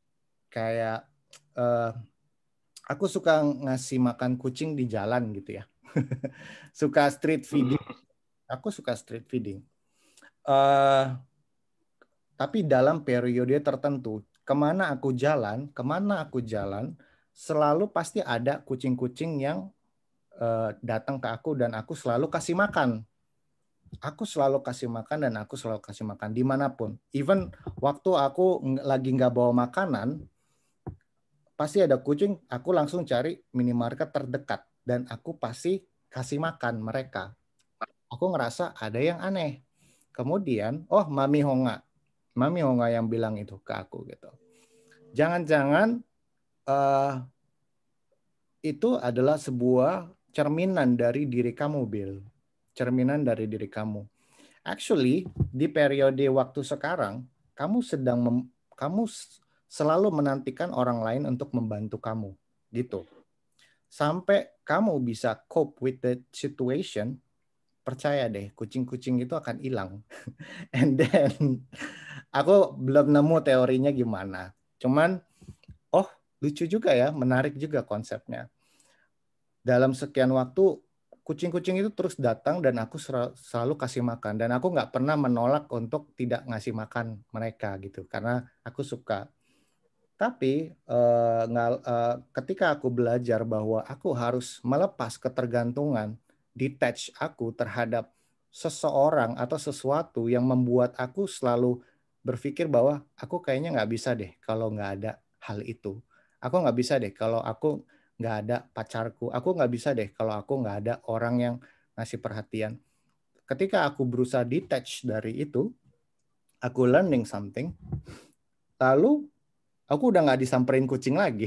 kayak uh, aku suka ngasih makan kucing di jalan gitu ya. Suka street feeding. Aku suka street feeding. Uh, tapi dalam periode tertentu, kemana aku jalan, kemana aku jalan, selalu pasti ada kucing-kucing yang uh, datang ke aku dan aku selalu kasih makan. Aku selalu kasih makan dan aku selalu kasih makan dimanapun. Even waktu aku lagi nggak bawa makanan, pasti ada kucing, aku langsung cari minimarket terdekat dan aku pasti kasih makan mereka. Aku ngerasa ada yang aneh. Kemudian, oh Mami Honga, Mami Honga yang bilang itu ke aku gitu. Jangan-jangan uh, itu adalah sebuah cerminan dari diri kamu, Bill. Cerminan dari diri kamu. Actually, di periode waktu sekarang, kamu sedang mem, kamu selalu menantikan orang lain untuk membantu kamu, gitu. Sampai kamu bisa cope with the situation, percaya deh, kucing-kucing itu akan hilang. And then, aku belum nemu teorinya gimana. Cuman, oh lucu juga ya, menarik juga konsepnya. Dalam sekian waktu, kucing-kucing itu terus datang dan aku selalu kasih makan. Dan aku nggak pernah menolak untuk tidak ngasih makan mereka gitu. Karena aku suka. Tapi uh, uh, ketika aku belajar bahwa aku harus melepas ketergantungan, detach aku terhadap seseorang atau sesuatu yang membuat aku selalu berpikir bahwa aku kayaknya nggak bisa deh kalau nggak ada hal itu. Aku nggak bisa deh kalau aku nggak ada pacarku. Aku nggak bisa deh kalau aku nggak ada orang yang ngasih perhatian. Ketika aku berusaha detach dari itu, aku learning something, lalu aku udah nggak disamperin kucing lagi.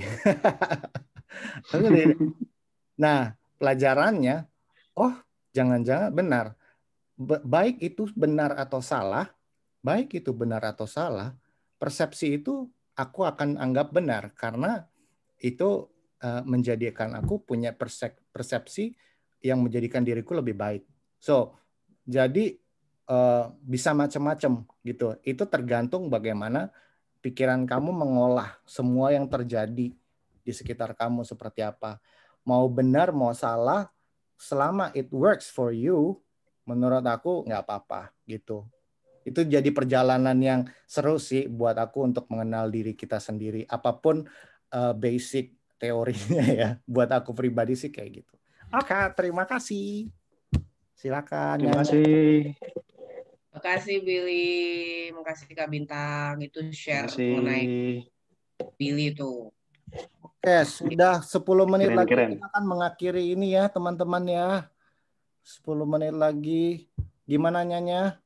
Nah, pelajarannya, oh jangan-jangan benar. Baik itu benar atau salah, baik itu benar atau salah, persepsi itu aku akan anggap benar karena itu uh, menjadikan aku punya persepsi yang menjadikan diriku lebih baik. So, jadi uh, bisa macam-macam gitu. Itu tergantung bagaimana pikiran kamu mengolah semua yang terjadi di sekitar kamu seperti apa. Mau benar, mau salah, selama it works for you, menurut aku nggak apa-apa gitu. Itu jadi perjalanan yang seru sih buat aku untuk mengenal diri kita sendiri. Apapun uh, basic teorinya ya, buat aku pribadi sih kayak gitu. Oke, terima kasih. Silakan. Terima Nyanya. kasih. Terima kasih Billy, terima kasih Kak Bintang. Itu share Terima kasih. mengenai Billy tuh. Oke, sudah sepuluh menit Keren, lagi keren. kita akan mengakhiri ini ya, teman-teman ya. sepuluh menit lagi. Gimana Nyanya?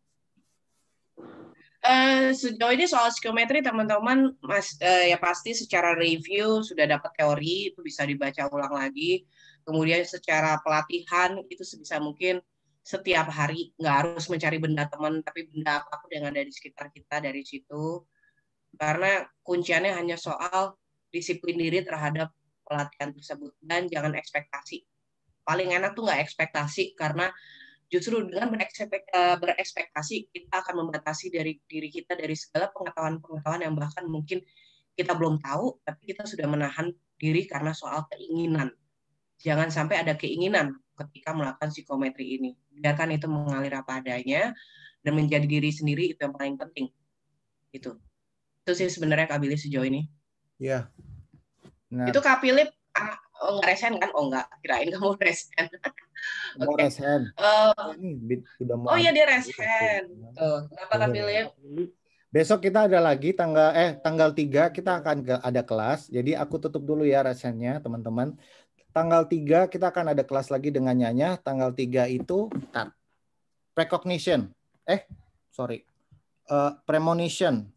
Uh, sejauh ini soal psikometri teman-teman mas uh, ya pasti secara review sudah dapat teori, itu bisa dibaca ulang lagi. Kemudian secara pelatihan itu sebisa mungkin setiap hari, nggak harus mencari benda teman, tapi benda apapun yang ada di sekitar kita dari situ. Karena kunciannya hanya soal disiplin diri terhadap pelatihan tersebut dan jangan ekspektasi. Paling enak tuh nggak ekspektasi, karena justru dengan berekspektasi kita akan membatasi dari diri kita dari segala pengetahuan-pengetahuan yang bahkan mungkin kita belum tahu, tapi kita sudah menahan diri karena soal keinginan. Jangan sampai ada keinginan ketika melakukan psikometri ini. Biarkan itu mengalir apa adanya dan menjadi diri sendiri, itu yang paling penting. Itu. Itu sih sebenarnya Kak Billy sejauh ini. Iya. Nah. Itu Kak Philip, oh nggak resen kan? Oh nggak, kirain kamu resen. Mau Okay. resen. Uh, udah mau oh iya dia resen. Tuh, kenapa Kak Philip? Besok kita ada lagi tanggal eh tanggal tiga kita akan ke, ada kelas. Jadi aku tutup dulu ya resennya teman-teman. Tanggal tiga kita akan ada kelas lagi dengan Nyanya. Tanggal tiga itu tar, precognition. Eh, sorry. Uh, premonition.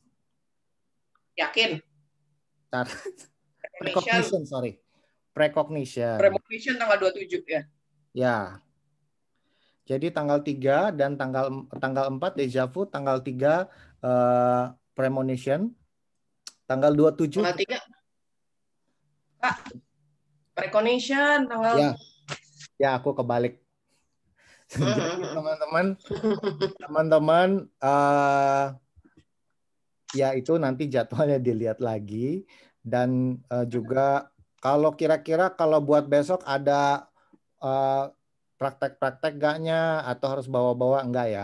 Yakin? Tar. Precognition, sorry. Precognition. Premonition tanggal dua puluh tujuh ya. Ya. Jadi tanggal tiga dan tanggal tanggal empat deja vu, tanggal tiga uh, premonition, tanggal dua puluh tujuh tanggal tiga. Pak, precognition tanggal. Ya. Ya, aku kebalik. Jadi teman-teman teman-teman uh, ya itu nanti jadwalnya dilihat lagi dan uh, juga kalau kira-kira kalau buat besok ada uh, praktek-praktek gaknya atau harus bawa-bawa enggak ya?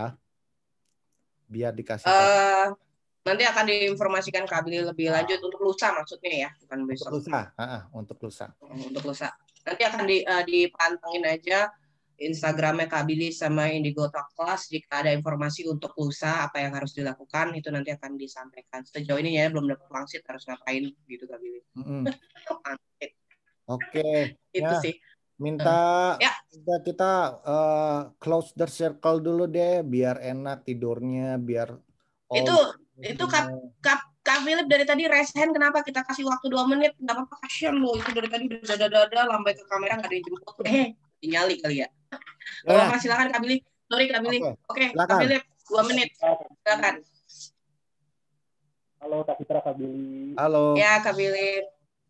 Biar dikasih tahu. Uh, nanti akan diinformasikan Kak Billy lebih lanjut untuk lusa maksudnya ya, bukan besok. Untuk lusa, uh, untuk lusa. Untuk lusa. Nanti akan di, uh, dipantengin aja Instagramnya Kak Billy sama Indigo Talk Class. Jika ada informasi untuk lusa apa yang harus dilakukan itu nanti akan disampaikan. Sejauh ini ya belum dapat pangsit harus ngapain gitu Kak Billy. Mm-hmm. Oke. Itu ya. sih. Minta ya. kita, kita uh, close the circle dulu deh biar enak tidurnya biar oh, itu itu Kak Kak Kak Philip dari tadi resen kenapa kita kasih waktu dua menit nggak apa-apa kasihan lo itu dari tadi udah dada-dada lambai ke kamera nggak ada yang jemput eh nyali kali ya. Oh ya. Silakan Kak Billy. Sorry Kak Billy. Oke okay. okay, Kak Philip dua menit silakan. Halo Kak Fitra, Kak Billy. Halo. Ya Kak Billy.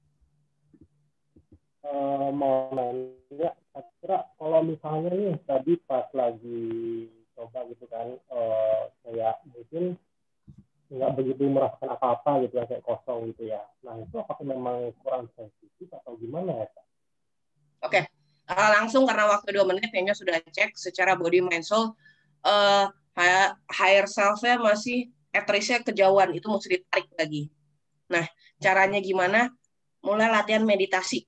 Uh, mau nanya, kira kalau misalnya nih tadi pas lagi coba gitu kan, uh, kayak mungkin nggak begitu merasakan apa-apa gitu ya, kayak kosong gitu ya. Nah itu apakah memang kurang sensitif atau gimana ya Kak? Oke, okay. uh, langsung karena waktu dua menit kayaknya sudah cek secara body mind soul, uh, higher self-nya masih etrisnya kejauhan, itu mesti ditarik lagi. Nah caranya gimana? Mulai latihan meditasi.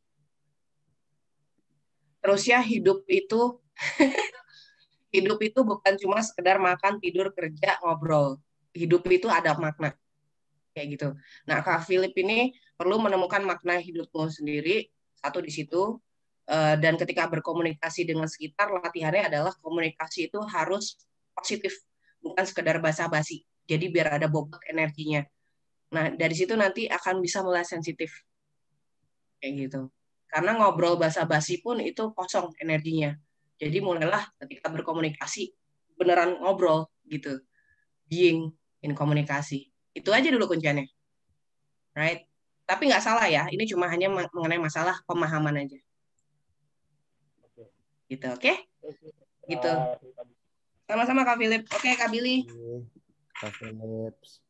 Terus ya hidup itu hidup itu bukan cuma sekedar makan, tidur, kerja, ngobrol. Hidup itu ada makna. Kayak gitu. Nah, Kak Philip ini perlu menemukan makna hidupmu sendiri, satu di situ. Dan ketika berkomunikasi dengan sekitar, latihannya adalah komunikasi itu harus positif, bukan sekedar basa-basi. Jadi biar ada bobot energinya. Nah, dari situ nanti akan bisa mulai sensitif. Kayak gitu. Karena ngobrol basa-basi pun itu kosong energinya. Jadi mulailah ketika berkomunikasi beneran ngobrol gitu. Being in komunikasi. Itu aja dulu kunciannya. Right? Tapi nggak salah ya. Ini cuma hanya mengenai masalah pemahaman aja. Gitu, oke? Okay? Gitu. Sama-sama Kak Philip. Oke, Kak Billy. Kak Philips.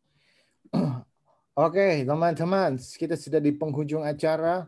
Oke, teman-teman, kita sudah di penghujung acara.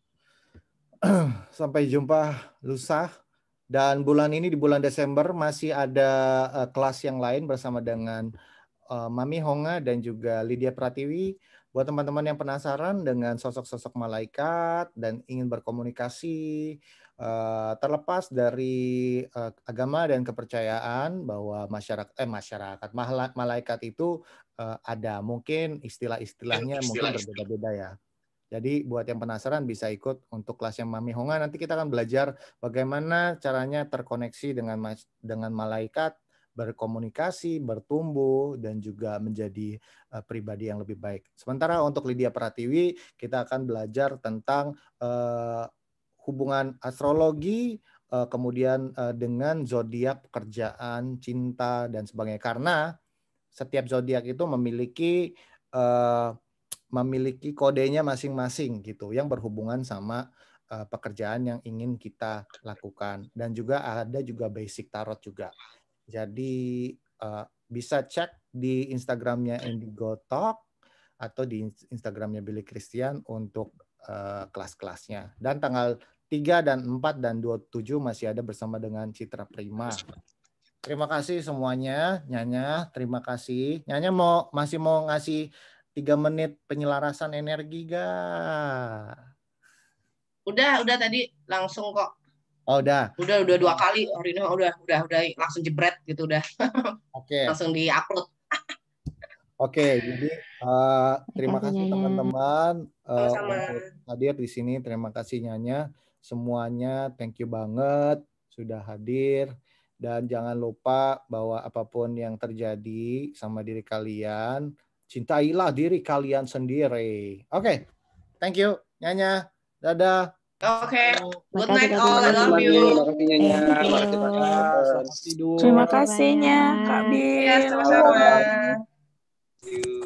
Sampai jumpa lusa. Dan bulan ini, di bulan Desember, masih ada uh, kelas yang lain bersama dengan uh, Mami Honga dan juga Lydia Pratiwi. Buat teman-teman yang penasaran dengan sosok-sosok malaikat dan ingin berkomunikasi, uh, terlepas dari uh, agama dan kepercayaan bahwa masyarakat, eh, masyarakat malaikat itu uh, ada. Mungkin istilah-istilahnya mungkin berbeda-beda ya. Jadi buat yang penasaran bisa ikut untuk kelas yang Mami Honga. Nanti kita akan belajar bagaimana caranya terkoneksi dengan dengan malaikat, berkomunikasi, bertumbuh, dan juga menjadi uh, pribadi yang lebih baik. Sementara untuk Lydia Pratiwi, kita akan belajar tentang uh, hubungan astrologi, uh, kemudian uh, dengan zodiak, pekerjaan, cinta, dan sebagainya. Karena setiap zodiak itu memiliki uh, memiliki kodenya masing-masing gitu yang berhubungan sama uh, pekerjaan yang ingin kita lakukan, dan juga ada juga basic tarot juga. Jadi uh, bisa cek di Instagramnya Indigo Talk atau di Instagramnya Billy Christian untuk uh, kelas-kelasnya. Dan tanggal tiga dan empat dan dua puluh tujuh masih ada bersama dengan Citra Prima. Terima kasih semuanya, Nyanya. Terima kasih. Nyanya mau masih mau ngasih tiga menit penyelarasan energi gak? Udah, udah tadi langsung kok. Oh, udah. Udah, udah dua kali hari ini udah, udah, udah langsung jebret gitu udah. Oke. Okay. Langsung di-upload. Oke, okay, jadi uh, terima kasih teman-teman uh, untuk hadir di sini. Terima kasih Nyanya. Semuanya thank you banget sudah hadir. Dan jangan lupa bahwa apapun yang terjadi sama diri kalian, cintailah diri kalian sendiri. Oke, okay. Thank you, Nyanya. Dadah. Oke, okay. Good night all. I love you. Selamat tidur. Terima kasih, Nya, Kak Bil. Iya, sama-sama.